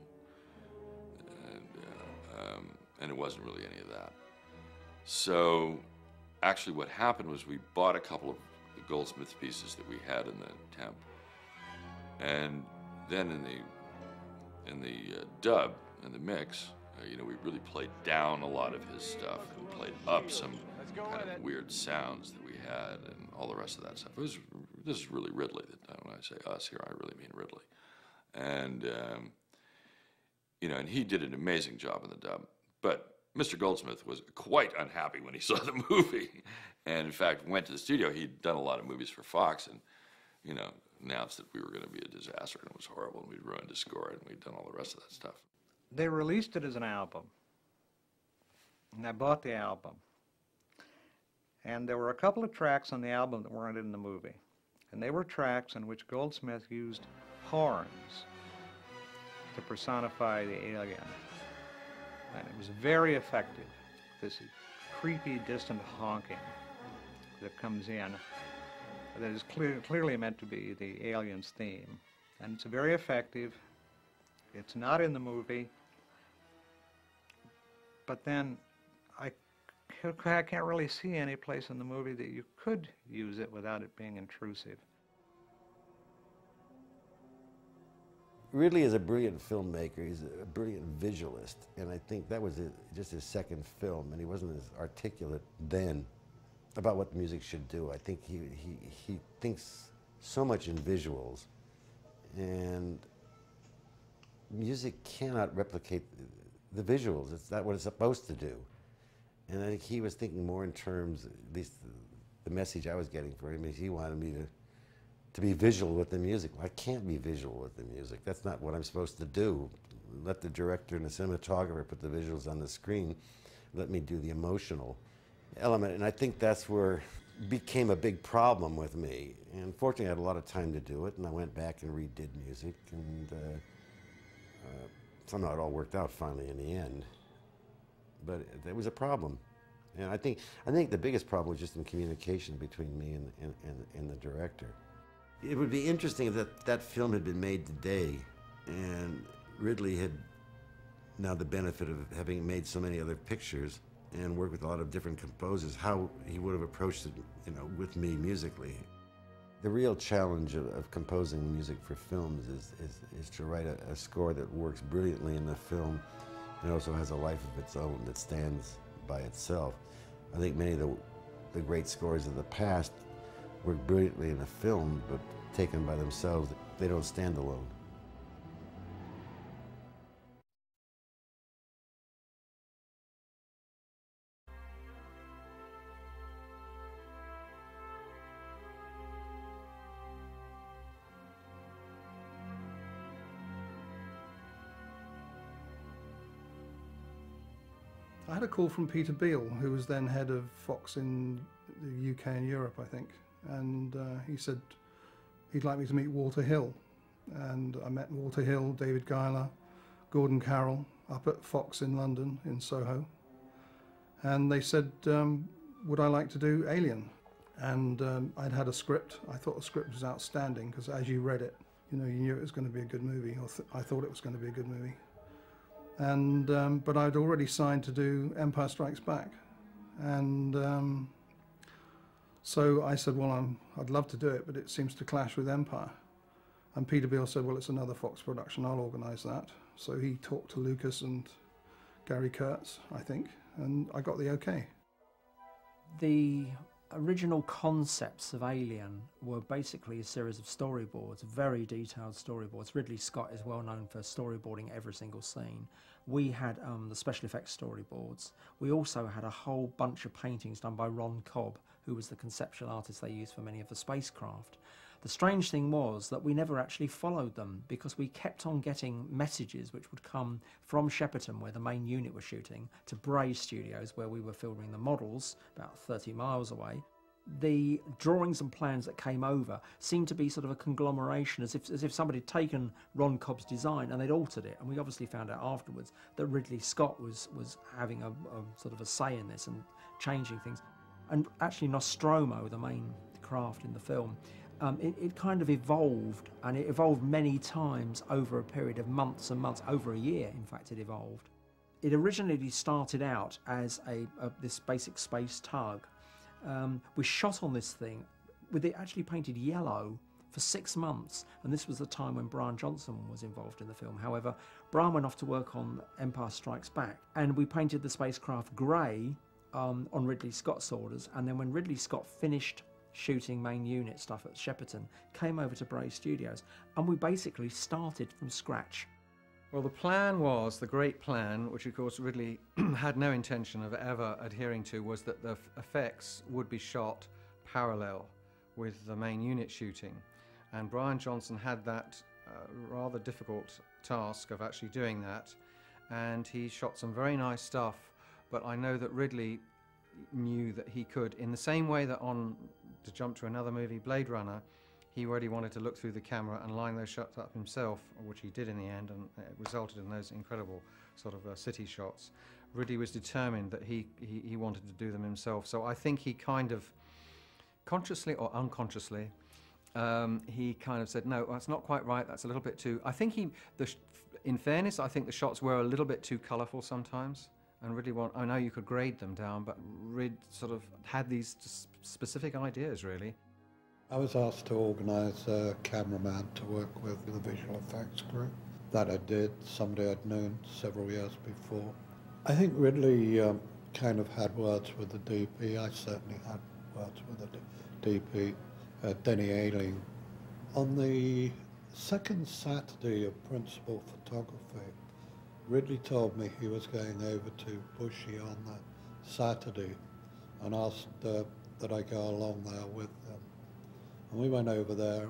and it wasn't really any of that. So actually what happened was we bought a couple of the Goldsmith pieces that we had in the temp, and then in the dub, in the mix, you know, we really played down a lot of his stuff and played up some kind of weird sounds that we had and all the rest of that stuff. This is really Ridley. When I say us here, I really mean Ridley. And, you know, and he did an amazing job in the dub. But Mr. Goldsmith was quite unhappy when he saw the movie. And in fact, went to the studio. He'd done a lot of movies for Fox and, you know, announced that we were going to be a disaster and it was horrible and we'd ruined his score and we'd done all the rest of that stuff. They released it as an album, and I bought the album. And there were a couple of tracks on the album that weren't in the movie. And they were tracks in which Goldsmith used horns to personify the alien. And it was very effective, this creepy, distant honking that comes in that is clearly meant to be the alien's theme. And it's very effective. It's not in the movie. But then I can't really see any place in the movie that you could use it without it being intrusive. Ridley is a brilliant filmmaker. He's a brilliant visualist, and I think that was just his second film, and he wasn't as articulate then about what the music should do. I think he thinks so much in visuals, and music cannot replicate the visuals. It's not what it's supposed to do. And I think he was thinking more in terms, at least the message I was getting for him is he wanted me to be visual with the music. Well, I can't be visual with the music. That's not what I'm supposed to do. Let the director and the cinematographer put the visuals on the screen. Let me do the emotional element. And I think that's where it became a big problem with me. And fortunately, I had a lot of time to do it, and I went back and redid music, and somehow it all worked out finally in the end. But there was a problem. And I think the biggest problem was just in communication between me and the director. It would be interesting if that film had been made today and Ridley had now the benefit of having made so many other pictures and worked with a lot of different composers, how he would have approached it, you know, with me musically. The real challenge of composing music for films is to write a score that works brilliantly in the film and also has a life of its own that stands by itself. I think many of the great scores of the past work brilliantly in a film, but taken by themselves, they don't stand alone. I had a call from Peter Beale, who was then head of Fox in the UK and Europe, I think, and he said he'd like me to meet Walter Hill. And I met Walter Hill, David Giler, Gordon Carroll up at Fox in London, in Soho. And they said, would I like to do Alien? And I'd had a script. I thought the script was outstanding, because as you read it, you know, you knew it was going to be a good movie, or I thought it was going to be a good movie. And but I'd already signed to do Empire Strikes Back. And so I said, well, I'd love to do it, but it seems to clash with Empire. And Peter Beale said, well, it's another Fox production, I'll organise that. So he talked to Lucas and Gary Kurtz, I think, and I got the okay. The original concepts of Alien were basically a series of storyboards, very detailed storyboards. Ridley Scott is well known for storyboarding every single scene. We had the special effects storyboards. We also had a whole bunch of paintings done by Ron Cobb, who was the conceptual artist they used for many of the spacecraft. The strange thing was that we never actually followed them, because we kept on getting messages which would come from Shepperton, where the main unit was shooting, to Bray Studios, where we were filming the models, about 30 miles away. The drawings and plans that came over seemed to be sort of a conglomeration, as if somebody had taken Ron Cobb's design and they'd altered it. And we obviously found out afterwards that Ridley Scott was having a sort of a say in this and changing things. And actually Nostromo, the main craft in the film, it kind of evolved, and it evolved many times over a period of months and months, over a year in fact it evolved. It originally started out as this basic space tug. We shot on this thing with it actually painted yellow for 6 months, and this was the time when Brian Johnson was involved in the film. However, Brian went off to work on Empire Strikes Back, and we painted the spacecraft grey on Ridley Scott's orders, and then when Ridley Scott finished shooting main unit stuff at Shepperton, came over to Bray Studios, and we basically started from scratch. Well, the plan was, the great plan, which of course Ridley had no intention of ever adhering to, was that the effects would be shot parallel with the main unit shooting. And Brian Johnson had that rather difficult task of actually doing that. And he shot some very nice stuff, but I know that Ridley knew that he could, in the same way that to jump to another movie, Blade Runner, he already wanted to look through the camera and line those shots up himself, which he did in the end, and it resulted in those incredible sort of city shots. Ridley was determined that he wanted to do them himself, so I think he kind of, consciously or unconsciously, he kind of said, no, that's not quite right, that's a little bit too... I think in fairness, I think the shots were a little bit too colourful sometimes, and Ridley I know you could grade them down, but Rid sort of had these specific ideas, really. I was asked to organise a cameraman to work with the visual effects crew. That I did, somebody I'd known several years before. I think Ridley kind of had words with the DP. I certainly had words with the DP, Denny Ailing. On the second Saturday of principal photography, Ridley told me he was going over to Bushy on the Saturday and asked that I go along there with them. And we went over there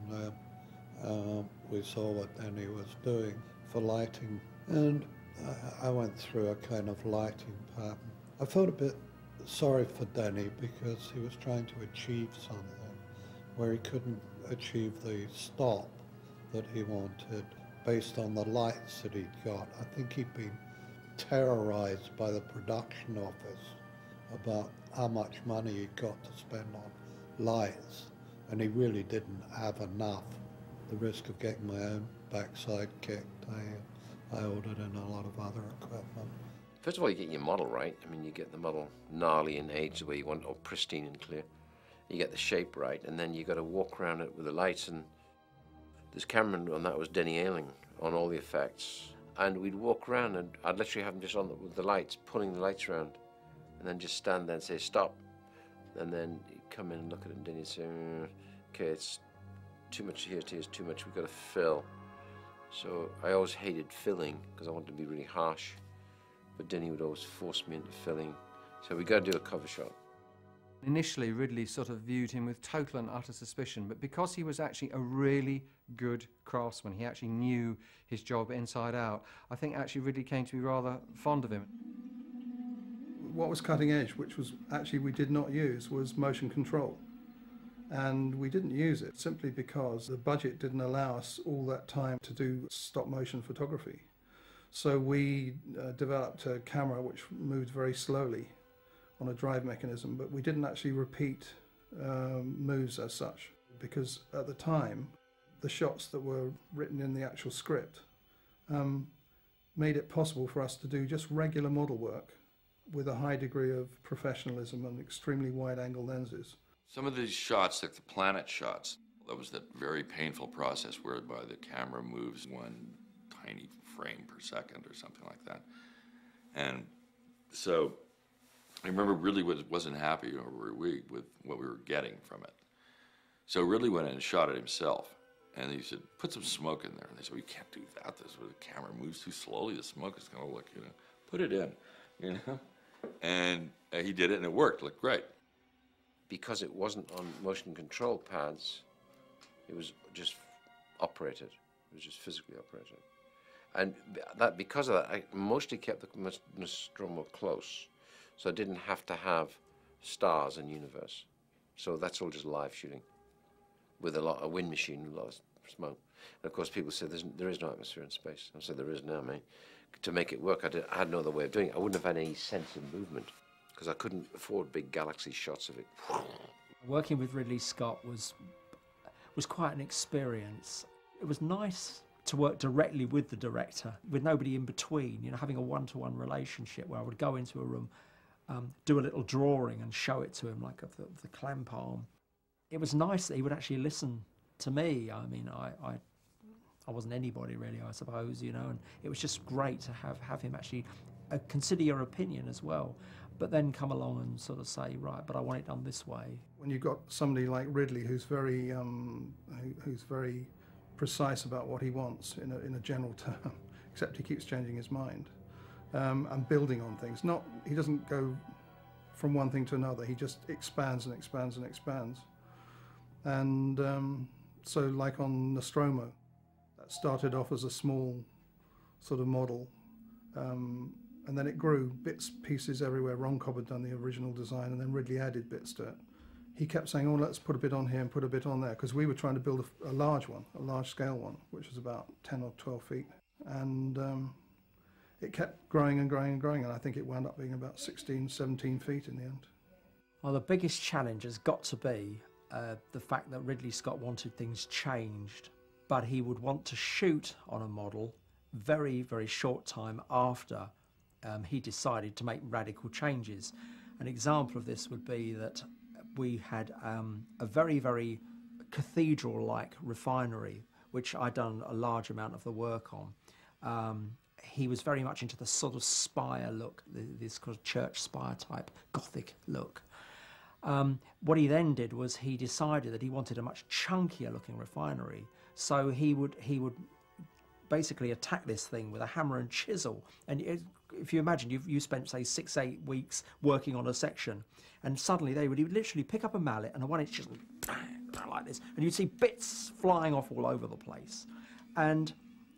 and we saw what Denny was doing for lighting. And I went through a kind of lighting pattern. I felt a bit sorry for Denny because he was trying to achieve something where he couldn't achieve the stop that he wanted based on the lights that he'd got. I think he'd been terrorized by the production office about how much money he'd got to spend on lights. And he really didn't have enough. The risk of getting my own backside kicked, I ordered in a lot of other equipment. First of all, you get your model right. I mean, you get the model gnarly and aged the way you want it, or pristine and clear. You get the shape right, and then you got to walk around it with the lights. And this cameraman on that was Denny Ailing on all the effects. And we'd walk around, and I'd literally have him just on with the lights, pulling the lights around, and then just stand there and say, stop. And then he'd come in and look at it, and Denny'd say, okay, it's too much here, here's too much, we've got to fill. So I always hated filling, because I wanted to be really harsh. But Denny would always force me into filling. So we got to do a cover shot. Initially, Ridley sort of viewed him with total and utter suspicion, but because he was actually a really good craftsman, he actually knew his job inside out, I think actually Ridley came to be rather fond of him. what was cutting edge, which was actually we did not use, was motion control. And we didn't use it simply because the budget didn't allow us all that time to do stop motion photography. So we developed a camera which moved very slowly on a drive mechanism, but we didn't actually repeat moves as such, because at the time the shots that were written in the actual script made it possible for us to do just regular model work with a high degree of professionalism and extremely wide-angle lenses. Some of these shots, like the planet shots, that was that very painful process whereby the camera moves one tiny frame per second or something like that. And so I remember really wasn't happy over a week with what we were getting from it. So Ridley went in and shot it himself. And he said, put some smoke in there. And they said, we can't do that. This the camera moves too slowly. The smoke is going to look, you know, put it in, you know. And he did it, and it worked. It looked great. Because it wasn't on motion control pads, it was just operated. It was just physically operated. And that, because of that, I mostly kept the Nostromo close. So I didn't have to have stars and universe. So that's all just live shooting with a wind machine, a lot of smoke. And of course, people say there is no atmosphere in space. I said, there is now, mate. To make it work, I had no other way of doing it. I wouldn't have had any sense of movement because I couldn't afford big galaxy shots of it. Working with Ridley Scott was quite an experience. It was nice to work directly with the director, with nobody in between, you know, having a one-to-one relationship where I would go into a room, do a little drawing and show it to him, like of the clamp arm. It was nice that he would actually listen to me. I mean, I wasn't anybody really, I suppose, you know, and it was just great to have him actually consider your opinion as well, but then come along and sort of say, right, but I want it done this way. When you've got somebody like Ridley who's very precise about what he wants in a general term, except he keeps changing his mind and building on things. He doesn't go from one thing to another. He just expands and expands and expands. And so, like on Nostromo, that started off as a small sort of model, and then it grew, bits, pieces everywhere. Ron Cobb had done the original design, and then Ridley added bits to it. He kept saying, oh, let's put a bit on here and put a bit on there, because we were trying to build a large one, a large-scale one, which was about 10 or 12 feet. And it kept growing and growing and growing, and I think it wound up being about 16, 17 feet in the end. Well, the biggest challenge has got to be the fact that Ridley Scott wanted things changed, but he would want to shoot on a model very, very short time after he decided to make radical changes. An example of this would be that we had a very, very cathedral-like refinery, which I'd done a large amount of the work on. He was very much into the sort of spire look, this kind of church spire type Gothic look. What he then did was he decided that he wanted a much chunkier looking refinery, so he would basically attack this thing with a hammer and chisel. And if you imagine you spent say 6-8 weeks working on a section, and suddenly he would literally pick up a mallet and a 1-inch chisel, like this, and you'd see bits flying off all over the place. And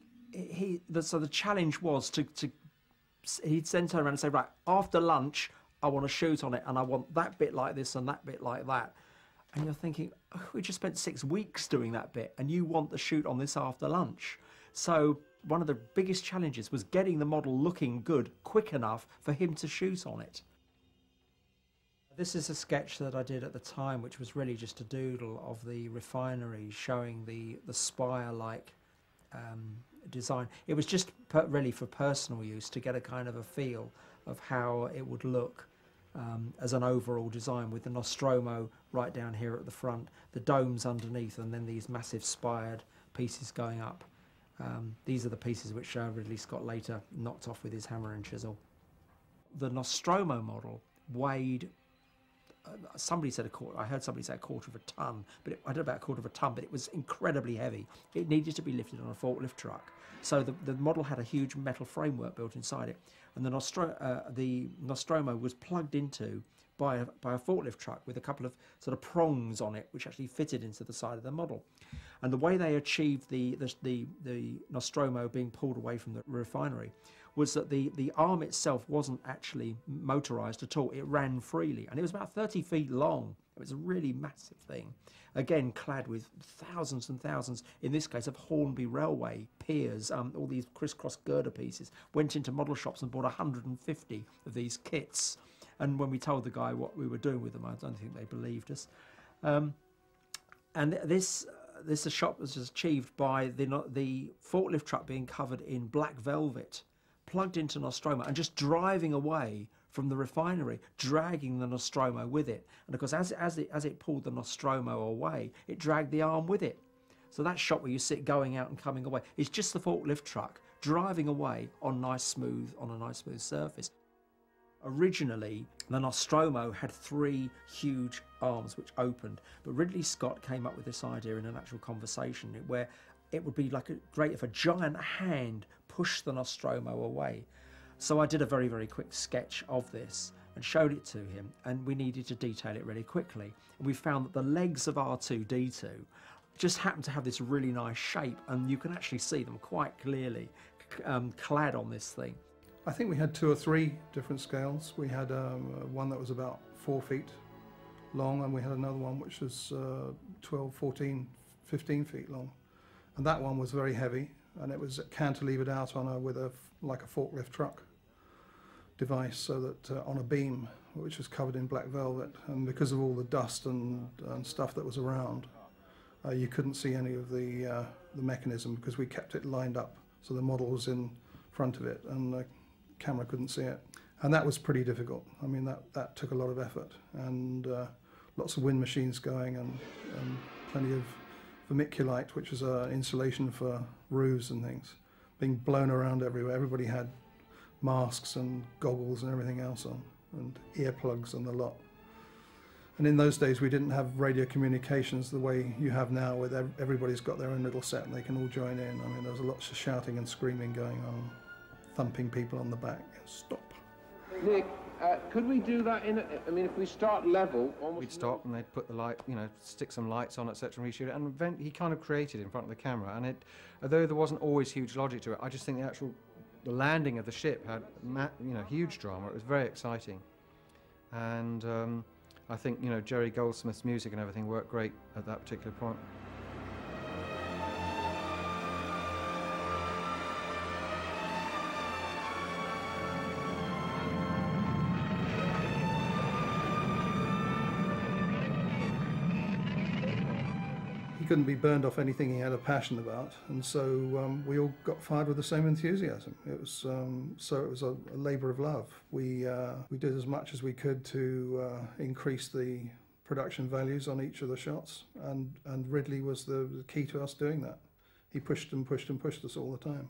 so the challenge was he'd then turn around and say, right, after lunch I want to shoot on it, and I want that bit like this and that bit like that. And you're thinking, oh, we just spent 6 weeks doing that bit, and you want the shoot on this after lunch. So one of the biggest challenges was getting the model looking good quick enough for him to shoot on it. This is a sketch that I did at the time, which was really just a doodle of the refinery showing the spire-like design. It was just really for personal use, to get a kind of a feel of how it would look as an overall design, with the Nostromo right down here at the front, the domes underneath, and then these massive spired pieces going up. These are the pieces which Ridley Scott later knocked off with his hammer and chisel. The Nostromo model weighed, somebody said I heard somebody say 1/4 of a ton, but I don't know about 1/4 of a ton, but it was incredibly heavy. It needed to be lifted on a forklift truck. So the model had a huge metal framework built inside it, and the Nostromo was plugged into by a forklift truck with a couple of sort of prongs on it, which actually fitted into the side of the model. And the way they achieved the Nostromo being pulled away from the refinery was that the arm itself wasn't actually motorized at all. It ran freely, and it was about 30 feet long. It was a really massive thing. Again, clad with thousands and thousands, in this case, of Hornby Railway piers, all these crisscross girder pieces. Went into model shops and bought 150 of these kits. And when we told the guy what we were doing with them, I don't think they believed us. And this shot was achieved by the forklift truck being covered in black velvet, plugged into Nostromo, and just driving away from the refinery, dragging the Nostromo with it. And of course, as it pulled the Nostromo away, it dragged the arm with it. So that shot where you see it going out and coming away is just the forklift truck driving away on a nice smooth surface. Originally, the Nostromo had 3 huge arms which opened, but Ridley Scott came up with this idea in an actual conversation where it would be great if a giant hand pushed the Nostromo away. So I did a very, very quick sketch of this and showed it to him, and we needed to detail it really quickly. And we found that the legs of R2-D2 just happened to have this really nice shape, and you can actually see them quite clearly clad on this thing. I think we had 2 or 3 different scales. We had one that was about 4 feet long, and we had another one which was 12, 14, 15 feet long. And that one was very heavy, and it was cantilevered out on like a forklift truck device, so that on a beam which was covered in black velvet, and because of all the dust and stuff that was around, you couldn't see any of the mechanism, because we kept it lined up so the model was in front of it and the camera couldn't see it. And that was pretty difficult. I mean, that took a lot of effort, and lots of wind machines going, and plenty of vermiculite, which is insulation for roofs and things, being blown around everywhere. Everybody had masks and goggles and everything else on, and earplugs and the lot. And in those days we didn't have radio communications the way you have now, where everybody's got their own little set and they can all join in. I mean, there was lots of shouting and screaming going on, thumping people on the back. Stop. Nick, could we do that I mean, if we start level, we'd stop and they'd put the light, stick some lights on, etc., and reshoot it. And he kind of created in front of the camera. And although there wasn't always huge logic to it, I just think the landing of the ship had, huge drama. It was very exciting. And I think, Jerry Goldsmith's music and everything worked great at that particular point. He couldn't be burned off anything he had a passion about, and so we all got fired with the same enthusiasm. It was so it was a labour of love. We did as much as we could to increase the production values on each of the shots, and Ridley was the key to us doing that. He pushed and pushed and pushed us all the time.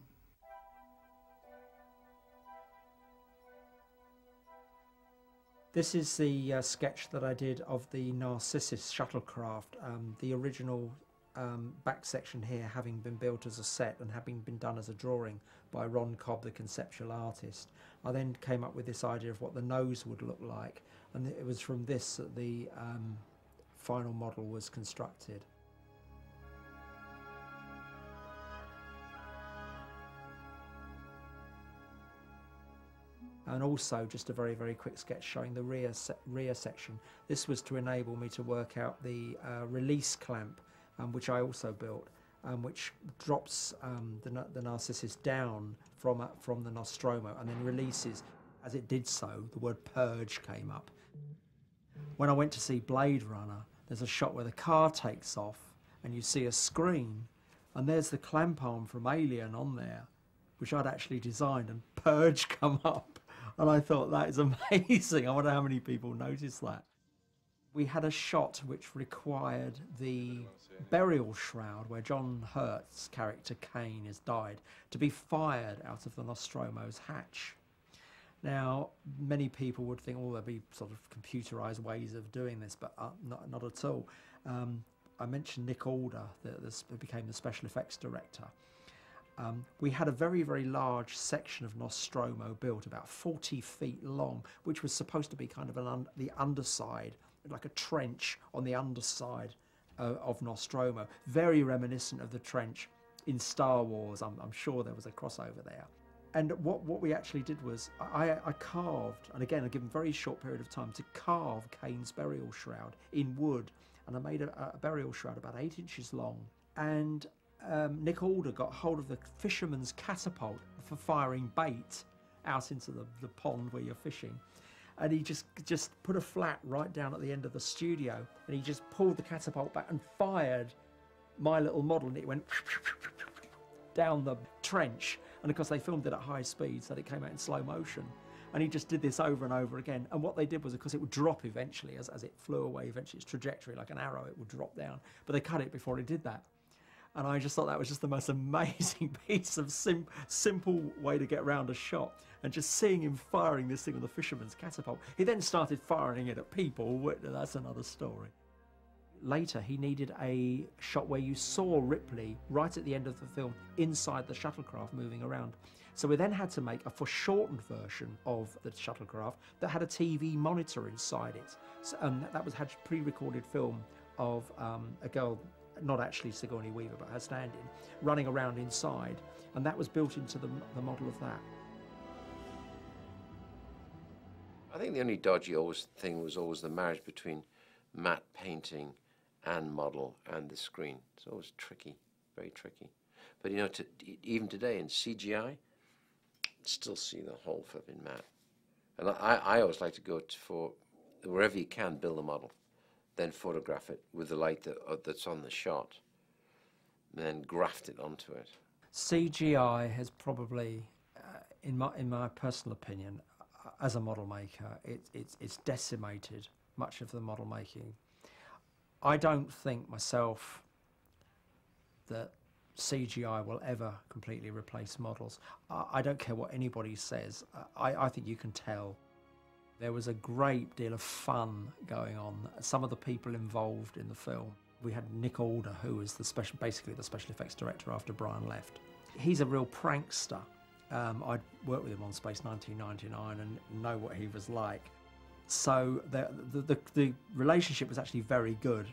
This is the sketch that I did of the Narcissus shuttlecraft, the original back section here having been built as a set and having been done as a drawing by Ron Cobb, the conceptual artist. I then came up with this idea of what the nose would look like, and it was from this that the final model was constructed. And also just a very, very quick sketch showing the rear section. This was to enable me to work out the release clamp, which I also built, which drops the Narcissus down from the Nostromo and then releases. As it did so, the word purge came up. When I went to see Blade Runner, there's a shot where the car takes off and you see a screen, and there's the clamp arm from Alien on there, which I'd actually designed, and purge come up. And I thought, that is amazing. I wonder how many people noticed that. We had a shot which required the burial shroud where John Hurt's character Kane has died to be fired out of the Nostromo's hatch. Now, many people would think, oh, there'd be sort of computerized ways of doing this, but not at all. I mentioned Nick Alder, that became the special effects director. We had a very, very large section of Nostromo built, about 40 feet long, which was supposed to be kind of the underside, like a trench on the underside of Nostromo, very reminiscent of the trench in Star Wars. I'm sure there was a crossover there. And what we actually did was I carved, and again I give a very short period of time to carve Kane's burial shroud in wood, and I made a burial shroud about 8 inches long. And Nick Alder got hold of the fisherman's catapult for firing bait out into the pond where you're fishing, and he just put a flat right down at the end of the studio, and he just pulled the catapult back and fired my little model, and it went down the trench. And of course they filmed it at high speed, so it came out in slow motion. And he just did this over and over again. And what they did was, of course, it would drop eventually as it flew away, eventually its trajectory, like an arrow, it would drop down. But they cut it before it did that. And I just thought that was just the most amazing piece of simple way to get around a shot. And just seeing him firing this thing with the fisherman's catapult. He then started firing it at people. That's another story. Later, he needed a shot where you saw Ripley right at the end of the film inside the shuttlecraft moving around. So we then had to make a foreshortened version of the shuttlecraft that had a TV monitor inside it. So, that had pre-recorded film of a girl, not actually Sigourney Weaver, but her stand-in, running around inside. And that was built into the model of that. I think the only dodgy thing was always the marriage between matte painting and model and the screen. It's always tricky, very tricky. But you know, even today in CGI, still see the whole flipping matte. And I always like to go for wherever you can build a model, then photograph it with the light that's on the shot, and then graft it onto it. CGI has probably, in my personal opinion, as a model maker, it's decimated much of the model making. I don't think myself that CGI will ever completely replace models. I don't care what anybody says. I think you can tell. There was a great deal of fun going on. Some of the people involved in the film. We had Nick Alder, who was basically the special effects director after Brian left. He's a real prankster. I'd worked with him on Space 1999 and know what he was like. So the relationship was actually very good.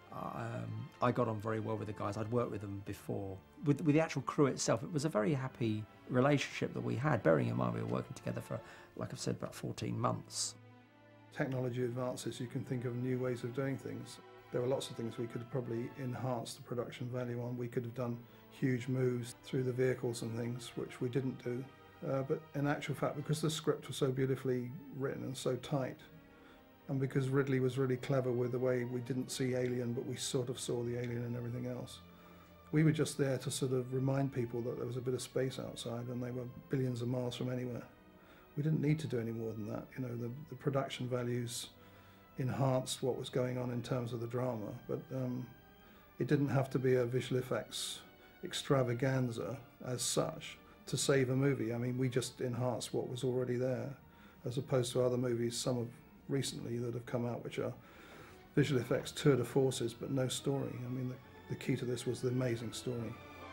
I got on very well with the guys. I'd worked with them before. With the actual crew itself, it was a very happy relationship that we had, bearing in mind we were working together for, like I've said, about 14 months. Technology advances, you can think of new ways of doing things. There were lots of things we could have probably enhanced the production value on. We could have done huge moves through the vehicles and things, which we didn't do. But in actual fact, because the script was so beautifully written and so tight, and because Ridley was really clever with the way we didn't see Alien, but we sort of saw the alien and everything else, we were just there to sort of remind people that there was a bit of space outside and they were billions of miles from anywhere. We didn't need to do any more than that. You know, the production values enhanced what was going on in terms of the drama, but it didn't have to be a visual effects extravaganza as such to save a movie. I mean, we just enhanced what was already there, as opposed to other movies, some of recently that have come out, which are visual effects tour de forces, but no story. I mean, the key to this was the amazing story.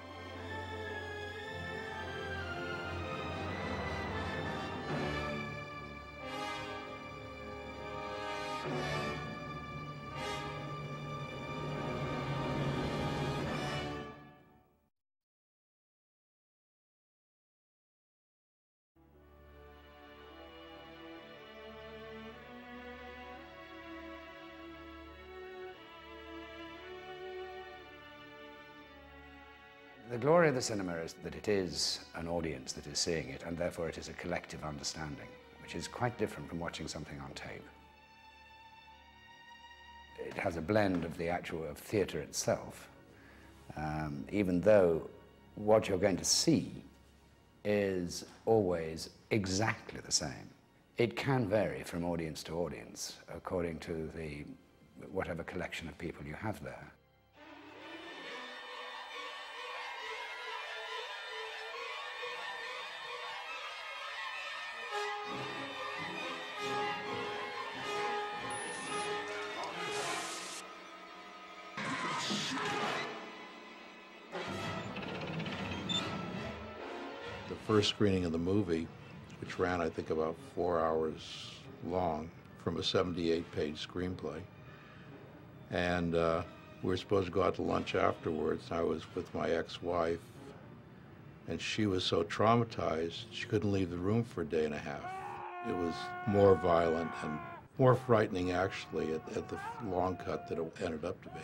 The glory of the cinema is that it is an audience that is seeing it, and therefore it is a collective understanding, which is quite different from watching something on tape. It has a blend of the actual theatre itself, even though what you're going to see is always exactly the same. It can vary from audience to audience according to whatever collection of people you have there. first screening of the movie, which ran, I think, about 4 hours long, from a 78-page screenplay. And we were supposed to go out to lunch afterwards. I was with my ex-wife, and she was so traumatized, she couldn't leave the room for a day and a half. It was more violent and more frightening, actually, at the long cut that it ended up to be.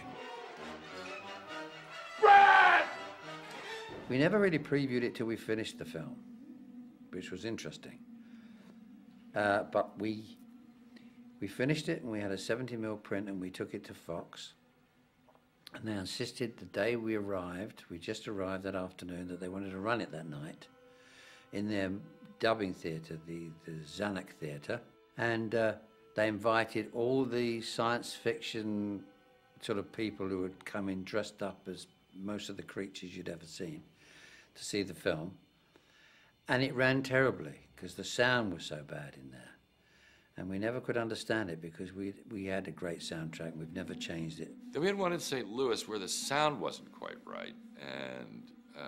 We never really previewed it till we finished the film, which was interesting. But we finished it, and we had a 70mm print, and we took it to Fox. And they insisted the day we arrived, we just arrived that afternoon, that they wanted to run it that night in their dubbing theatre, the Zanuck Theatre. And they invited all the science fiction sort of people who had come in dressed up as most of the creatures you'd ever seen to see the film. And it ran terribly because the sound was so bad in there. And we never could understand it because we had a great soundtrack. We've never changed it. Then we had one in St. Louis where the sound wasn't quite right, and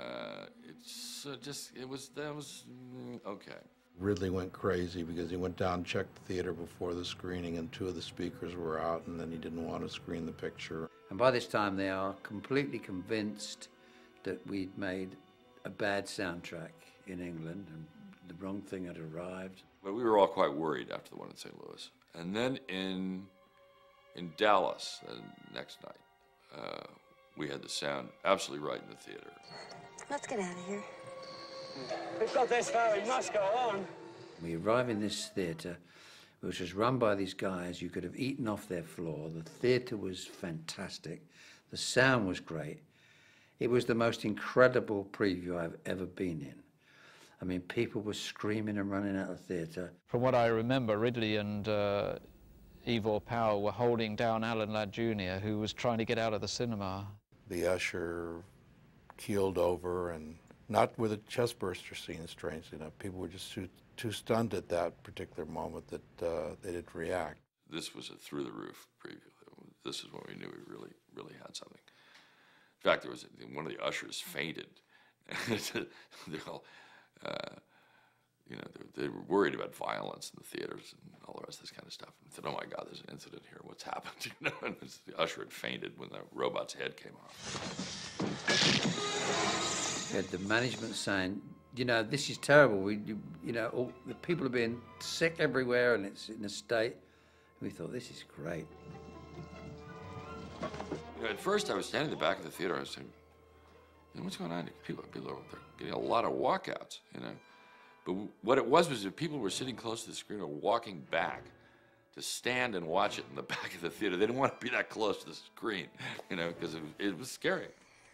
that was okay. Ridley went crazy because he went down and checked the theater before the screening, and 2 of the speakers were out, and then he didn't want to screen the picture. And by this time, they are completely convinced that we'd made a bad soundtrack in England, and the wrong thing had arrived. But we were all quite worried after the one in St. Louis. And then in Dallas, the next night, we had the sound absolutely right in the theater. Let's get out of here. We've got this far, we must go on. We arrive in this theatre, which was run by these guys. You could have eaten off their floor. The theatre was fantastic. The sound was great. It was the most incredible preview I've ever been in. I mean, people were screaming and running out of the theatre. From what I remember, Ridley and Ivor Powell were holding down Alan Ladd Jr., who was trying to get out of the cinema. The usher keeled over, and not with a chestburster scene, strangely enough. People were just too stunned at that particular moment that they didn't react. This was a through-the-roof preview. This is when we knew we really had something. In fact, there was one of the ushers fainted. They all, they were worried about violence in the theaters and all the rest of this kind of stuff. And said, "Oh my God, there's an incident here. What's happened?" And the usher had fainted when the robot's head came off. You had the management saying, this is terrible. All the people are being sick everywhere, and it's in a state. And we thought, this is great. At first, I was standing in the back of the theater. I was saying, "What's going on? People are getting a lot of walkouts, But what it was that people were sitting close to the screen or walking back to stand and watch it in the back of the theater. They didn't want to be that close to the screen, because it was scary.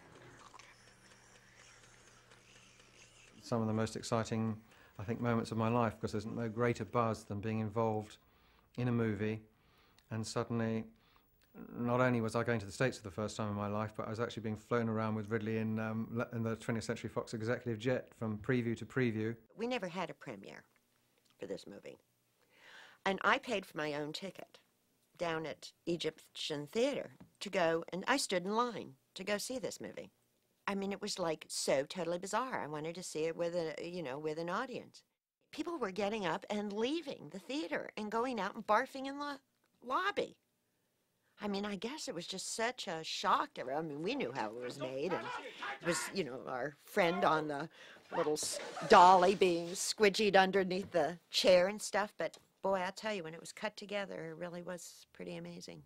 Some of the most exciting, I think, moments of my life, because there's no greater buzz than being involved in a movie, and suddenly, not only was I going to the States for the first time in my life, but I was actually being flown around with Ridley in the 20th Century Fox executive jet from preview to preview. We never had a premiere for this movie. And I paid for my own ticket down at Egyptian Theatre to go, and I stood in line to go see this movie. I mean, it was like so totally bizarre. I wanted to see it with with an audience. People were getting up and leaving the theater and going out and barfing in the lobby. I mean, I guess it was just such a shock. I mean, we knew how it was made, and it was, our friend on the little dolly being squidgied underneath the chair and stuff. But boy, I'll tell you, when it was cut together, it really was pretty amazing.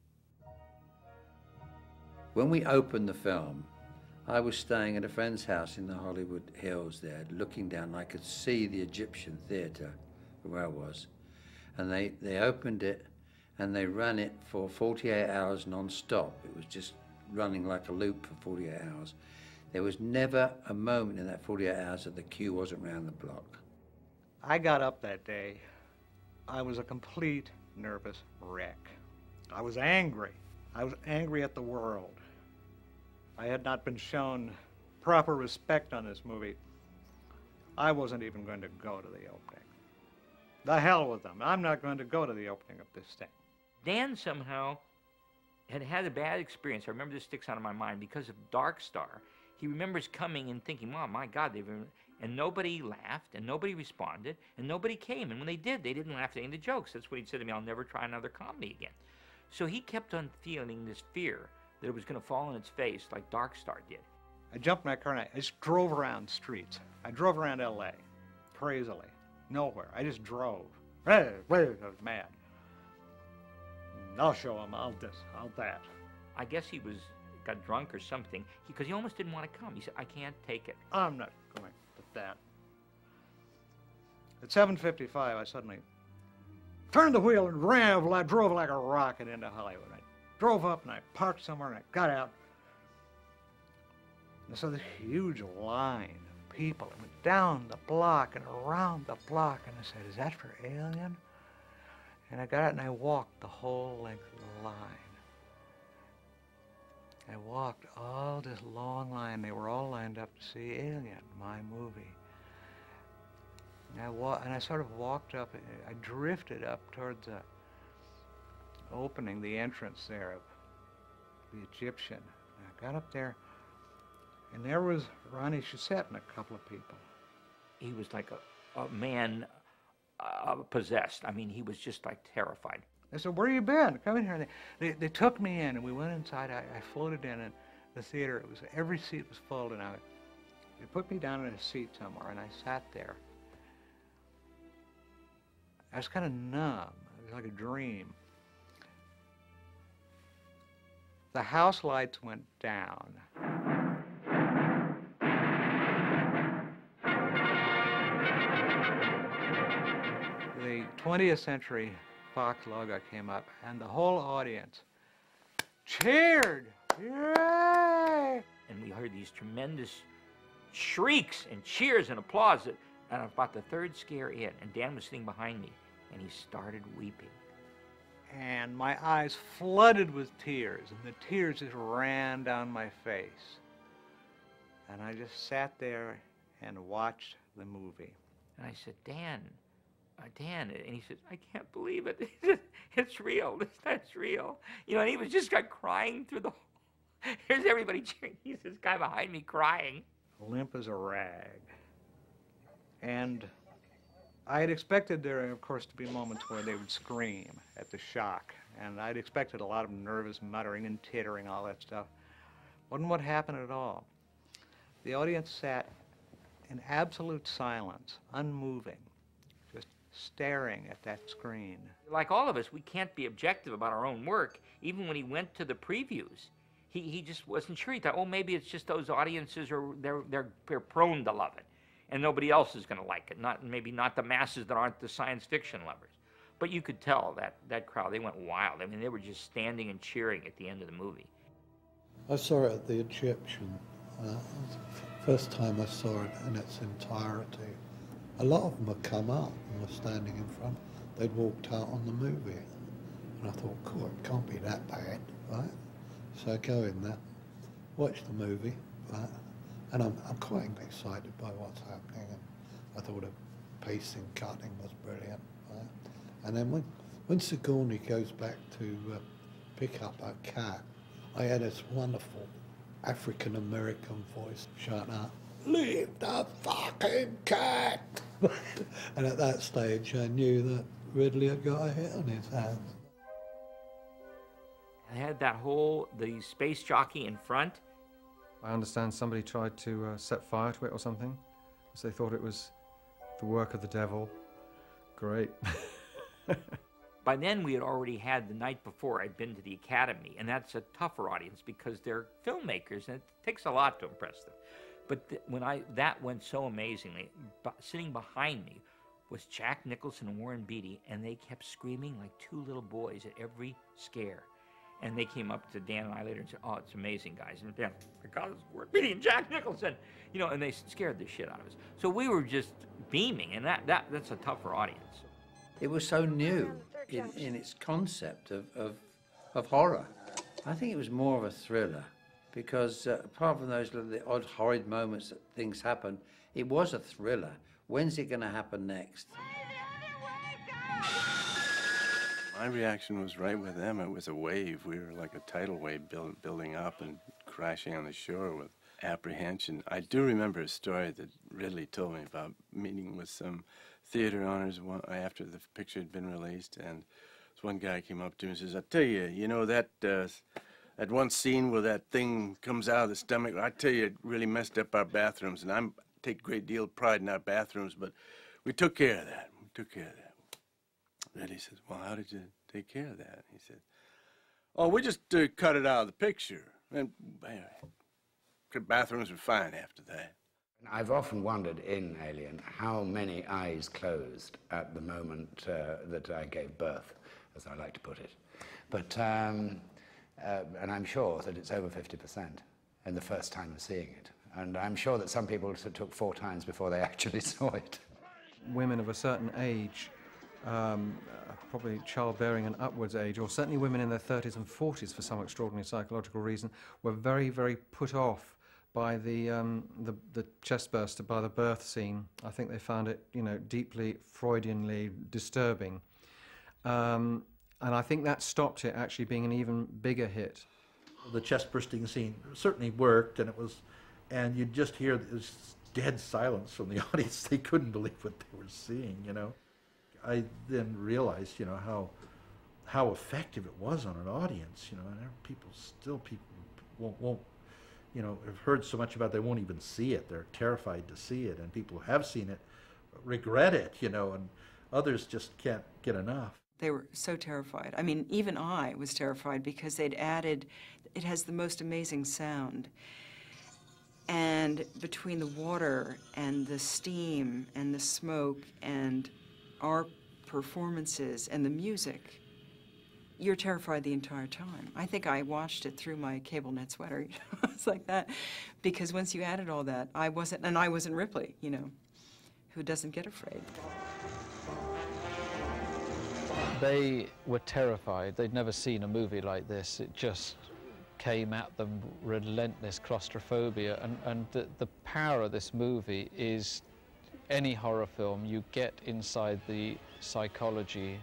When we opened the film, I was staying at a friend's house in the Hollywood Hills there, looking down. I could see the Egyptian Theatre where I was, and they opened it. And they ran it for 48 hours non-stop. It was just running like a loop for 48 hours. There was never a moment in that 48 hours that the queue wasn't round the block. I got up that day. I was a complete nervous wreck. I was angry. I was angry at the world. I had not been shown proper respect on this movie. I wasn't even going to go to the opening. The hell with them. I'm not going to go to the opening of this thing. Dan somehow had a bad experience. I remember this sticks out of my mind because of Dark Star. He remembers coming and thinking, "Oh my God, And nobody laughed, and nobody responded, and nobody came. And when they did, they didn't laugh at any of the jokes. That's what he said to me, I'll never try another comedy again. So he kept on feeling this fear that it was going to fall on its face like Dark Star did. I jumped in my car and I just drove around streets. I drove around L.A. crazily, nowhere. I just drove. I was mad. I'll show him, I'll this, I'll that. I guess he got drunk or something, because he almost didn't want to come. He said, I can't take it. I'm not going with that. At 7:55, I suddenly turned the wheel and ran. I drove like a rocket into Hollywood. I drove up and I parked somewhere and I got out. And I saw this huge line of people. It went down the block and around the block. And I said, is that for Alien? And I got out and I walked the whole length of the line. I walked all this long line. They were all lined up to see Alien, my movie. And I sort of walked up, I drifted up towards the opening, the entrance there of the Egyptian. And I got up there, and there was Ronnie Shusett and a couple of people. He was like a man possessed. I mean, he was just like terrified. I said, where you been? Come in here. And they took me in, and we went inside. I floated in, and the theater, every seat was full, and they put me down in a seat somewhere, and I sat there. I was kind of numb. It was like a dream. The house lights went down. The 20th Century Fox logo came up, and the whole audience cheered. Yay! And we heard these tremendous shrieks and cheers and applause. And about the third scare in, and Dan was sitting behind me, and he started weeping. And my eyes flooded with tears, and the tears just ran down my face. And I just sat there and watched the movie. And I said, Dan, and he said, I can't believe it. It's real. That's real. You know, and he was just like crying through the whole. Here's everybody cheering. He's this guy behind me crying. Limp as a rag. And I had expected there, of course, to be moments where they would scream at the shock. And I'd expected a lot of nervous muttering and tittering, all that stuff. Wasn't what happened at all. The audience sat in absolute silence, unmoving, just staring at that screen. Like all of us, we can't be objective about our own work. Even when he went to the previews, he just wasn't sure. He thought, oh, maybe it's just those audiences, or they're prone to love it. And nobody else is going to like it, maybe not the masses that aren't the science fiction lovers. But you could tell that crowd, they went wild. I mean, they were just standing and cheering at the end of the movie. I saw it at the Egyptian. It was the first time I saw it in its entirety. A lot of them had come up and were standing in front. They'd walked out on the movie. And I thought, cool, it can't be that bad, right? So I go in there, watch the movie, right? And I'm quite excited by what's happening, and I thought the pacing, cutting was brilliant. Right? And then when Sigourney goes back to pick up her cat, I had this wonderful African-American voice shouting out, "Leave the fucking cat!" And at that stage, I knew that Ridley had got a hit on his hands. I had the space jockey in front. I understand somebody tried to set fire to it or something, because they thought it was the work of the devil. Great. By then, we had already had, the night before, I'd been to the Academy, and that's a tougher audience because they're filmmakers, and it takes a lot to impress them. But that went so amazingly. Sitting behind me was Jack Nicholson and Warren Beatty, and they kept screaming like two little boys at every scare. And they came up to Dan and I later and said, "Oh, it's amazing, guys." And Dan, my God, it's Warren Beatty and Jack Nicholson, you know, and they scared the shit out of us. So we were just beaming, and that's a tougher audience. It was so new in its concept of horror. I think it was more of a thriller because apart from those little odd horrid moments that things happen, it was a thriller. When's it going to happen next? My reaction was right with them. It was a wave. We were like a tidal wave building up and crashing on the shore with apprehension. I do remember a story that Ridley told me about meeting with some theater owners after the picture had been released, and this one guy came up to me and says, "I tell you, you know that that one scene where that thing comes out of the stomach, I tell you, it really messed up our bathrooms, and I take a great deal of pride in our bathrooms, but we took care of that. We took care of that." Ridley says, "Well, how did you take care of that?" He said, "Oh, we just cut it out of the picture, and the bathrooms were fine after that." I've often wondered in Alien how many eyes closed at the moment that I gave birth, as I like to put it. But, and I'm sure that it's over 50% in the first time of seeing it. And I'm sure that some people took 4 times before they actually saw it. Women of a certain age, probably childbearing and upwards age, or certainly women in their 30s and 40s for some extraordinary psychological reason, were very, very put off by the chest burst, by the birth scene. I think they found it, you know, deeply Freudianly disturbing. And I think that stopped it actually being an even bigger hit. The chest bursting scene certainly worked, and you'd just hear this dead silence from the audience. They couldn't believe what they were seeing, you know. I then realized, you know, how effective it was on an audience, you know, and people won't you know, have heard so much about it, they won't even see it. They're terrified to see it, and people who have seen it regret it, you know, and others just can't get enough. They were so terrified. I mean, even I was terrified because they'd added, it has the most amazing sound. And between the water and the steam and the smoke and our performances and the music, you're terrified the entire time. I think I watched it through my cable net sweater. You know? It's like that. Because once you added all that, I wasn't Ripley, you know, who doesn't get afraid. They were terrified. They'd never seen a movie like this. It just came at them, relentless claustrophobia. And the power of this movie is any horror film, you get inside the psychology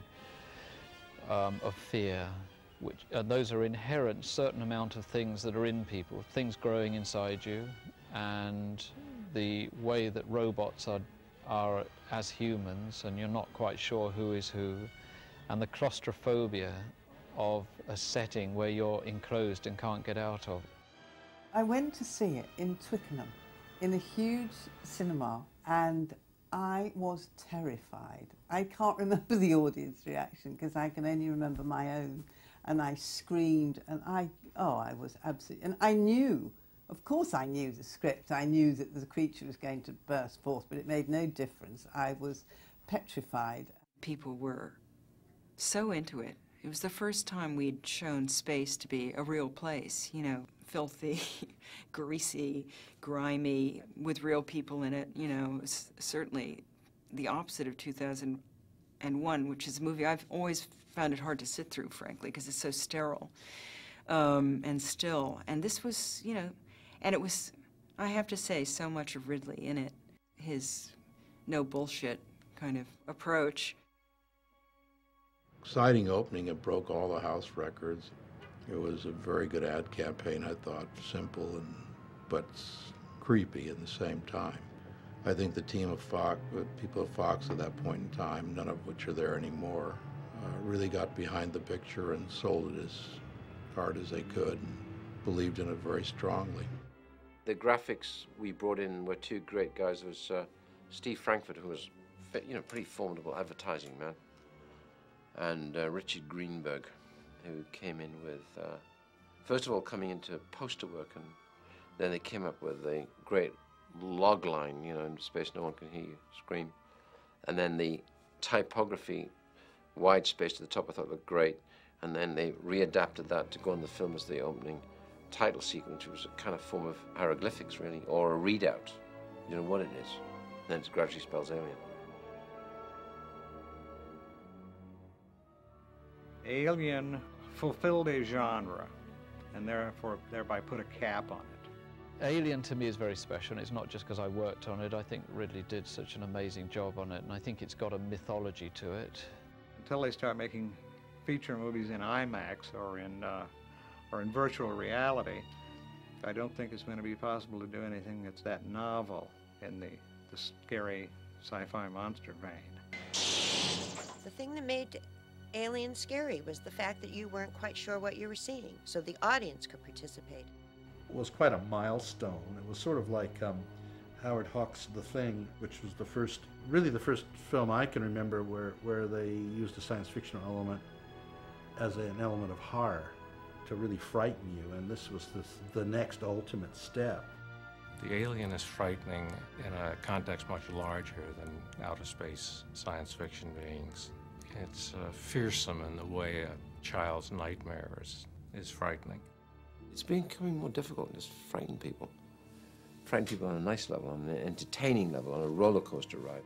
of fear, and those are inherent certain amount of things that are in people, things growing inside you, and the way that robots are as humans, and you're not quite sure who is who, and the claustrophobia of a setting where you're enclosed and can't get out of. I went to see it in Twickenham, in a huge cinema, and I was terrified. I can't remember the audience reaction because I can only remember my own. And I screamed, and I was absolutely, and I knew, of course I knew the script. I knew that the creature was going to burst forth, but it made no difference. I was petrified. People were so into it. It was the first time we'd shown space to be a real place, you know, filthy, greasy, grimy, with real people in it, you know. It was certainly the opposite of 2001, which is a movie I've always found it hard to sit through, frankly, because it's so sterile and still. And this was, you know, and it was, I have to say, so much of Ridley in it, his no bullshit kind of approach. Exciting opening. It broke all the house records. It was a very good ad campaign, I thought, simple but creepy at the same time. I think the team of Fox, people of Fox at that point in time, none of which are there anymore, really got behind the picture and sold it as hard as they could and believed in it very strongly. The graphics we brought in were 2 great guys. There was Steve Frankfurt, who was, you know, pretty formidable advertising man, and Richard Greenberg, who came in with, first of all, coming into poster work, and then they came up with a great log line, you know, in space no one can hear you scream. And then the typography, wide space to the top, I thought looked great. And then they readapted that to go on the film as the opening title sequence, which was a kind of form of hieroglyphics, really, or a readout. You know what it is. And then it gradually spells Alien. Alien fulfilled a genre, and therefore thereby put a cap on it. Alien to me is very special, and it's not just because I worked on it. I think Ridley did such an amazing job on it, and I think it's got a mythology to it. Until they start making feature movies in IMAX or in virtual reality, I don't think it's going to be possible to do anything that's that novel in the scary sci-fi monster vein. The thing that made Alien scary was the fact that you weren't quite sure what you were seeing, so the audience could participate. It was quite a milestone. It was sort of like Howard Hawks' The Thing, which was the first film I can remember where they used a science fiction element as an element of horror to really frighten you, and this was the next ultimate step. The alien is frightening in a context much larger than outer space science fiction beings. It's fearsome in the way a child's nightmare is frightening. It's becoming more difficult to just frighten people. Frighten people on a nice level, on an entertaining level, on a roller coaster ride.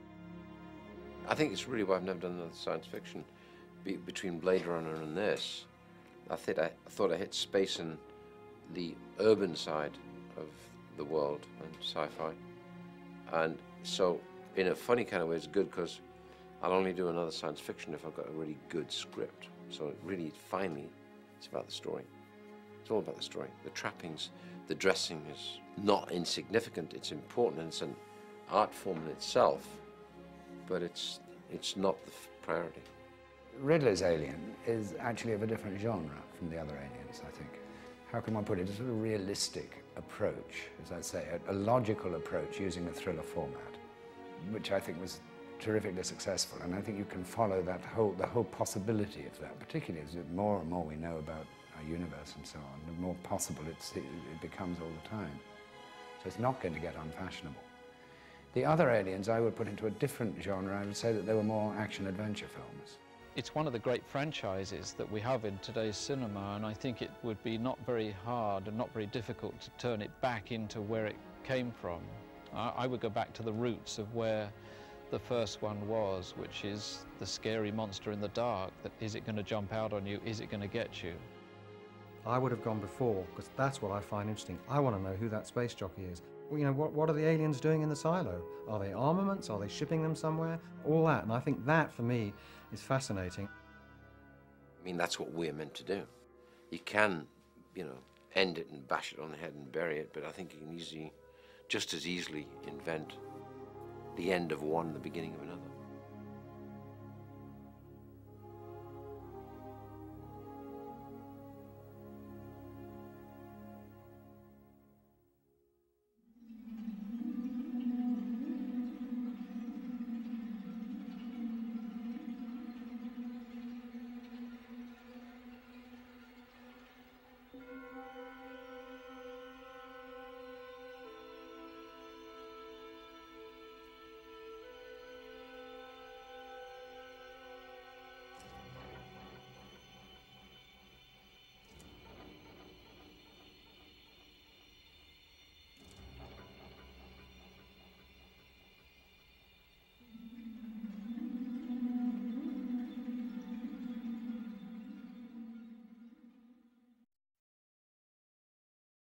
I think it's really why I've never done another science fiction. Between Blade Runner and this, I thought I hit space in the urban side of the world and sci-fi. And so, in a funny kind of way, it's good because I'll only do another science fiction if I've got a really good script. So really, finally, it's about the story. It's all about the story. The trappings, the dressing is not insignificant. It's important, and it's an art form in itself, but it's not the priority. Ridley's Alien is actually of a different genre from the other aliens, I think. How can one put it? It's a sort of realistic approach, as I say, a logical approach using a thriller format, which I think was terrifically successful, and I think you can follow the whole possibility of that, particularly as the more and more we know about our universe and so on, the more possible it becomes all the time. So it's not going to get unfashionable. The other aliens I would put into a different genre. I would say that they were more action-adventure films. It's one of the great franchises that we have in today's cinema, and I think it would be not very hard and not very difficult to turn it back into where it came from. I would go back to the roots of where the first one was, which is the scary monster in the dark. That is it going to jump out on you? Is it going to get you? I would have gone before, because that's what I find interesting. I want to know who that space jockey is. Well, you know, what are the aliens doing in the silo? Are they armaments? Are they shipping them somewhere? All that, and I think that, for me, is fascinating. I mean, that's what we're meant to do. You can, you know, end it and bash it on the head and bury it, but I think you can just as easily invent the end of one, the beginning of another.